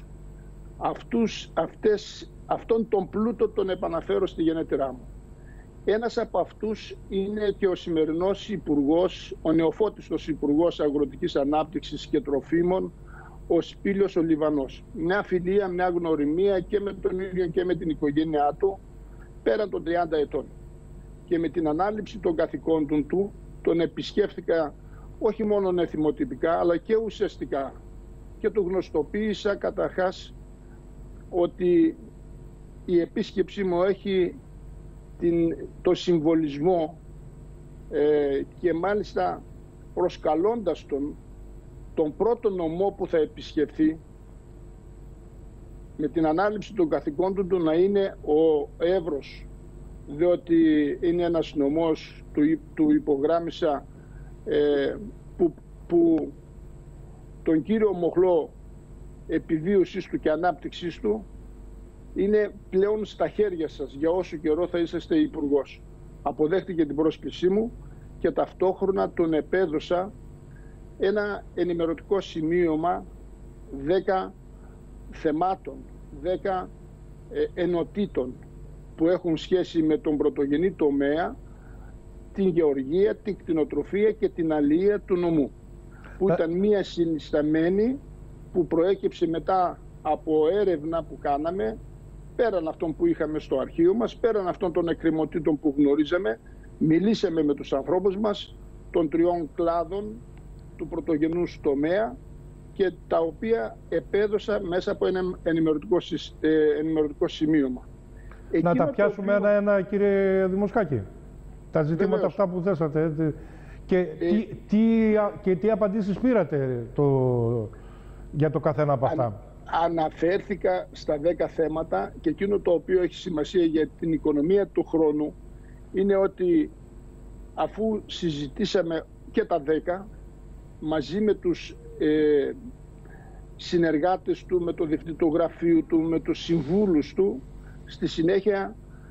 αυτόν τον πλούτο τον επαναφέρω στη γενέτειρά μου. Ένας από αυτούς είναι και ο σημερινός υπουργός, ο νεοφώτιστος υπουργός Αγροτικής Ανάπτυξης και Τροφίμων, ο Σπήλιος ο Λιβανός. Μια φιλία, μια γνωριμία και με τον ίδιο και με την οικογένειά του πέραν των 30 ετών. Και με την ανάληψη των καθηκόντων του τον επισκέφθηκα όχι μόνο εθιμοτυπικά αλλά και ουσιαστικά. Και του γνωστοποίησα καταρχάς ότι η επίσκεψή μου έχει το συμβολισμό και μάλιστα προσκαλώντας τον πρώτο νομό που θα επισκεφθεί με την ανάληψη των καθηκόντων του να είναι ο Εύρος, διότι είναι ένας νομός, του υπογράμμισα, που τον κύριο μοχλό επιβίωσης του και ανάπτυξής του είναι πλέον στα χέρια σας για όσο καιρό θα είσαστε υπουργός. Αποδέχτηκε την πρόσκλησή μου και ταυτόχρονα τον επέδωσα ένα ενημερωτικό σημείωμα 10 θεμάτων, 10 ενωτήτων που έχουν σχέση με τον πρωτογενή τομέα, την γεωργία, την κτηνοτροφία και την αλληλεία του νομού, που ήταν μία συνισταμένη που προέκυψε μετά από έρευνα που κάναμε, πέραν αυτών που είχαμε στο αρχείο μας, πέραν αυτών των εκκρεμωτήτων που γνωρίζαμε, μιλήσαμε με τους ανθρώπους μας των 3 κλάδων του πρωτογενούς τομέα και τα οποία επέδωσα μέσα από ένα ενημερωτικό σημείωμα. Να τα πιάσουμε ένα-ένα, κύριε Δημοσκάκη, τα ζητήματα Βεβαίως. αυτά που θέσατε και τι απαντήσεις πήρατε για το καθένα από αυτά. Αναφέρθηκα στα 10 θέματα και εκείνο το οποίο έχει σημασία για την οικονομία του χρόνου είναι ότι αφού συζητήσαμε και τα 10 μαζί με τους συνεργάτες του, με το διευθυντή του γραφείου του, με τους συμβούλους του, στη συνέχεια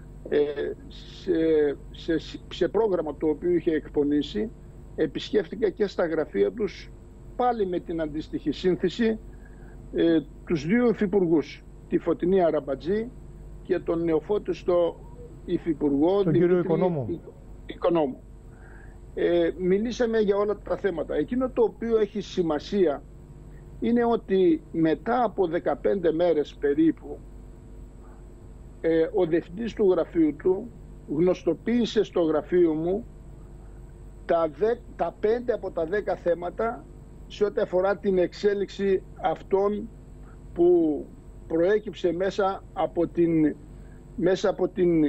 σε πρόγραμμα το οποίο είχε εκπονήσει επισκέφτηκα και στα γραφεία τους πάλι με την αντίστοιχη σύνθεση τους δύο υφυπουργούς, τη Φωτεινή Αραμπατζή και τον νεοφώτιστο υφυπουργό, τον κύριο Οικονόμου. Μιλήσαμε για όλα τα θέματα. Εκείνο το οποίο έχει σημασία είναι ότι μετά από 15 μέρες περίπου ο διευθυντής του γραφείου του γνωστοποίησε στο γραφείο μου τα 5 από τα 10 θέματα σε ό,τι αφορά την εξέλιξη αυτών που προέκυψε μέσα από την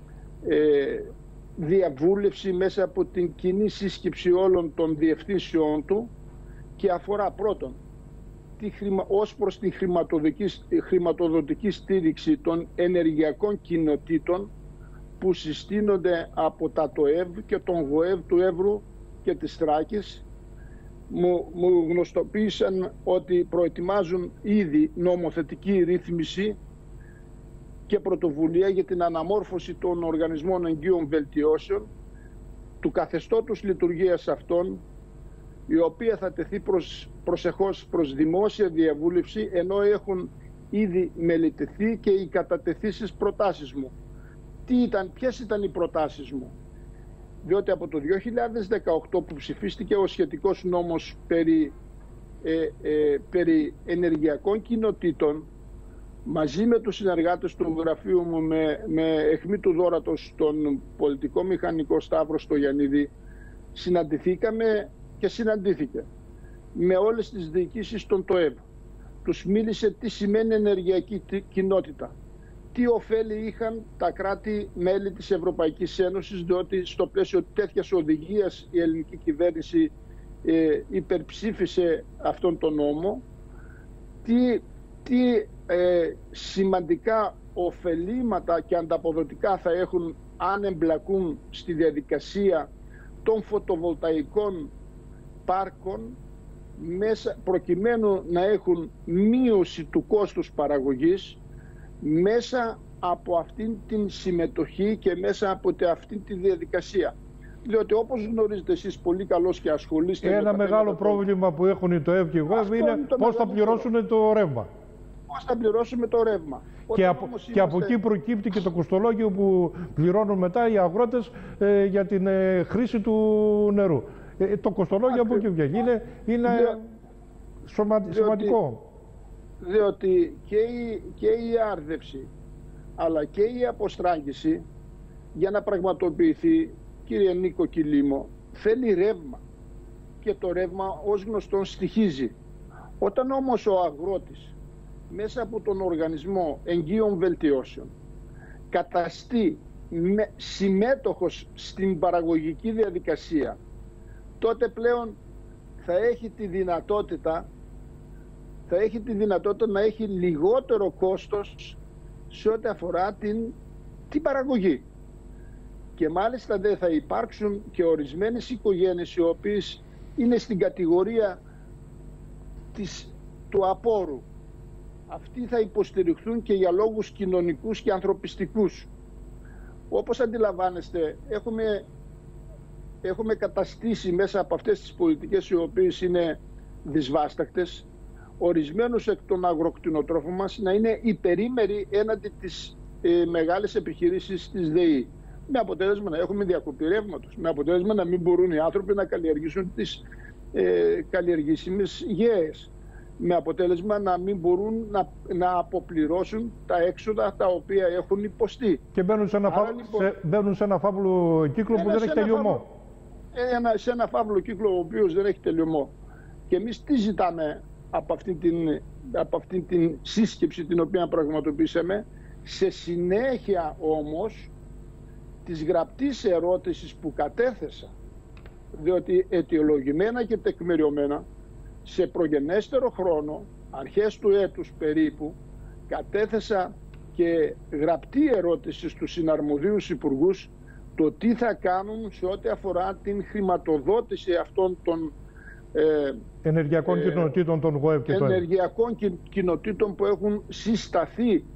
διαβούλευση, μέσα από την κοινή σύσκεψη όλων των διευθύνσεών του και αφορά πρώτον ως προς την χρηματοδοτική στήριξη των ενεργειακών κοινοτήτων που συστήνονται από τα ΤΟΕΒ και τον ΓΟΕΒ του Εύρου και της Θράκης. Μου γνωστοποίησαν ότι προετοιμάζουν ήδη νομοθετική ρύθμιση και πρωτοβουλία για την αναμόρφωση των οργανισμών εγγύων βελτιώσεων, του καθεστώτος λειτουργίας αυτών, η οποία θα τεθεί προσεχώς προς δημόσια διαβούλευση, ενώ έχουν ήδη μελετηθεί και οι κατατεθήσεις προτάσεις μου. Ποιες ήταν οι προτάσεις μου? Διότι από το 2018 που ψηφίστηκε ο σχετικός νόμος περί ενεργειακών κοινοτήτων, μαζί με τους συνεργάτες του γραφείου μου με αιχμή του δώρατος τον πολιτικό μηχανικό Σταύρο Στογιαννίδη, συναντηθήκαμε και συναντήθηκε με όλες τις διοικήσεις των ΤΟΕΒ. Τους μίλησε τι σημαίνει ενεργειακή κοινότητα, τι ωφέλη είχαν τα κράτη-μέλη της Ευρωπαϊκής Ένωσης, διότι στο πλαίσιο τέτοιας οδηγίας η ελληνική κυβέρνηση υπερψήφισε αυτόν τον νόμο, τι σημαντικά ωφελήματα και ανταποδοτικά θα έχουν αν εμπλακούν στη διαδικασία των φωτοβολταϊκών πάρκων, προκειμένου να έχουν μείωση του κόστους παραγωγής μέσα από αυτήν την συμμετοχή και μέσα από αυτήν τη διαδικασία. Διότι όπως γνωρίζετε εσείς πολύ καλώς και ασχολείστε ένα μεγάλο πρόβλημα που έχουν οι ΤΟΕΒ και οι ΓΟΕΒ είναι πώς θα πληρώσουν το ρεύμα. Πώς θα πληρώσουμε το ρεύμα. Και από εκεί προκύπτει και το κοστολόγιο που πληρώνουν μετά οι αγρότες για την χρήση του νερού. Το κοστολόγιο από εκεί βγαίνει. Είναι σημαντικό. Διότι και η άρδευση αλλά και η αποστράγγιση για να πραγματοποιηθεί, κύριε Νίκο Κιλίμο, θέλει ρεύμα. Και το ρεύμα ως γνωστόν στοιχίζει. Όταν όμως ο αγρότης μέσα από τον οργανισμό εγγύων βελτιώσεων καταστεί συμμέτοχος στην παραγωγική διαδικασία, τότε πλέον θα έχει τη δυνατότητα να έχει λιγότερο κόστος σε ό,τι αφορά την παραγωγή. Και μάλιστα δεν θα υπάρξουν και ορισμένες οικογένειες οι οποίες είναι στην κατηγορία του απόρου. Αυτοί θα υποστηριχθούν και για λόγους κοινωνικούς και ανθρωπιστικούς. Όπως αντιλαμβάνεστε, έχουμε καταστήσει μέσα από αυτές τις πολιτικές, οι οποίες είναι δυσβάστακτες, ορισμένους εκ των αγροκτηνοτρόφων μας να είναι υπερήμεροι έναντι της μεγάλης επιχειρήσης της ΔΕΗ. Με αποτέλεσμα να έχουμε διακοπή ρεύματος, με αποτέλεσμα να μην μπορούν οι άνθρωποι να καλλιεργήσουν τις καλλιεργήσιμες γέες, με αποτέλεσμα να μην μπορούν να αποπληρώσουν τα έξοδα τα οποία έχουν υποστεί. Και μπαίνουν σε ένα φαύλο κύκλο που δεν έχει τελειωμό. Σε ένα φαύλο κύκλο ο οποίος δεν έχει τελειωμό. Και εμείς τι ζητάμε από αυτήν την σύσκεψη την οποία πραγματοποιήσαμε, σε συνέχεια όμως της γραπτής ερώτησης που κατέθεσα, διότι αιτιολογημένα και τεκμηριωμένα σε προγενέστερο χρόνο, αρχές του έτους περίπου, κατέθεσα και γραπτή ερώτηση στους συναρμοδίους υπουργούς το τι θα κάνουν σε ό,τι αφορά την χρηματοδότηση αυτών των ενεργειακών κοινοτήτων των ΓΟΕΒ και ενεργειακών κοινοτήτων που έχουν συσταθεί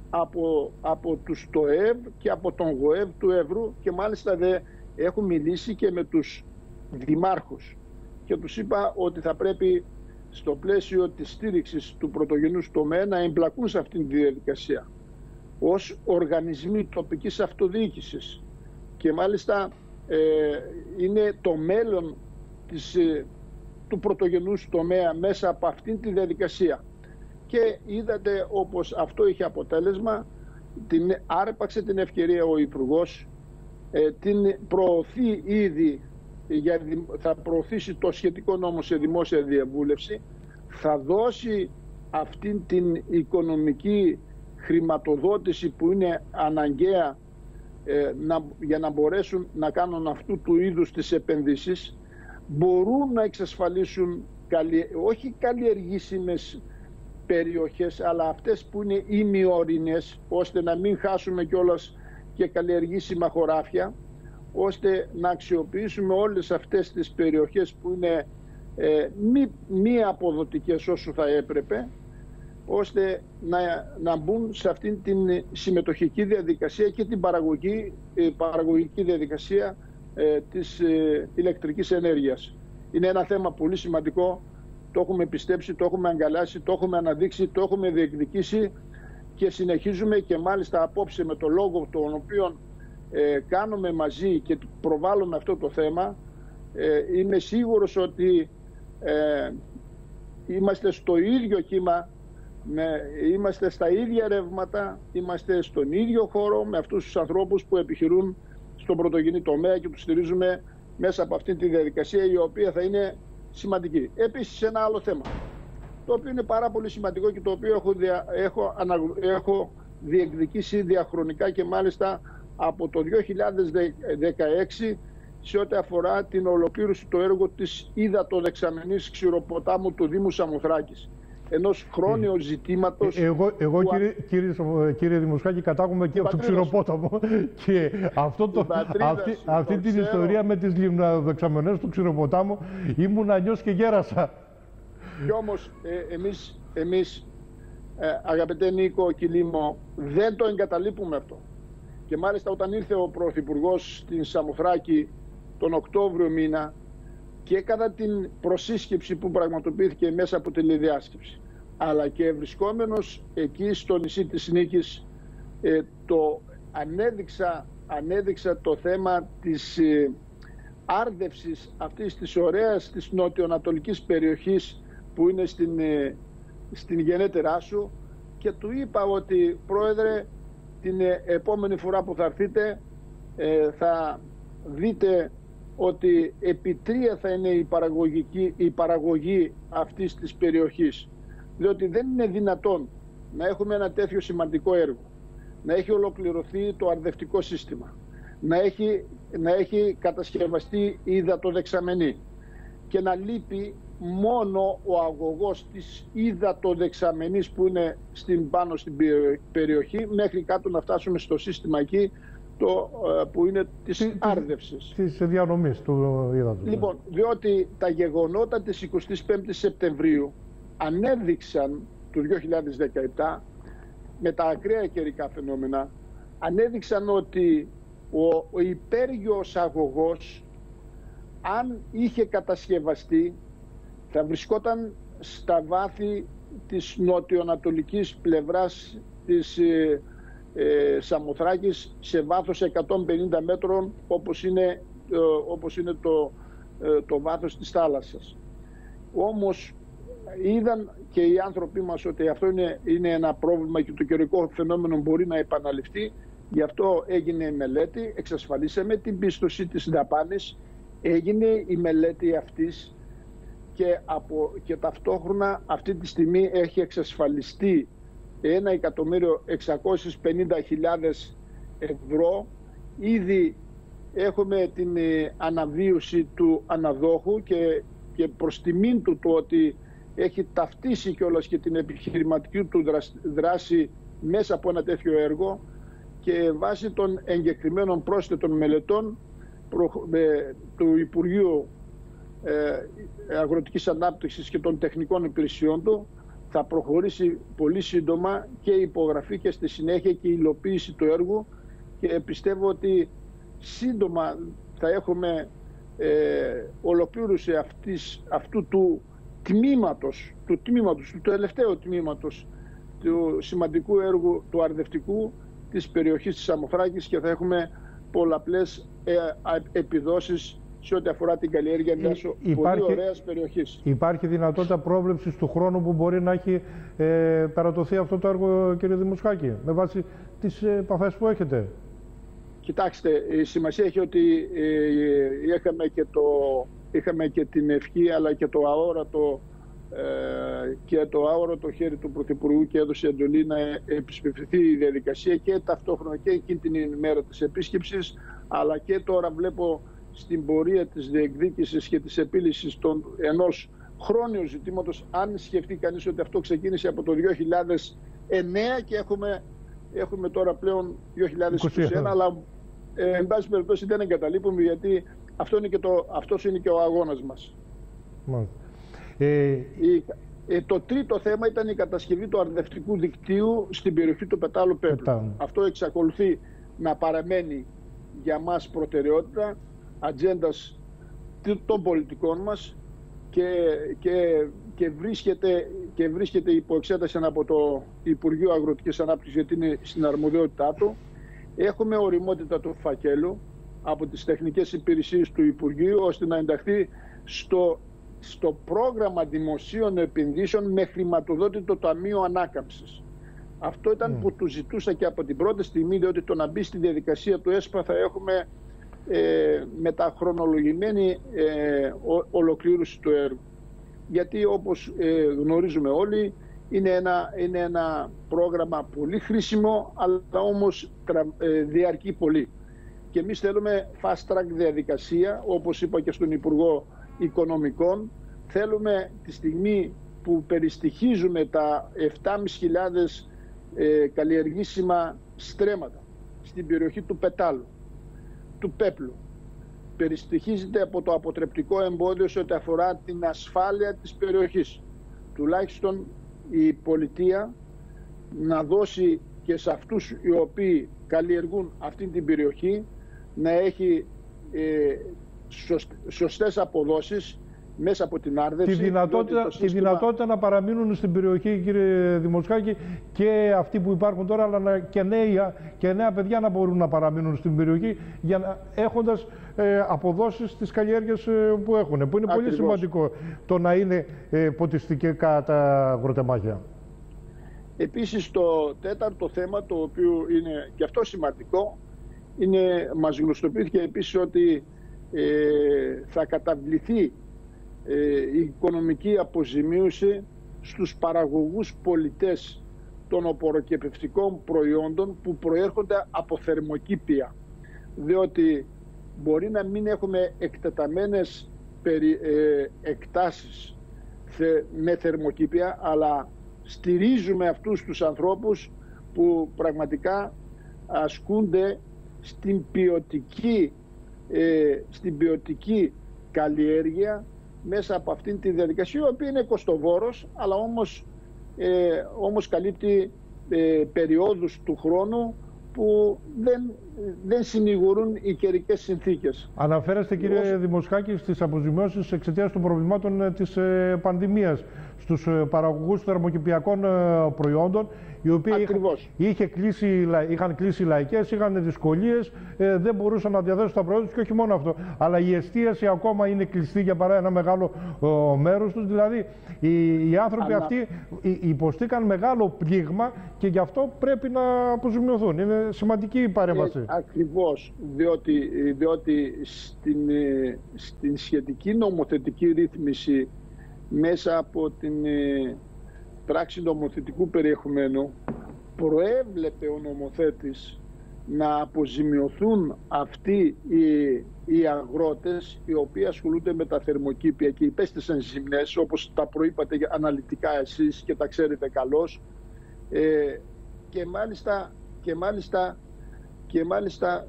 από τους ΤΟΕΒ και από τον ΓΟΕΒ του Εύρου, και μάλιστα έχουν μιλήσει και με τους δημάρχους και τους είπα ότι θα πρέπει στο πλαίσιο της στήριξης του πρωτογενούς τομέα να εμπλακούν σε αυτήν τη διαδικασία ως οργανισμοί τοπικής αυτοδιοίκησης, και μάλιστα είναι το μέλλον του πρωτογενούς τομέα μέσα από αυτήν τη διαδικασία. Και είδατε όπως αυτό είχε αποτέλεσμα, άρπαξε την ευκαιρία ο Υπουργός, την προωθεί ήδη, θα προωθήσει το σχετικό νόμο σε δημόσια διαβούλευση, θα δώσει αυτήν την οικονομική χρηματοδότηση που είναι αναγκαία για να μπορέσουν να κάνουν αυτού του είδους τις επενδύσεις. Μπορούν να εξασφαλίσουν όχι καλλιεργήσιμες περιοχές, αλλά αυτές που είναι ημιορεινές, ώστε να μην χάσουμε κιόλας και καλλιεργήσιμα χωράφια, ώστε να αξιοποιήσουμε όλες αυτές τις περιοχές που είναι μη αποδοτικές όσο θα έπρεπε, ώστε να μπουν σε αυτήν την συμμετοχική διαδικασία και την παραγωγική διαδικασία της ηλεκτρικής ενέργειας. Είναι ένα θέμα πολύ σημαντικό, το έχουμε πιστέψει, το έχουμε αγκαλιάσει, το έχουμε αναδείξει, το έχουμε διεκδικήσει και συνεχίζουμε, και μάλιστα απόψε με το λόγο τον οποίο κάνουμε μαζί και προβάλλουμε αυτό το θέμα, είμαι σίγουρος ότι είμαστε στο ίδιο κύμα, είμαστε στα ίδια ρεύματα, είμαστε στον ίδιο χώρο με αυτούς τους ανθρώπους που επιχειρούν στον πρωτογενή τομέα και τους στηρίζουμε μέσα από αυτή τη διαδικασία, η οποία θα είναι σημαντική. Επίσης, ένα άλλο θέμα, το οποίο είναι πάρα πολύ σημαντικό και το οποίο έχω διεκδικήσει διαχρονικά και μάλιστα από το 2016 σε ό,τι αφορά την ολοκλήρωση του έργου της υδατοδεξαμενής ξηροποτάμου του Δήμου Σαμοθράκης. Ενός χρόνιου ζητήματος. Εγώ κύριε Δημοσχάκη, κατάγομαι και από το ξηροπόταμο και αυτή την ιστορία με τις λιμναδεξαμενές του ξηροποτάμου ήμουν αλλιώς και γέρασα. Κι όμως εμείς αγαπητέ Νίκο Κιλίμο, δεν το εγκαταλείπουμε αυτό. Και μάλιστα όταν ήρθε ο Πρωθυπουργός στην Σαμοθράκη τον Οκτώβριο μήνα και κατά την προσύσκεψη που πραγματοποιήθηκε μέσα από τηλεδιάσκεψη, αλλά και βρισκόμενος εκεί στο νησί της Νίκης, ανέδειξα το θέμα της άρδευσης αυτής της ωραίας της νοτιοανατολικής περιοχής που είναι στην γενέτειρά σου, και του είπα ότι πρόεδρε, την επόμενη φορά που θα έρθετε θα δείτε ότι επί 3 θα είναι η παραγωγή αυτής της περιοχής, διότι δεν είναι δυνατόν να έχουμε ένα τέτοιο σημαντικό έργο, να έχει ολοκληρωθεί το αρδευτικό σύστημα, να έχει κατασκευαστεί η υδατοδεξαμενή και να λείπει μόνο ο αγωγός της υδατοδεξαμενής που είναι πάνω στην περιοχή, μέχρι κάτω να φτάσουμε στο σύστημα εκεί που είναι της άρδευσης. Της διανομής του υδάτου. Λοιπόν, διότι τα γεγονότα της 25ης Σεπτεμβρίου ανέδειξαν του 2017, με τα ακραία καιρικά φαινόμενα, ανέδειξαν ότι ο υπέργειος αγωγός, αν είχε κατασκευαστεί, θα βρισκόταν στα βάθη της νοτιοανατολικής πλευράς της Σαμοθράκης, σε βάθος 150 μέτρων, όπως είναι το βάθος της θάλασσας. Όμως είδαν και οι άνθρωποι μας ότι αυτό είναι ένα πρόβλημα και το καιρικό φαινόμενο μπορεί να επαναληφθεί. Γι' αυτό έγινε η μελέτη, εξασφαλίσαμε την πίστοση της δαπάνης, έγινε η μελέτη αυτής και ταυτόχρονα αυτή τη στιγμή έχει εξασφαλιστεί 1.650.000 ευρώ. Ήδη έχουμε την αναβίωση του αναδόχου και προς τιμήν του το ότι έχει ταυτίσει κιόλας και την επιχειρηματική του δράση μέσα από ένα τέτοιο έργο, και βάσει των εγκεκριμένων πρόσθετων μελετών του Υπουργείου Αγροτικής Ανάπτυξης και των τεχνικών υπηρεσιών του, θα προχωρήσει πολύ σύντομα και η υπογραφή και στη συνέχεια και η υλοποίηση του έργου, και πιστεύω ότι σύντομα θα έχουμε ολοκλήρωση αυτού του τελευταίου τμήματος του σημαντικού έργου του αρδευτικού της περιοχής της Σαμοθράκης, και θα έχουμε πολλαπλές επιδόσεις σε ό,τι αφορά την καλλιέργεια μιας πολύ ωραίας περιοχής. Υπάρχει δυνατότητα πρόβλεψης του χρόνου που μπορεί να έχει περατωθεί αυτό το έργο, κύριε Δημοσχάκη, με βάση τις επαφές που έχετε? Κοιτάξτε, η σημασία έχει ότι είχαμε και την ευχή, αλλά και το αόρατο χέρι του Πρωθυπουργού, και έδωσε εντολή να επισπευθεί η διαδικασία, και ταυτόχρονα και εκείνη την ημέρα της επίσκεψης, αλλά και τώρα βλέπω στην πορεία της διεκδίκησης και της επίλυσης ενός χρόνιου ζητήματος. Αν σκεφτεί κανείς ότι αυτό ξεκίνησε από το 2009 και έχουμε τώρα πλέον 2021, αλλά εν πάση περιπτώσει δεν εγκαταλείπουμε, γιατί αυτός είναι και ο αγώνας μας. Το τρίτο θέμα ήταν η κατασκευή του αρδευτικού δικτύου στην περιοχή του Πετάλου Πέπλου. Αυτό εξακολουθεί να παραμένει για μας προτεραιότητα ατζέντας των πολιτικών μας, και βρίσκεται υπό εξέταση από το Υπουργείο Αγροτικής Ανάπτυξης, γιατί είναι στην αρμοδιότητά του. Έχουμε οριμότητα του φακέλου από τις τεχνικές υπηρεσίες του Υπουργείου, ώστε να ενταχθεί στο πρόγραμμα δημοσίων επενδύσεων με χρηματοδότητο Ταμείο Ανάκαμψης. Αυτό ήταν που του ζητούσα και από την πρώτη στιγμή, διότι το να μπει στη διαδικασία του ΕΣΠΑ θα έχουμε μεταχρονολογημένη ολοκλήρωση του έργου. Γιατί όπως γνωρίζουμε όλοι, είναι ένα πρόγραμμα πολύ χρήσιμο, αλλά όμως διαρκεί πολύ. Και εμείς θέλουμε fast track διαδικασία, όπως είπα και στον Υπουργό Οικονομικών. Θέλουμε τη στιγμή που περιστοιχίζουμε τα 7.500 καλλιεργήσιμα στρέμματα στην περιοχή του Πετάλου, του Πέπλου, περιστοιχίζεται από το αποτρεπτικό εμπόδιο σε ό,τι αφορά την ασφάλεια της περιοχής. Τουλάχιστον η πολιτεία να δώσει και σε αυτούς οι οποίοι καλλιεργούν αυτή την περιοχή να έχει σωστές αποδόσεις μέσα από την άρδευση. Τη δυνατότητα να παραμείνουν στην περιοχή, κύριε Δημοσχάκη, και αυτοί που υπάρχουν τώρα, αλλά και νέα παιδιά να μπορούν να παραμείνουν στην περιοχή, έχοντας αποδόσεις στις καλλιέργειες που έχουν, που είναι πολύ σημαντικό το να είναι ποτιστικά τα αγροτεμάχια. Επίσης, το τέταρτο θέμα, το οποίο είναι και αυτό σημαντικό, μας γνωστοποιήθηκε επίσης ότι θα καταβληθεί η οικονομική αποζημίωση στους παραγωγούς πολιτές των οπωροκυπευτικών προϊόντων που προέρχονται από θερμοκήπια, διότι μπορεί να μην έχουμε εκτεταμένες εκτάσεις με θερμοκήπια, αλλά στηρίζουμε αυτούς τους ανθρώπους που πραγματικά ασκούνται στην ποιοτική καλλιέργεια μέσα από αυτήν τη διαδικασία, η οποία είναι κοστοβόρος, αλλά όμως καλύπτει περιόδους του χρόνου που δεν συνηγορούν οι καιρικές συνθήκες. Αναφέρεστε, κύριε Δημοσχάκη, στις αποζημιώσεις εξαιτίας των προβλημάτων της πανδημίας στους παραγωγούς θερμοκηπιακών προϊόντων, οι οποίοι είχαν κλείσει λαϊκές, είχαν δυσκολίες, δεν μπορούσαν να διαθέσουν τα προϊόντα τους, και όχι μόνο αυτό, αλλά η εστίαση ακόμα είναι κλειστή για ένα μεγάλο μέρος τους. Δηλαδή οι άνθρωποι αυτοί υποστήκαν μεγάλο πλήγμα και γι' αυτό πρέπει να αποζημιωθούν. Είναι σημαντική η παρέμβαση. Ακριβώς, διότι στην σχετική νομοθετική ρύθμιση μέσα από την πράξη νομοθετικού περιεχομένου προέβλεπε ο νομοθέτης να αποζημιωθούν αυτοί οι αγρότες οι οποίοι ασχολούνται με τα θερμοκήπια και υπέστησαν ζημιές, όπως τα προείπατε αναλυτικά εσείς και τα ξέρετε καλώς, και μάλιστα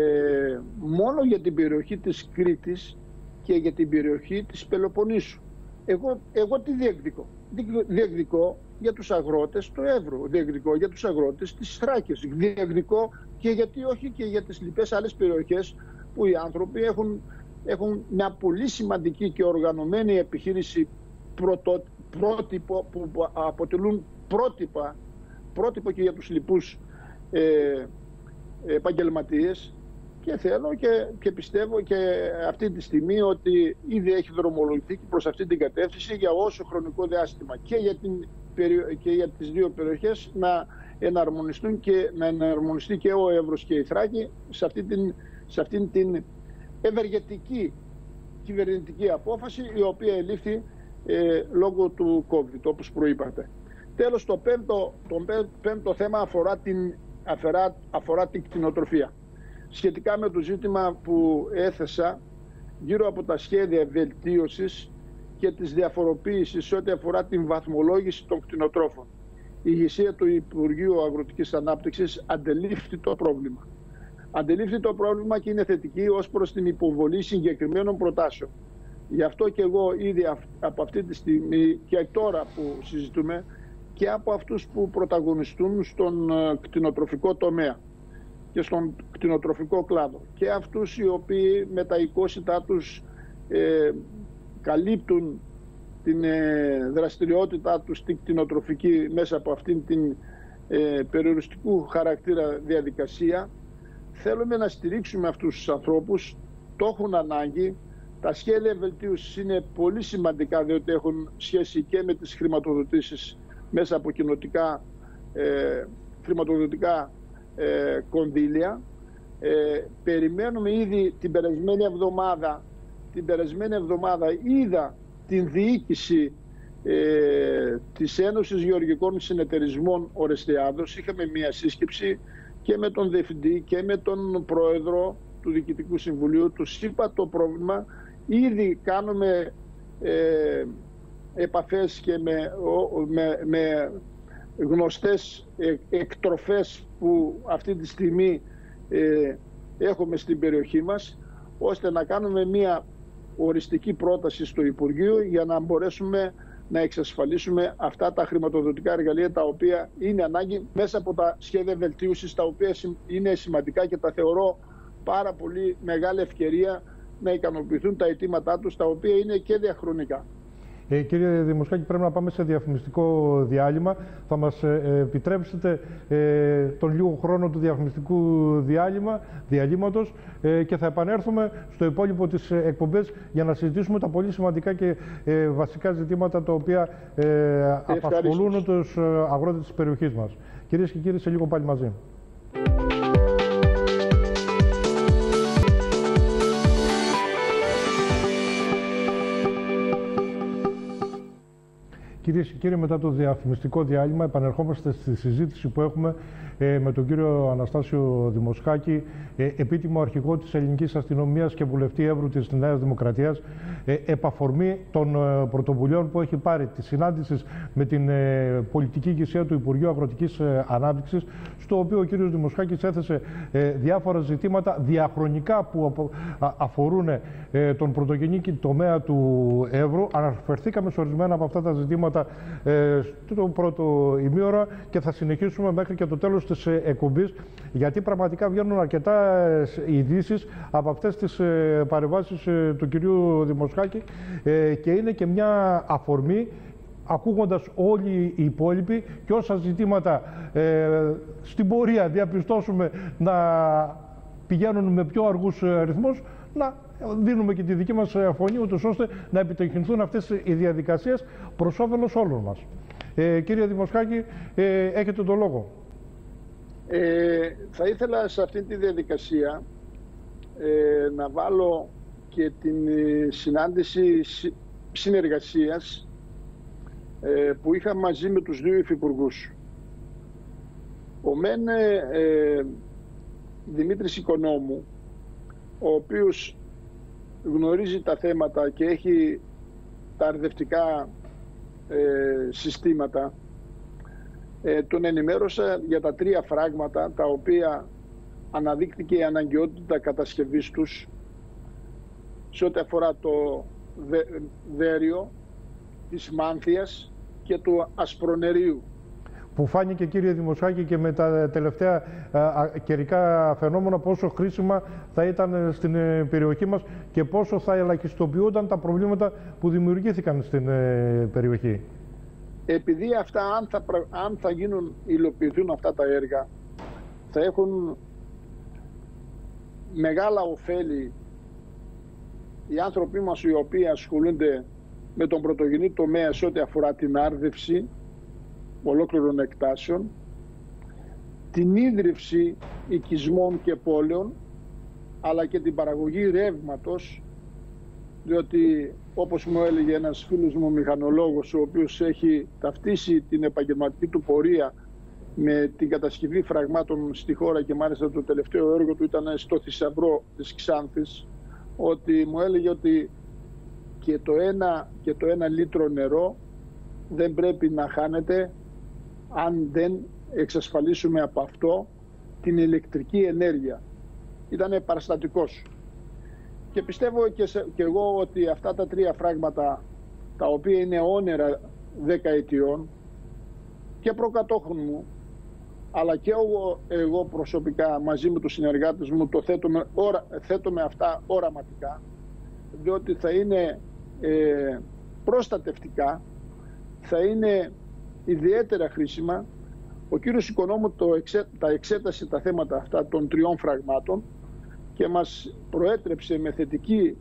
μόνο για την περιοχή της Κρήτης και για την περιοχή της Πελοποννήσου. Εγώ τι διεκδικώ? Διεκδικώ για τους αγρότες του Εύρου, διεκδικώ για τους αγρότες της Θράκης, διεκδικώ και γιατί όχι και για τις λοιπές άλλες περιοχές που οι άνθρωποι έχουν μια πολύ σημαντική και οργανωμένη επιχείρηση πρότυπο, που αποτελούν πρότυπο και για τους λοιπούς επαγγελματίες, και θέλω και πιστεύω και αυτή τη στιγμή ότι ήδη έχει δρομολογηθεί προς αυτή την κατεύθυνση για όσο χρονικό διάστημα και για τις δύο περιοχές να εναρμονιστούν και να εναρμονιστεί και ο Εύρος και η Θράκη σε αυτήν την ευεργετική κυβερνητική απόφαση η οποία ελήφθη λόγω του COVID, όπως προείπατε. Τέλος, το πέμπτο θέμα αφορά την κτηνοτροφία. Σχετικά με το ζήτημα που έθεσα γύρω από τα σχέδια βελτίωσης και της διαφοροποίησης ό,τι αφορά την βαθμολόγηση των κτηνοτρόφων. Η ηγεσία του Υπουργείου Αγροτικής Ανάπτυξης αντελήφθη το πρόβλημα. Αντελήφθη το πρόβλημα και είναι θετική ως προς την υποβολή συγκεκριμένων προτάσεων. Γι' αυτό και εγώ ήδη από αυτή τη στιγμή και τώρα που συζητούμε και από αυτούς που πρωταγωνιστούν στον κτηνοτροφικό τομέα και στον κτηνοτροφικό κλάδο και αυτούς οι οποίοι με τα οικόσιτά τους καλύπτουν την δραστηριότητά τους στην κτηνοτροφική μέσα από αυτήν την περιοριστικού χαρακτήρα διαδικασία. Θέλουμε να στηρίξουμε αυτούς τους ανθρώπους, το έχουν ανάγκη. Τα σχέδια βελτίωσης είναι πολύ σημαντικά διότι έχουν σχέση και με τις χρηματοδοτήσεις μέσα από κοινοτικά χρηματοδοτικά κονδύλια. Περιμένουμε ήδη την περασμένη εβδομάδα είδα την διοίκηση της Ένωσης Γεωργικών Συνεταιρισμών Ορεστιάδος. Είχαμε μία σύσκεψη και με τον Διευθυντή και με τον Πρόεδρο του Διοικητικού Συμβουλίου. Τους είπα το πρόβλημα. Ήδη κάνουμε επαφές και με γνωστές εκτροφές που αυτή τη στιγμή έχουμε στην περιοχή μας, ώστε να κάνουμε μία οριστική πρόταση στο Υπουργείο για να μπορέσουμε να εξασφαλίσουμε αυτά τα χρηματοδοτικά εργαλεία τα οποία είναι ανάγκη μέσα από τα σχέδια βελτίωσης, τα οποία είναι σημαντικά και τα θεωρώ πάρα πολύ μεγάλη ευκαιρία να ικανοποιηθούν τα αιτήματά τους, τα οποία είναι και διαχρονικά. Κύριε Δημοσχάκη, πρέπει να πάμε σε διαφημιστικό διάλειμμα. Θα μας επιτρέψετε τον λίγο χρόνο του διαφημιστικού διαλύματος και θα επανέλθουμε στο υπόλοιπο της εκπομπής για να συζητήσουμε τα πολύ σημαντικά και βασικά ζητήματα τα οποία απασχολούν τους αγρότες της περιοχής μας. Κυρίες και κύριοι, σε λίγο πάλι μαζί. Κυρίες και κύριοι, μετά το διαφημιστικό διάλειμμα επανερχόμαστε στη συζήτηση που έχουμε με τον κύριο Αναστάσιο Δημοσχάκη, επίτιμο αρχηγό της Ελληνικής Αστυνομίας και βουλευτή Εύρου της Νέας Δημοκρατίας, επ' αφορμή των πρωτοβουλειών που έχει πάρει, τη συνάντηση με την πολιτική ηγεσία του Υπουργείου Αγροτικής Ανάπτυξης, στο οποίο ο κύριος Δημοσχάκης έθεσε διάφορα ζητήματα διαχρονικά που αφορούν τον πρωτογενή τομέα του Εύρου. Αναφερθήκαμε σε ορισμένα από αυτά τα ζητήματα στο πρώτο ημίωρο και θα συνεχίσουμε μέχρι και το τέλος της εκπομπής, γιατί πραγματικά βγαίνουν αρκετά ειδήσεις από αυτές τις παρεμβάσεις του κυρίου Δημοσχάκη και είναι και μια αφορμή, ακούγοντας όλοι οι υπόλοιποι και όσα ζητήματα στην πορεία διαπιστώσουμε να πηγαίνουν με πιο αργούς ρυθμούς, να δίνουμε και τη δική μας φωνή, ούτως ώστε να επιταχυνθούν αυτές οι διαδικασίες προς όφελος όλων μας. Κύριε Δημοσχάκη, έχετε το λόγο. Θα ήθελα σε αυτή τη διαδικασία να βάλω και την συνάντηση συνεργασίας που είχα μαζί με τους δύο υφυπουργούς. Ο μεν Δημήτρης Οικονόμου, ο οποίος γνωρίζει τα θέματα και έχει τα αρδευτικά συστήματα, τον ενημέρωσα για τα 3 φράγματα τα οποία αναδείχθηκε η αναγκαιότητα κατασκευής τους σε ό,τι αφορά το δέριο της Μάνθιας και του Ασπρονερίου. Που φάνηκε, κύριε Δημοσχάκη, και με τα τελευταία καιρικά φαινόμενα πόσο χρήσιμα θα ήταν στην περιοχή μας και πόσο θα ελαχιστοποιούνταν τα προβλήματα που δημιουργήθηκαν στην περιοχή. Επειδή αυτά, αν θα υλοποιηθούν αυτά τα έργα, θα έχουν μεγάλα ωφέλη οι άνθρωποι μας οι οποίοι ασχολούνται με τον πρωτογενή τομέα σε ό,τι αφορά την άρδευση ολόκληρων εκτάσεων, την ίδρυυση οικισμών και πόλεων, αλλά και την παραγωγή ρεύματος, διότι όπως μου έλεγε ένας φίλος μου μηχανολόγος, ο οποίος έχει ταυτίσει την επαγγελματική του πορεία με την κατασκευή φραγμάτων στη χώρα και μάλιστα το τελευταίο έργο του ήταν στο θησαυρό της Ξάνθης, ότι μου έλεγε ότι και το ένα λίτρο νερό δεν πρέπει να χάνεται αν δεν εξασφαλίσουμε από αυτό την ηλεκτρική ενέργεια. Ήτανε παραστατικός. Και πιστεύω και εγώ ότι αυτά τα 3 φράγματα, τα οποία είναι όνερα 10 ετιών και προκατόχων μου, αλλά και εγώ προσωπικά μαζί με τους συνεργάτες μου το θέτουμε αυτά οραματικά, διότι θα είναι προστατευτικά, θα είναι ιδιαίτερα χρήσιμα. Ο κύριος Οικονόμου τα εξέτασε τα θέματα αυτά των 3 φραγμάτων και μας προέτρεψε με θετική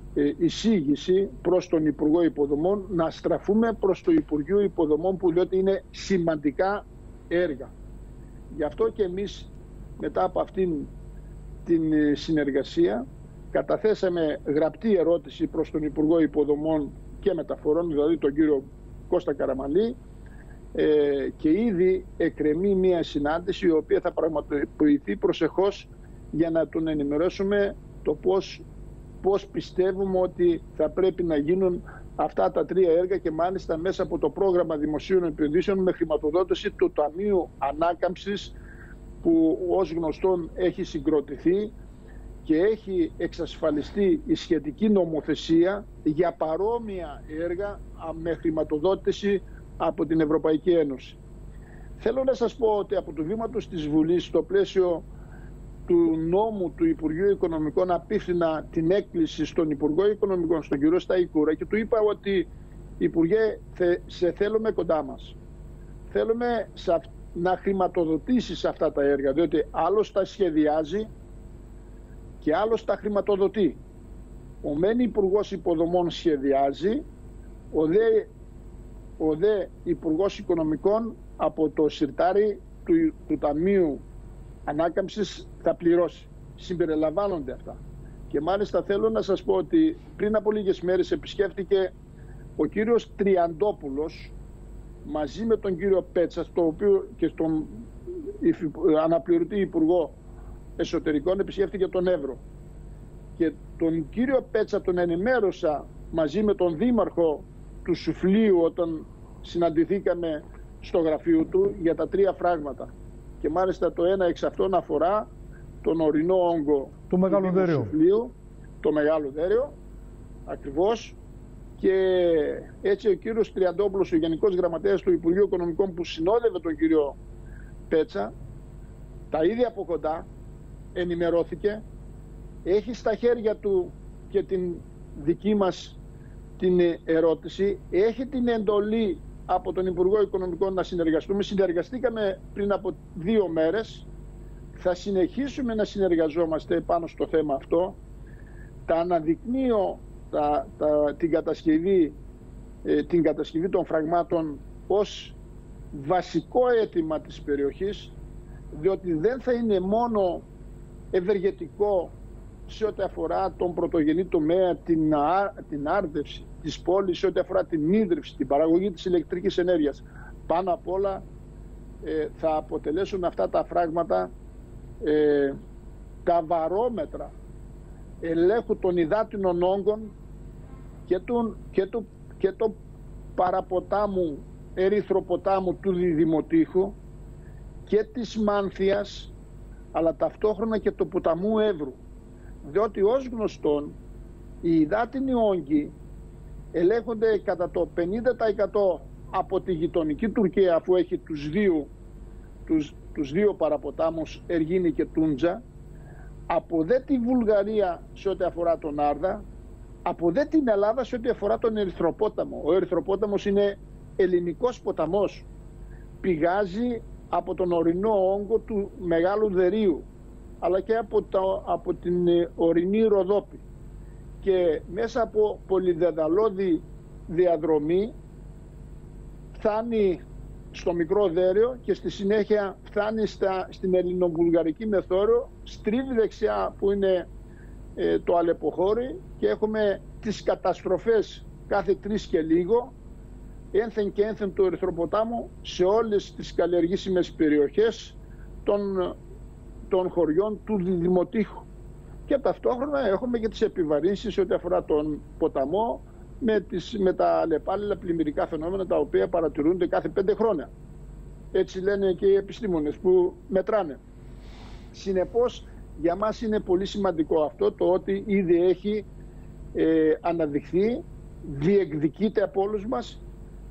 εισήγηση προς τον Υπουργό Υποδομών να στραφούμε προς το Υπουργείο Υποδομών, που λέει ότι είναι σημαντικά έργα. Γι' αυτό και εμείς μετά από αυτήν την συνεργασία καταθέσαμε γραπτή ερώτηση προς τον Υπουργό Υποδομών και Μεταφορών, δηλαδή τον κύριο Κώστα Καραμανλή, και ήδη εκκρεμεί μια συνάντηση η οποία θα πραγματοποιηθεί προσεχώς για να τον ενημερώσουμε το πώς πιστεύουμε ότι θα πρέπει να γίνουν αυτά τα 3 έργα, και μάλιστα μέσα από το πρόγραμμα δημοσίων επενδύσεων με χρηματοδότηση του Ταμείου Ανάκαμψης, που ως γνωστόν έχει συγκροτηθεί και έχει εξασφαλιστεί η σχετική νομοθεσία για παρόμοια έργα με χρηματοδότηση από την Ευρωπαϊκή Ένωση. Θέλω να σας πω ότι από το βήμα του της Βουλής, στο πλαίσιο του νόμου του Υπουργείου Οικονομικών, απίφθηνα την έκκληση στον Υπουργό Οικονομικών, στον κύριο Σταϊκούρα, και του είπα ότι Υπουργέ, σε θέλουμε κοντά μας. Θέλουμε να χρηματοδοτήσεις αυτά τα έργα, διότι άλλος τα σχεδιάζει και άλλος τα χρηματοδοτεί. Ο μεν Υπουργός Υποδομών σχεδιάζει, ο δε Υπουργός Οικονομικών από το συρτάρι του Ταμείου Ανάκαμψης θα πληρώσει. Συμπεριλαμβάνονται αυτά. Και μάλιστα θέλω να σας πω ότι πριν από λίγες μέρες επισκέφθηκε ο κύριος Τριαντόπουλος μαζί με τον κύριο Πέτσα, και στον αναπληρωτή Υπουργό Εσωτερικών, επισκέφθηκε τον Εύρο. Και τον κύριο Πέτσα τον ενημέρωσα μαζί με τον Δήμαρχο του Σουφλίου όταν συναντηθήκαμε στο γραφείο του για τα 3 φράγματα. Και μάλιστα το ένα εξ αυτών αφορά τον ορεινό όγκο του Μεγάλου Δέριου. Σουφλίου, το Μεγάλο Δέριο, ακριβώς. Και έτσι ο κύριος Τριαντόπουλος, ο Γενικός Γραμματέας του Υπουργείου Οικονομικών, που συνόδευε τον κύριο Πέτσα, τα ίδια από κοντά ενημερώθηκε, έχει στα χέρια του και την δική μας την ερώτηση, έχει την εντολή από τον Υπουργό Οικονομικών να συνεργαστούμε. Συνεργαστήκαμε πριν από 2 μέρες, θα συνεχίσουμε να συνεργαζόμαστε πάνω στο θέμα αυτό. Τα αναδεικνύω την κατασκευή των φραγμάτων ως βασικό αίτημα της περιοχής, διότι δεν θα είναι μόνο ευεργετικό σε ό,τι αφορά τον πρωτογενή τομέα, την άρδευση, της πόλης σε ό,τι αφορά την ίδρυυση, την παραγωγή της ηλεκτρικής ενέργειας. Πάνω απ' όλα θα αποτελέσουν αυτά τα φράγματα τα βαρόμετρα ελέγχου των υδάτινων όγκων και του παραποτάμου ερυθροποτάμου του Διδημοτύχου και της Μάνθιας, αλλά ταυτόχρονα και του ποταμού Εύρου. Διότι ως γνωστόν οι υδάτινοι όγκοι ελέγχονται κατά το 50% από τη γειτονική Τουρκία, αφού έχει τους δύο παραποτάμους Εργίνη και Τούντζα, από δε τη Βουλγαρία σε ό,τι αφορά τον Άρδα, από δε την Ελλάδα σε ό,τι αφορά τον Ερυθροπόταμο. Ο Ερυθροπόταμος είναι ελληνικός ποταμός, πηγάζει από τον ορεινό όγκο του Μεγάλου Δερίου, αλλά και από την ορεινή Ροδόπη, και μέσα από πολυδεδαλώδη διαδρομή φτάνει στο Μικρό Δέριο και στη συνέχεια φτάνει στην Ελληνοβουλγαρική Μεθόριο, στρίβει δεξιά που είναι το Αλεποχώρι, και έχουμε τις καταστροφές κάθε 3 και λίγο, ένθεν και ένθεν του Ερυθροποτάμου σε όλες τις καλλιεργήσιμες περιοχές των χωριών του Διδημοτύχου. Και ταυτόχρονα έχουμε και τις επιβαρύνσεις ό,τι αφορά τον ποταμό με τα αλλεπάλληλα πλημμυρικά φαινόμενα, τα οποία παρατηρούνται κάθε 5 χρόνια. Έτσι λένε και οι επιστήμονες που μετράνε. Συνεπώς, για μας είναι πολύ σημαντικό αυτό, το ότι ήδη έχει αναδειχθεί, διεκδικείται από όλους μας.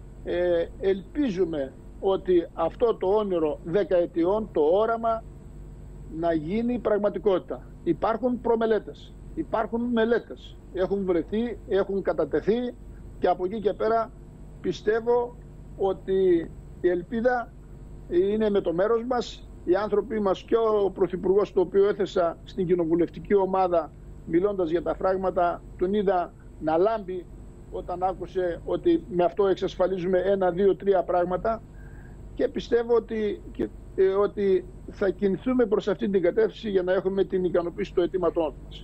Ελπίζουμε ότι αυτό το όνειρο δεκαετιών, το όραμα, να γίνει πραγματικότητα. Υπάρχουν προμελέτες, υπάρχουν μελέτες, έχουν βρεθεί, έχουν κατατεθεί, και από εκεί και πέρα πιστεύω ότι η ελπίδα είναι με το μέρος μας. Οι άνθρωποι μας και ο Πρωθυπουργός, το οποίο έθεσα στην κοινοβουλευτική ομάδα μιλώντας για τα φράγματα, τον είδα να λάμπει όταν άκουσε ότι με αυτό εξασφαλίζουμε 1, 2, 3 πράγματα, και πιστεύω ότι θα κινηθούμε προς αυτή την κατεύθυνση για να έχουμε την ικανοποίηση του αιτήματός μας.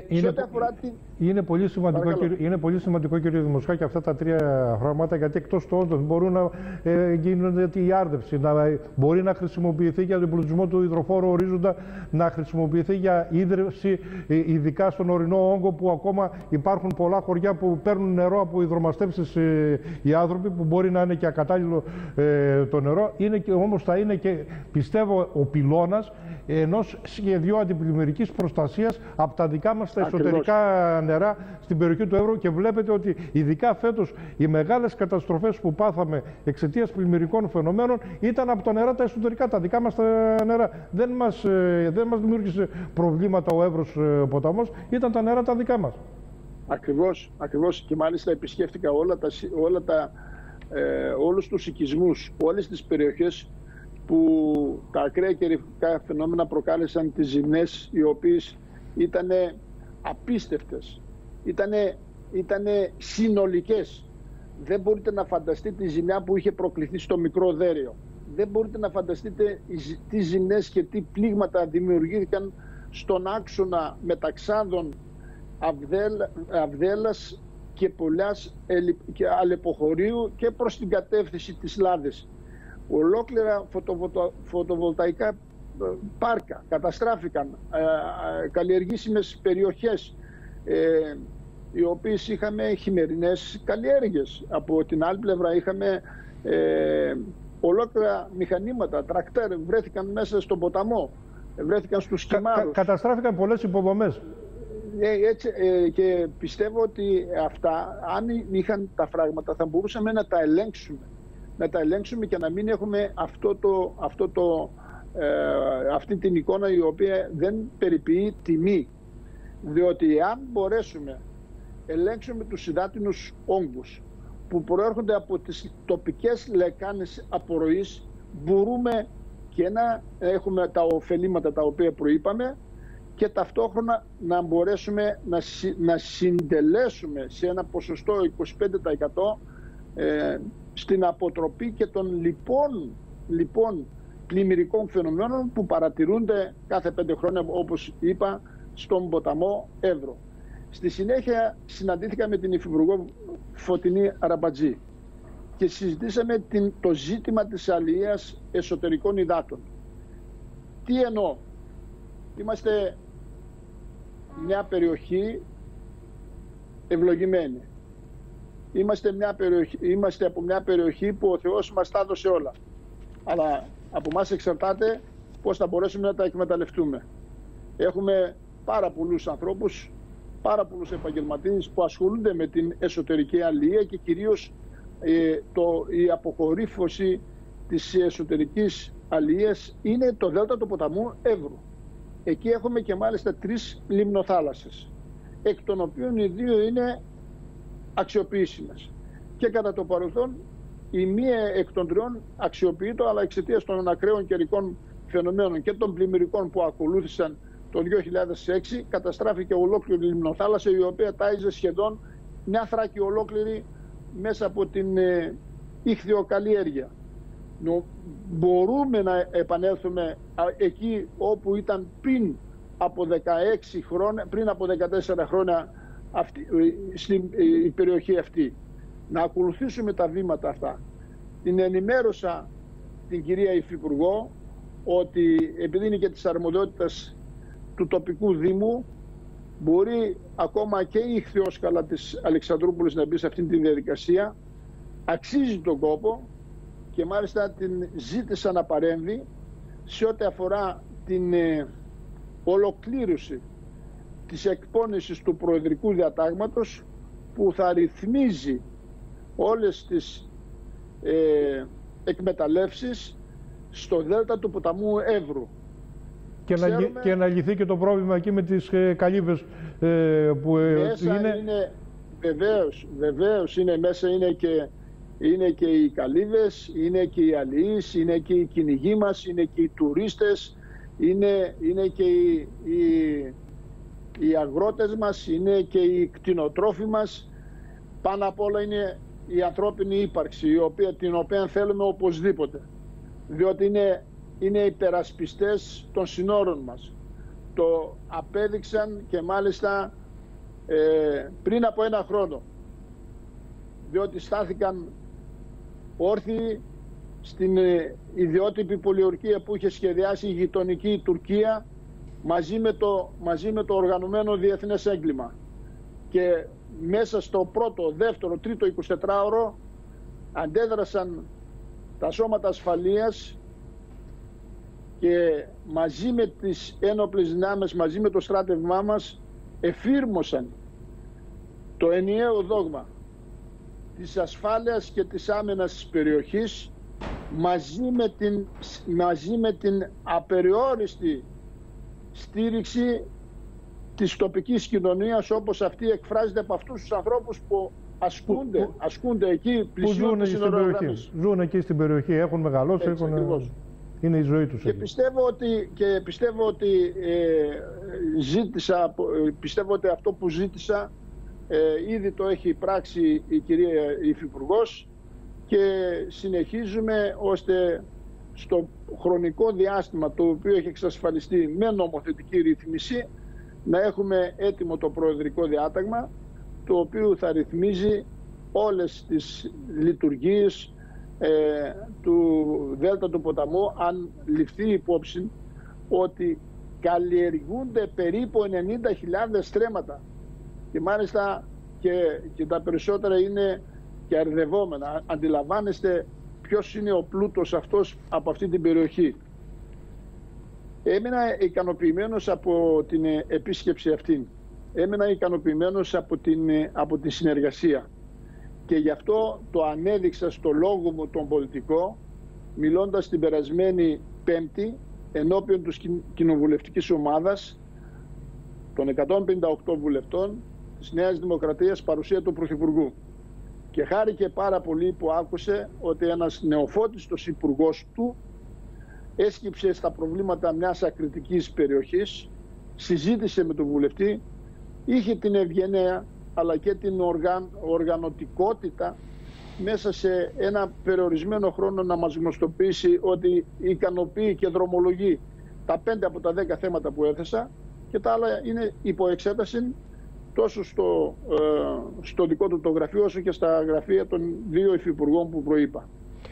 Είναι πολύ σημαντικό, κύριε Δημοσχάκη, αυτά τα 3 φράγματα, γιατί εκτός του όντως μπορούν να γίνονται η άρδευση, μπορεί να χρησιμοποιηθεί για τον εμπλουτισμό του υδροφόρου ορίζοντα, να χρησιμοποιηθεί για ίδρυυση, ειδικά στον ορεινό όγκο, που ακόμα υπάρχουν πολλά χωριά που παίρνουν νερό από υδρομαστεύσεις οι άνθρωποι, που μπορεί να είναι και ακατάλληλο το νερό. Όμως θα είναι και, πιστεύω, ο πυλώνας ενός σχεδίου αντιπλημμυρικής προστασίας από τα δικά μας τα εσωτερικά νερά στην περιοχή του Εύρου, και βλέπετε ότι ειδικά φέτος οι μεγάλες καταστροφές που πάθαμε εξαιτίας πλημμυρικών φαινομένων ήταν από τα νερά τα εσωτερικά, τα δικά μας τα νερά. Δεν μας δημιούργησε προβλήματα ο Εύρος ποταμός, ήταν τα νερά τα δικά μας. Ακριβώς, και μάλιστα επισκέφτηκα όλους τους οικισμούς, όλες τις περιοχές που τα ακραία καιρικά φαινόμενα προκάλεσαν τις ζημιές, οι οποίες ήταν απίστευτες, ήταν συνολικές. Δεν μπορείτε να φανταστείτε τη ζημιά που είχε προκληθεί στο Μικρό Δέριο. Δεν μπορείτε να φανταστείτε τι ζημιές και τι πλήγματα δημιουργήθηκαν στον άξονα Μεταξάνδων, Αυδέλας και Πολιάς και Αλεποχωρίου, και προς την κατεύθυνση της Λάδης. Ολόκληρα φωτοβολταϊκά πάρκα καταστράφηκαν, καλλιεργήσιμες περιοχές, οι οποίες είχαμε χειμερινές καλλιέργειες. Από την άλλη πλευρά είχαμε ολόκληρα μηχανήματα, τρακτέρ, βρέθηκαν μέσα στον ποταμό, βρέθηκαν στους Κιμάρους. Καταστράφηκαν πολλές υποδομές. Και πιστεύω ότι αυτά, αν είχαν τα φράγματα, θα μπορούσαμε να τα ελέγξουμε και να μην έχουμε αυτή την εικόνα, η οποία δεν περιποιεί τιμή. Διότι αν μπορέσουμε ελέγξουμε τους υδάτινους όγκους που προέρχονται από τις τοπικές λεκάνες απορροής, μπορούμε και να έχουμε τα ωφελήματα τα οποία προείπαμε, και ταυτόχρονα να μπορέσουμε να συντελέσουμε σε ένα ποσοστό 25% στην αποτροπή και των λοιπόν πλημμυρικών φαινομένων που παρατηρούνται κάθε 5 χρόνια, όπως είπα, στον ποταμό Εύρο. Στη συνέχεια συναντήθηκα με την Υφυπουργό Φωτεινή Αραμπατζή και συζητήσαμε το ζήτημα της αλληλείας εσωτερικών υδάτων. Τι εννοώ? Είμαστε μια περιοχή ευλογημένη. Είμαστε από μια περιοχή που ο Θεός μας τα έδωσε όλα. Αλλά από εμάς εξαρτάται πώς θα μπορέσουμε να τα εκμεταλλευτούμε. Έχουμε πάρα πολλούς ανθρώπους, πάρα πολλούς επαγγελματίες που ασχολούνται με την εσωτερική αλληλεία και κυρίως η αποκορύφωση της εσωτερικής αλληλείας είναι το δέλτα του ποταμού Εύρου. Εκεί έχουμε και μάλιστα 3 λιμνοθάλασσες, εκ των οποίων οι 2 είναι αξιοποιήσιμες. Και κατά το παρελθόν η μία εκ των 3 αξιοποιείται, αλλά εξαιτίας των ακραίων καιρικών φαινομένων και των πλημμυρικών που ακολούθησαν το 2006 καταστράφηκε ολόκληρη λιμνοθάλασσα, η οποία τάιζε σχεδόν μια Θράκη ολόκληρη μέσα από την ίχθυοκαλλιέργεια. Μπορούμε να επανέλθουμε εκεί όπου ήταν πριν από 16 χρόνια, πριν από 14 χρόνια στην περιοχή αυτή. Να ακολουθήσουμε τα βήματα αυτά. Την ενημέρωσα την κυρία Υφυπουργό ότι επειδή είναι και της αρμοδιότητας του τοπικού Δήμου, μπορεί ακόμα και η ίχθυόσκαλα της Αλεξανδρούπολης να μπει σε αυτήν τη διαδικασία. Αξίζει τον κόπο και μάλιστα την ζήτησα να παρέμβει σε ό,τι αφορά την ολοκλήρωση της εκπόνησης του Προεδρικού Διατάγματος που θα ρυθμίζει όλες τις εκμεταλλεύσεις στο δέλτα του ποταμού Εύρου. Και να λυθεί και το πρόβλημα εκεί με τις καλύβες που είναι. Βεβαίως είναι μέσα, είναι και οι καλύβες, είναι και οι αλληλείς, είναι και οι κυνηγοί μας, είναι και οι τουρίστες, είναι και οι αγρότες μας, είναι και οι κτηνοτρόφοι μας. Πάνω απ' όλα είναι η ανθρώπινη ύπαρξη, την οποία θέλουμε οπωσδήποτε, διότι είναι υπερασπιστές των συνόρων μας. Το απέδειξαν και μάλιστα πριν από 1 χρόνο, διότι στάθηκαν όρθιοι στην ιδιότυπη πολιορκία που είχε σχεδιάσει η γειτονική Τουρκία μαζί με το οργανωμένο διεθνές έγκλημα. Και μέσα στο πρώτο, δεύτερο, τρίτο 24ωρο αντέδρασαν τα σώματα ασφαλείας και μαζί με τις ένοπλες δυνάμεις, μαζί με το στράτευμά μας εφήρμοσαν το ενιαίο δόγμα της ασφάλειας και της άμυνας της περιοχής μαζί με την απεριόριστη στήριξη της τοπικής κοινωνίας, όπως αυτή εκφράζεται από αυτούς τους ανθρώπους που ασκούνται εκεί, πλησιούν τη συνορογραμμή. Ζουν εκεί στην περιοχή, έχουν μεγαλώσει, είναι η ζωή τους. Και πιστεύω ότι αυτό που ζήτησα ήδη το έχει πράξει η κυρία Υφυπουργός και συνεχίζουμε ώστε στο χρονικό διάστημα το οποίο έχει εξασφαλιστεί με νομοθετική ρύθμιση να έχουμε έτοιμο το Προεδρικό Διάταγμα, το οποίο θα ρυθμίζει όλες τις λειτουργίες του Δέλτα του ποταμού, αν ληφθεί υπόψη ότι καλλιεργούνται περίπου 90.000 στρέμματα και μάλιστα και τα περισσότερα είναι και αρδευόμενα. Αντιλαμβάνεστε ποιος είναι ο πλούτος αυτός από αυτή την περιοχή. Έμεινα ικανοποιημένος από την επίσκεψη αυτή. Έμεινα ικανοποιημένος από τη συνεργασία. Και γι' αυτό το ανέδειξα στο λόγο μου τον πολιτικό, μιλώντας την περασμένη Πέμπτη ενώπιον της κοινοβουλευτικής ομάδας των 158 βουλευτών της Νέας Δημοκρατίας, παρουσία του Πρωθυπουργού. Και χάρηκε πάρα πολύ που άκουσε ότι ένας νεοφώτιστος υπουργός του έσκυψε στα προβλήματα μιας ακριτικής περιοχής, συζήτησε με τον βουλευτή, είχε την ευγενέα αλλά και την οργανωτικότητα μέσα σε ένα περιορισμένο χρόνο να μας γνωστοποιήσει ότι ικανοποιεί και δρομολογεί τα 5 από τα 10 θέματα που έθεσα και τα άλλα είναι υπό εξέταση τόσο στο δικό του το γραφείο όσο και στα γραφεία των δύο υφυπουργών που προείπα.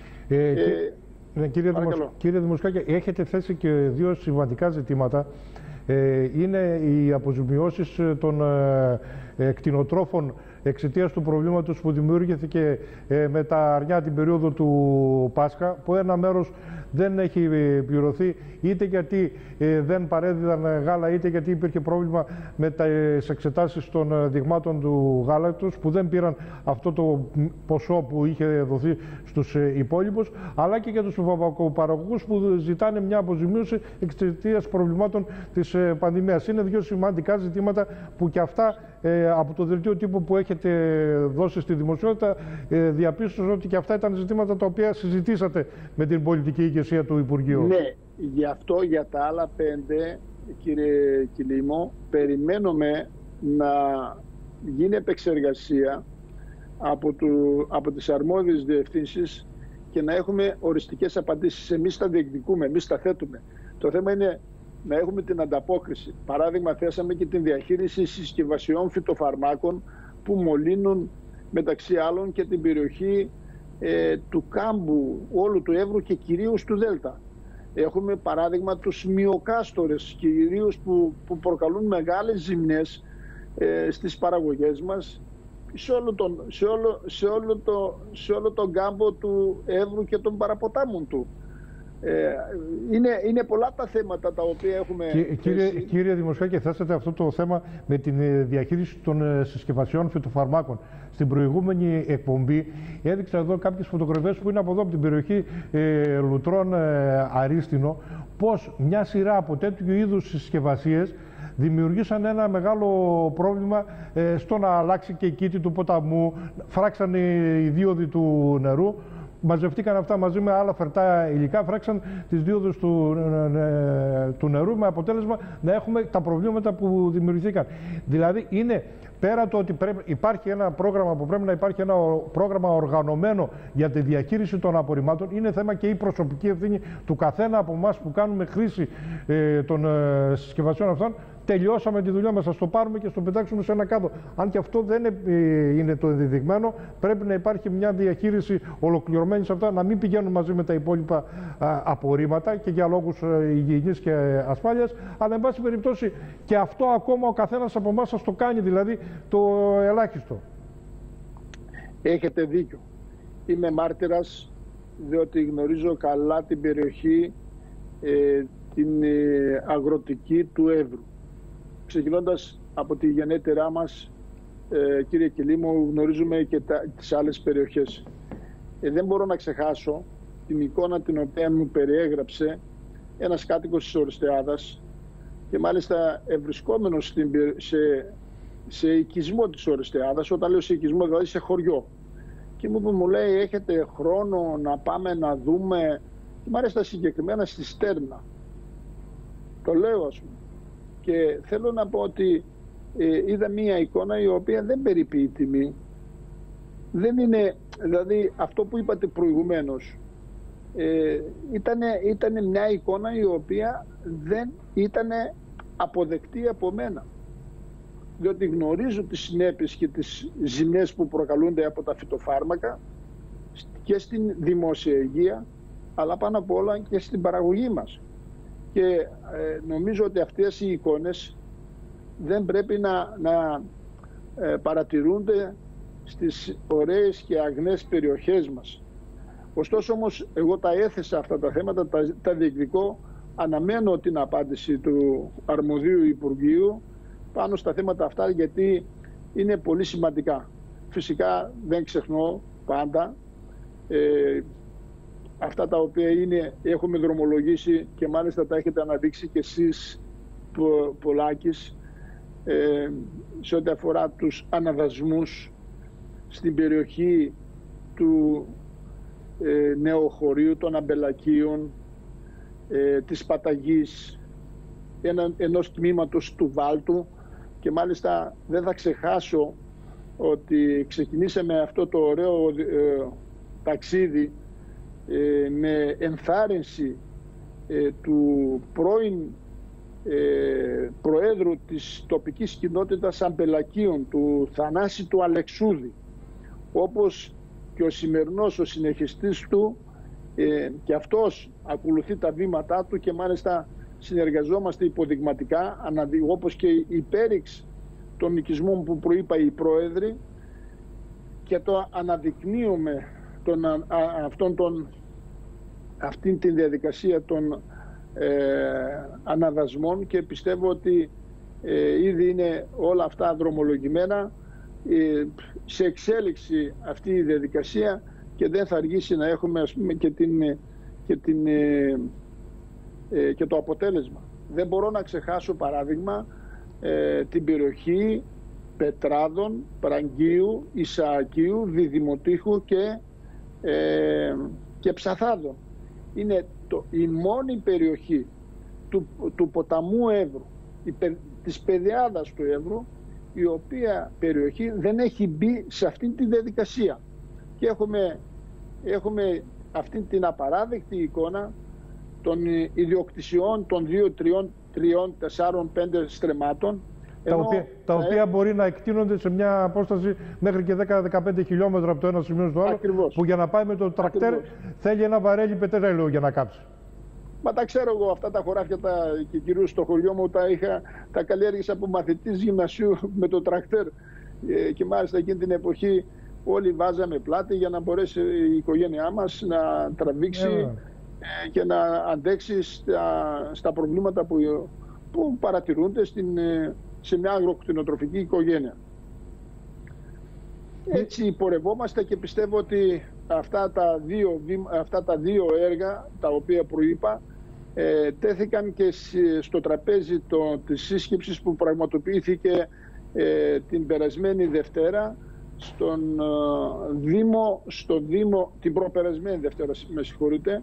Κύριε Δημοσχάκη, έχετε θέσει και δύο σημαντικά ζητήματα. Είναι οι αποζημιώσεις των κτηνοτρόφων εξαιτίας του προβλήματος που δημιούργηθηκε με τα αρνιά την περίοδο του Πάσχα, που ένα μέρος δεν έχει πληρωθεί, είτε γιατί δεν παρέδιδαν γάλα, είτε γιατί υπήρχε πρόβλημα με τις εξετάσεις των δειγμάτων του γάλακτος, που δεν πήραν αυτό το ποσό που είχε δοθεί στους υπόλοιπους, αλλά και για τους βαμβακοπαραγωγούς που ζητάνε μια αποζημίωση εξαιτίας προβλημάτων της πανδημίας. Είναι δύο σημαντικά ζητήματα που και αυτά από το δελτίο τύπου που έχετε δώσει στη δημοσιότητα διαπίστωσα ότι και αυτά ήταν ζητήματα τα οποία συζητήσατε με την πολιτική ηγεσία του Υπουργείου. Ναι, γι' αυτό για τα άλλα 5, κύριε Κιλίμο, περιμένουμε να γίνει επεξεργασία από τις αρμόδιες διευθύνσεις και να έχουμε οριστικές απαντήσεις. Εμείς τα διεκδικούμε, εμείς τα θέτουμε. Το θέμα είναι να έχουμε την ανταπόκριση. Παράδειγμα, θέσαμε και την διαχείριση συσκευασιών φυτοφαρμάκων που μολύνουν μεταξύ άλλων και την περιοχή του κάμπου, όλου του Εύρου και κυρίως του Δέλτα. Έχουμε παράδειγμα τους μυοκάστορες, κυρίως που προκαλούν μεγάλες ζημιές στις παραγωγές μας σε όλο τον κάμπο του Εύρου και των παραποτάμων του. Είναι πολλά τα θέματα τα οποία έχουμε. Κύριε Δημοσχάκη, θέσατε αυτό το θέμα με τη διαχείριση των συσκευασιών φυτοφαρμάκων. Στην προηγούμενη εκπομπή έδειξα εδώ κάποιες φωτογραφίες που είναι από εδώ, από την περιοχή Λουτρών Αρίστινο, πως μια σειρά από τέτοιου είδους συσκευασίες δημιουργήσαν ένα μεγάλο πρόβλημα στο να αλλάξει και η κήτη του ποταμού, φράξαν οι δίωδοι του νερού. Μαζευτήκαν αυτά μαζί με άλλα φερτά υλικά, φράξαν τις δίωδους του νερού, με αποτέλεσμα να έχουμε τα προβλήματα που δημιουργηθήκαν. Δηλαδή είναι πέρα το ότι υπάρχει ένα πρόγραμμα που πρέπει να υπάρχει, ένα πρόγραμμα οργανωμένο για τη διαχείριση των απορριμμάτων, είναι θέμα και η προσωπική ευθύνη του καθένα από εμάς που κάνουμε χρήση των συσκευασιών αυτών. Τελειώσαμε τη δουλειά μας, θα το πάρουμε και στο πετάξουμε σε ένα κάδο. Αν και αυτό δεν είναι το ενδεδειγμένο, πρέπει να υπάρχει μια διαχείριση ολοκληρωμένη σε αυτά, να μην πηγαίνουν μαζί με τα υπόλοιπα απορρίμματα και για λόγους υγιεινής και ασφάλειας, αλλά εν πάση περιπτώσει και αυτό ακόμα ο καθένας από εμάς σας το κάνει, δηλαδή το ελάχιστο. Έχετε δίκιο. Είμαι μάρτυρας, διότι γνωρίζω καλά την περιοχή, την αγροτική του Εύρου. Ξεκινώντας από τη γενέτειρά μας, κύριε Κιλίμο, γνωρίζουμε και τις άλλες περιοχές. Δεν μπορώ να ξεχάσω την εικόνα την οποία μου περιέγραψε ένας κάτοικος της Ορεστεάδας και μάλιστα ευρισκόμενος σε οικισμό της Ορεστεάδας, όταν λέω σε οικισμό δηλαδή σε χωριό. Και μου λέει, έχετε χρόνο να πάμε να δούμε, και μάλιστα συγκεκριμένα στη Στέρνα. Το λέω ας πούμε. Και θέλω να πω ότι είδα μία εικόνα η οποία δεν περιποιεί τιμή. Δεν είναι, δηλαδή αυτό που είπατε προηγουμένως, ήταν μια εικόνα η οποία δεν ήταν αποδεκτή από μένα. Διότι γνωρίζω τις συνέπειες και τις ζημιές που προκαλούνται από τα φυτοφάρμακα και στην δημόσια υγεία, αλλά πάνω απ' όλα και στην παραγωγή μας. Και νομίζω ότι αυτές οι εικόνες δεν πρέπει να παρατηρούνται στις ωραίες και αγνές περιοχές μας. Ωστόσο όμως εγώ τα έθεσα αυτά τα θέματα, τα διεκδικώ, αναμένω την απάντηση του αρμοδίου Υπουργείου πάνω στα θέματα αυτά, γιατί είναι πολύ σημαντικά. Φυσικά δεν ξεχνώ πάντα αυτά τα οποία έχουμε δρομολογήσει και μάλιστα τα έχετε αναδείξει και εσείς Πολάκης, σε ό,τι αφορά τους αναδασμούς στην περιοχή του νεοχωρίου, των Αμπελακίων, της Παταγής, ενός τμήματος του Βάλτου, και μάλιστα δεν θα ξεχάσω ότι ξεκινήσαμε αυτό το ωραίο ταξίδι με ενθάρρυνση του πρώην Προέδρου της τοπικής κοινότητας Αμπελακίων, του Θανάση του Αλεξούδη, όπως και ο σημερινός ο συνεχιστής του, και αυτός ακολουθεί τα βήματά του και μάλιστα συνεργαζόμαστε υποδειγματικά, όπως και η πέριξ των οικισμών που προείπα οι πρόεδροι, και το αναδεικνύουμε αυτήν την διαδικασία των αναδασμών, και πιστεύω ότι ήδη είναι όλα αυτά δρομολογημένα, σε εξέλιξη αυτή η διαδικασία, και δεν θα αργήσει να έχουμε, ας πούμε, και το αποτέλεσμα. Δεν μπορώ να ξεχάσω παράδειγμα την περιοχή Πετράδων, Πραγκίου, Ισαακίου, Διδημοτήχου και Ψαθάδων. Είναι η μόνη περιοχή του ποταμού Εύρου, της πεδιάδας του Εύρου, η οποία περιοχή δεν έχει μπει σε αυτήν τη διαδικασία. Και έχουμε αυτήν την απαράδεκτη εικόνα των ιδιοκτησιών των 2, 3, 4, 5 στρεμμάτων, τα οποία μπορεί να εκτείνονται σε μια απόσταση μέχρι και 10-15 χιλιόμετρα από το ένα σημείο στο άλλο. Ακριβώς. Που για να πάει με το τρακτέρ θέλει ένα βαρέλι πετρέλαιο για να κάψει. Μα τα ξέρω εγώ αυτά τα χωράφια, και κυρίως στο χωριό μου τα καλλιέργησα από μαθητής γυμνασίου με το τρακτέρ, και μάλιστα εκείνη την εποχή όλοι βάζαμε πλάτη για να μπορέσει η οικογένειά μας να τραβήξει και να αντέξει στα προβλήματα που παρατηρούνται σε μια αγροκτηνοτροφική οικογένεια. Έτσι πορευόμαστε, και πιστεύω ότι αυτά τα δύο έργα τα οποία προείπα τέθηκαν και στο τραπέζι της σύσκεψης που πραγματοποιήθηκε την περασμένη Δευτέρα την προπερασμένη Δευτέρα, με συγχωρείτε,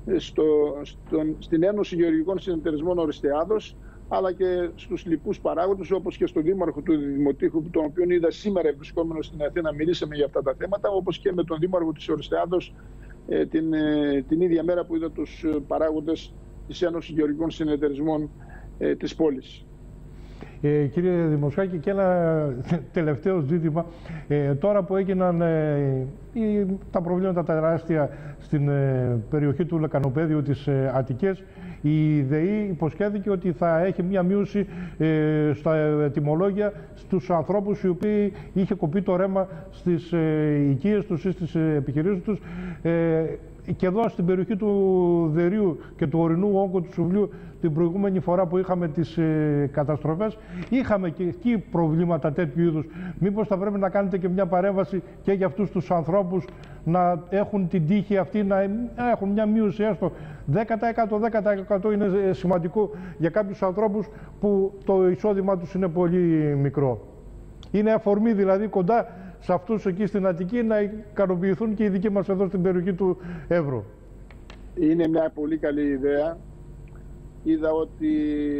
στην Ένωση Γεωργικών Συνεταιρισμών Οριστεάδος, αλλά και στους λοιπούς παράγοντες, όπως και στον Δήμαρχο του Δημοτήχου, τον οποίο είδα σήμερα βρισκόμενο στην Αθήνα, μιλήσαμε για αυτά τα θέματα, όπως και με τον Δήμαρχο της Οριστεάδος την ίδια μέρα που είδα τους παράγοντες της Ένωσης Γεωργικών Συνεταιρισμών της πόλης. Κύριε Δημοσχάκη, και ένα τελευταίο ζήτημα. Τώρα που έγιναν τα προβλήματα τα τεράστια στην περιοχή του Λεκανοπέδιου της Αττικής, η ΔΕΗ υποσχέθηκε ότι θα έχει μία μείωση στα τιμολόγια στους ανθρώπους οι οποίοι είχε κοπεί το ρέμα στις οικίες τους ή στις επιχειρήσεις τους. Και εδώ στην περιοχή του Δερείου και του ορεινού όγκου του Σουβλίου, την προηγούμενη φορά που είχαμε τις καταστροφές, είχαμε και εκεί προβλήματα τέτοιου είδους. Μήπως θα πρέπει να κάνετε και μια παρέμβαση και για αυτούς τους ανθρώπους, να έχουν την τύχη αυτή, να έχουν μια μείωση έστω 10%. 10% είναι σημαντικό για κάποιους ανθρώπους που το εισόδημά τους είναι πολύ μικρό. Είναι αφορμή δηλαδή κοντά σε αυτούς εκεί στην Αττική να ικανοποιηθούν και οι δικοί μας εδώ στην περιοχή του Εύρου. Είναι μια πολύ καλή ιδέα. Είδα ότι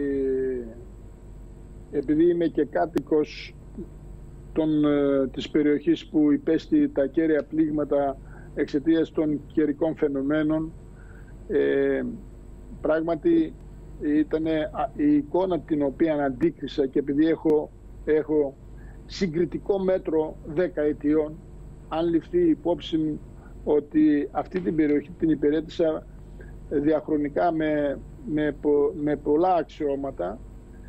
επειδή είμαι και κάτοικος της περιοχής που υπέστη τα κέρια πλήγματα εξαιτίας των καιρικών φαινομένων, πράγματι ήταν η εικόνα την οποία αντίκρισα, και επειδή έχω συγκριτικό μέτρο 10 ετιών, αν ληφθεί υπόψη ότι αυτή την περιοχή την υπηρέτησα διαχρονικά με πολλά αξιώματα,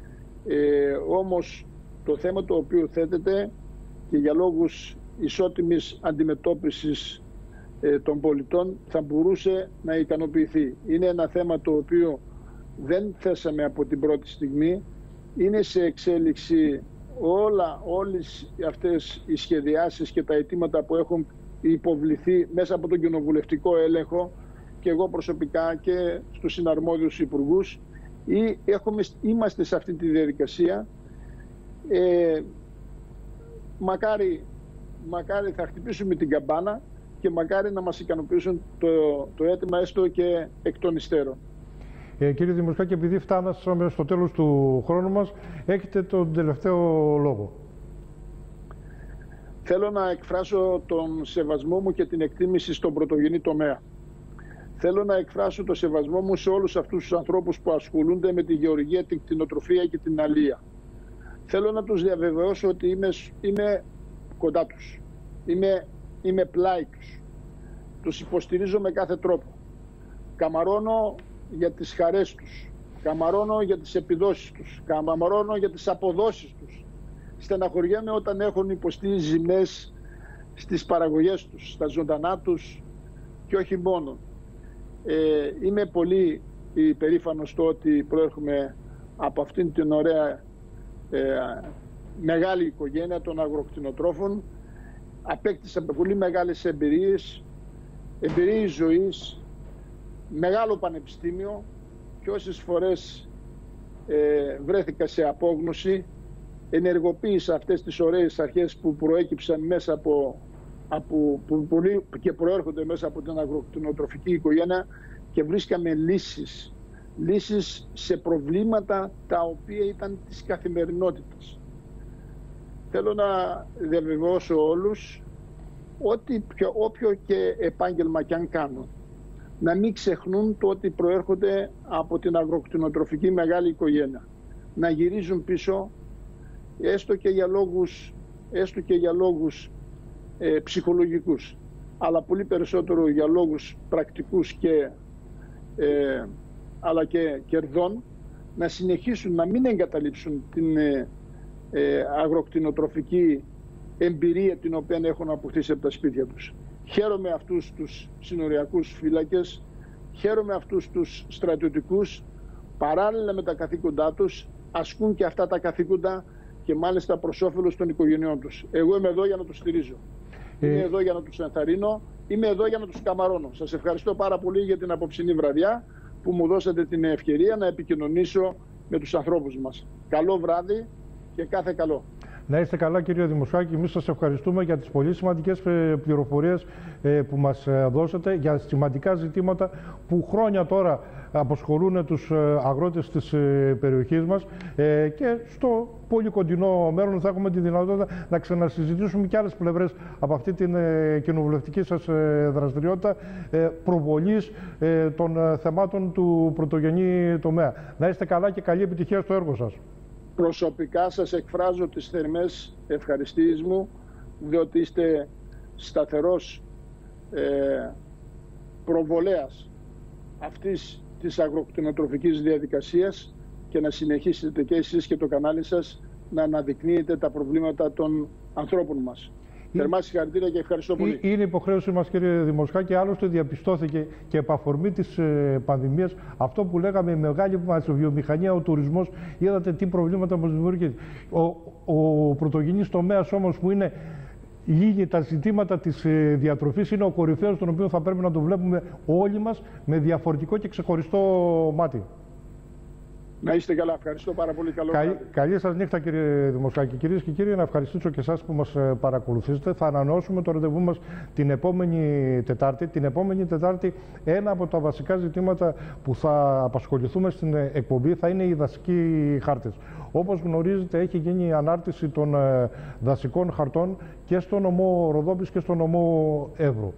όμως το θέμα το οποίο θέτεται, και για λόγους ισότιμης αντιμετώπισης των πολιτών, θα μπορούσε να ικανοποιηθεί. Είναι ένα θέμα το οποίο δεν θέσαμε από την πρώτη στιγμή, είναι σε εξέλιξη όλες αυτές οι σχεδιάσεις και τα αιτήματα που έχουν υποβληθεί μέσα από τον κοινοβουλευτικό έλεγχο, και εγώ προσωπικά και στους συναρμόδιους υπουργούς είμαστε σε αυτή τη διαδικασία. Μακάρι θα χτυπήσουμε την καμπάνα, και μακάρι να μας ικανοποιήσουν το αίτημα έστω και εκ των υστέρων. Κύριε Δημοσχάκη, επειδή φτάναμε στο τέλος του χρόνου μας, έχετε τον τελευταίο λόγο. Θέλω να εκφράσω τον σεβασμό μου και την εκτίμηση στον πρωτογενή τομέα. Θέλω να εκφράσω το σεβασμό μου σε όλους αυτούς τους ανθρώπους που ασχολούνται με τη γεωργία, την κτηνοτροφία και την αλεία. Θέλω να τους διαβεβαιώσω ότι είμαι κοντά τους. Είμαι πλάι τους. Τους υποστηρίζω με κάθε τρόπο. Καμαρώνω για τις χαρές τους. Καμαρώνω για τις επιδόσεις τους. Καμαρώνω για τις αποδόσεις τους. Στεναχωριέμαι όταν έχουν υποστεί ζημιές στις παραγωγές τους, στα ζωντανά τους και όχι μόνο. Είμαι πολύ περήφανος στο ότι προέρχομαι από αυτήν την ωραία μεγάλη οικογένεια των αγροκτηνοτρόφων. Απέκτησα πολύ μεγάλες εμπειρίες ζωής, μεγάλο πανεπιστήμιο και όσες φορές βρέθηκα σε απόγνωση, ενεργοποίησα αυτές τις ωραίες αρχές που προέκυψαν μέσα και προέρχονται μέσα από την αγροκτηνοτροφική οικογένεια και βρίσκαμε λύσεις σε προβλήματα τα οποία ήταν της καθημερινότητας. Θέλω να διαβεβαιώσω όλους ότι όποιο και επάγγελμα κι αν κάνουν, να μην ξεχνούν το ότι προέρχονται από την αγροκτηνοτροφική μεγάλη οικογένεια. Να γυρίζουν πίσω έστω και για λόγους ψυχολογικούς, αλλά πολύ περισσότερο για λόγους πρακτικούς αλλά και κερδών, να συνεχίσουν να μην εγκαταλείψουν την αγροκτηνοτροφική εμπειρία την οποία έχουν αποκτήσει από τα σπίτια τους. Χαίρομαι αυτούς τους συνοριακούς φύλακες, χαίρομαι αυτούς τους στρατιωτικούς, παράλληλα με τα καθήκοντά τους, ασκούν και αυτά τα καθήκοντα και μάλιστα προς όφελος των οικογενειών τους. Εγώ είμαι εδώ για να τους στηρίζω. Είμαι εδώ για να τους ενθαρρύνω, είμαι εδώ για να τους καμαρώνω. Σας ευχαριστώ πάρα πολύ για την απόψινή βραδιά που μου δώσατε την ευκαιρία να επικοινωνήσω με τους ανθρώπους μας. Καλό βράδυ και κάθε καλό. Να είστε καλά, κύριε Δημοσχάκη. Εμείς σας ευχαριστούμε για τις πολύ σημαντικές πληροφορίες που μας δώσατε για σημαντικά ζητήματα που χρόνια τώρα απασχολούν τους αγρότες της περιοχής μας και στο πολύ κοντινό μέλλον θα έχουμε τη δυνατότητα να ξανασυζητήσουμε και άλλες πλευρές από αυτή την κοινοβουλευτική σας δραστηριότητα προβολής των θεμάτων του πρωτογενή τομέα. Να είστε καλά και καλή επιτυχία στο έργο σας. Προσωπικά σας εκφράζω τις θερμές ευχαριστίες μου, διότι είστε σταθερός προβολέας αυτής της αγροκτηνοτροφικής διαδικασίας και να συνεχίσετε και εσείς και το κανάλι σας να αναδεικνύετε τα προβλήματα των ανθρώπων μας. Θερμά συγχαρητήρια και ευχαριστώ πολύ. Είναι υποχρέωση μας, κύριε Δημοσχάκη, άλλωστε διαπιστώθηκε και επ' αφορμή της πανδημίας αυτό που λέγαμε η μεγάλη μας βιομηχανία, ο τουρισμός. Είδατε τι προβλήματα μας δημιουργεί. Ο πρωτογενής τομέας όμως που είναι λίγοι τα ζητήματα της διατροφής είναι ο κορυφαίος, τον οποίο θα πρέπει να το βλέπουμε όλοι μας με διαφορετικό και ξεχωριστό μάτι. Να είστε καλά. Ευχαριστώ πάρα πολύ. Καλή σας νύχτα, κύριε Δημοσχάκη. Κυρίες και κύριοι, να ευχαριστήσω και εσάς που μας παρακολουθήσετε. Θα ανανεώσουμε το ραντεβού μας την επόμενη Τετάρτη. Την επόμενη Τετάρτη ένα από τα βασικά ζητήματα που θα απασχοληθούμε στην εκπομπή θα είναι οι δασικοί χάρτες. Όπως γνωρίζετε, έχει γίνει η ανάρτηση των δασικών χαρτών και στο νομό Ροδόπης και στο νομό Εύρου.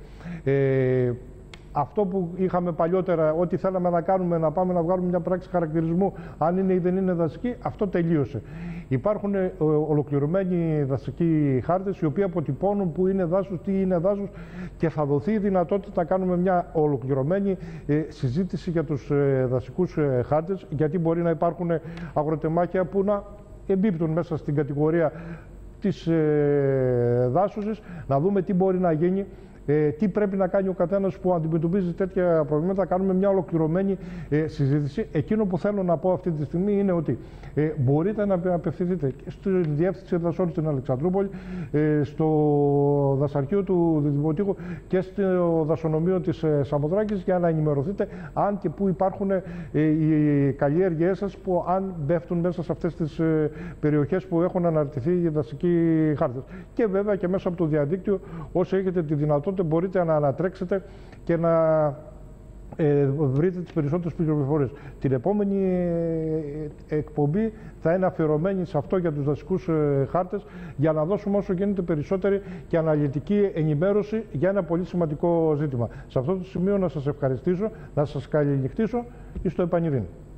Αυτό που είχαμε παλιότερα, ό,τι θέλαμε να κάνουμε, να πάμε να βγάλουμε μια πράξη χαρακτηρισμού, αν είναι ή δεν είναι δασική, αυτό τελείωσε. Υπάρχουν ολοκληρωμένοι δασικοί χάρτες, οι οποίοι αποτυπώνουν που είναι δάσος, τι είναι δάσος και θα δοθεί η δυνατότητα να κάνουμε μια ολοκληρωμένη συζήτηση για τους δασικούς χάρτες, γιατί μπορεί να υπάρχουν αγροτεμάχια που να εμπίπτουν μέσα στην κατηγορία της δάσωσης, να δούμε τι μπορεί να γίνει. Τι πρέπει να κάνει ο καθένας που αντιμετωπίζει τέτοια προβλήματα, κάνουμε μια ολοκληρωμένη συζήτηση. Εκείνο που θέλω να πω αυτή τη στιγμή είναι ότι μπορείτε να απευθυνθείτε στη Διεύθυνση Δασών στην Αλεξανδρούπολη, στο Δασαρχείο του Δημοτικού και στο Δασονομείο της Σαμοδράκης για να ενημερωθείτε αν και πού υπάρχουν οι καλλιέργειές σας που αν πέφτουν μέσα σε αυτές τις περιοχές που έχουν αναρτηθεί οι δασικοί χάρτες. Και βέβαια και μέσα από το διαδίκτυο, όσοι έχετε τη δυνατότητα, μπορείτε να ανατρέξετε και να βρείτε τις περισσότερες πληροφορίες. Την επόμενη εκπομπή θα είναι αφιερωμένη σε αυτό για τους δασικούς χάρτες, για να δώσουμε όσο γίνεται περισσότερη και αναλυτική ενημέρωση για ένα πολύ σημαντικό ζήτημα. Σε αυτό το σημείο να σας ευχαριστήσω, να σας καληνυχτήσω και στο επανειδήν.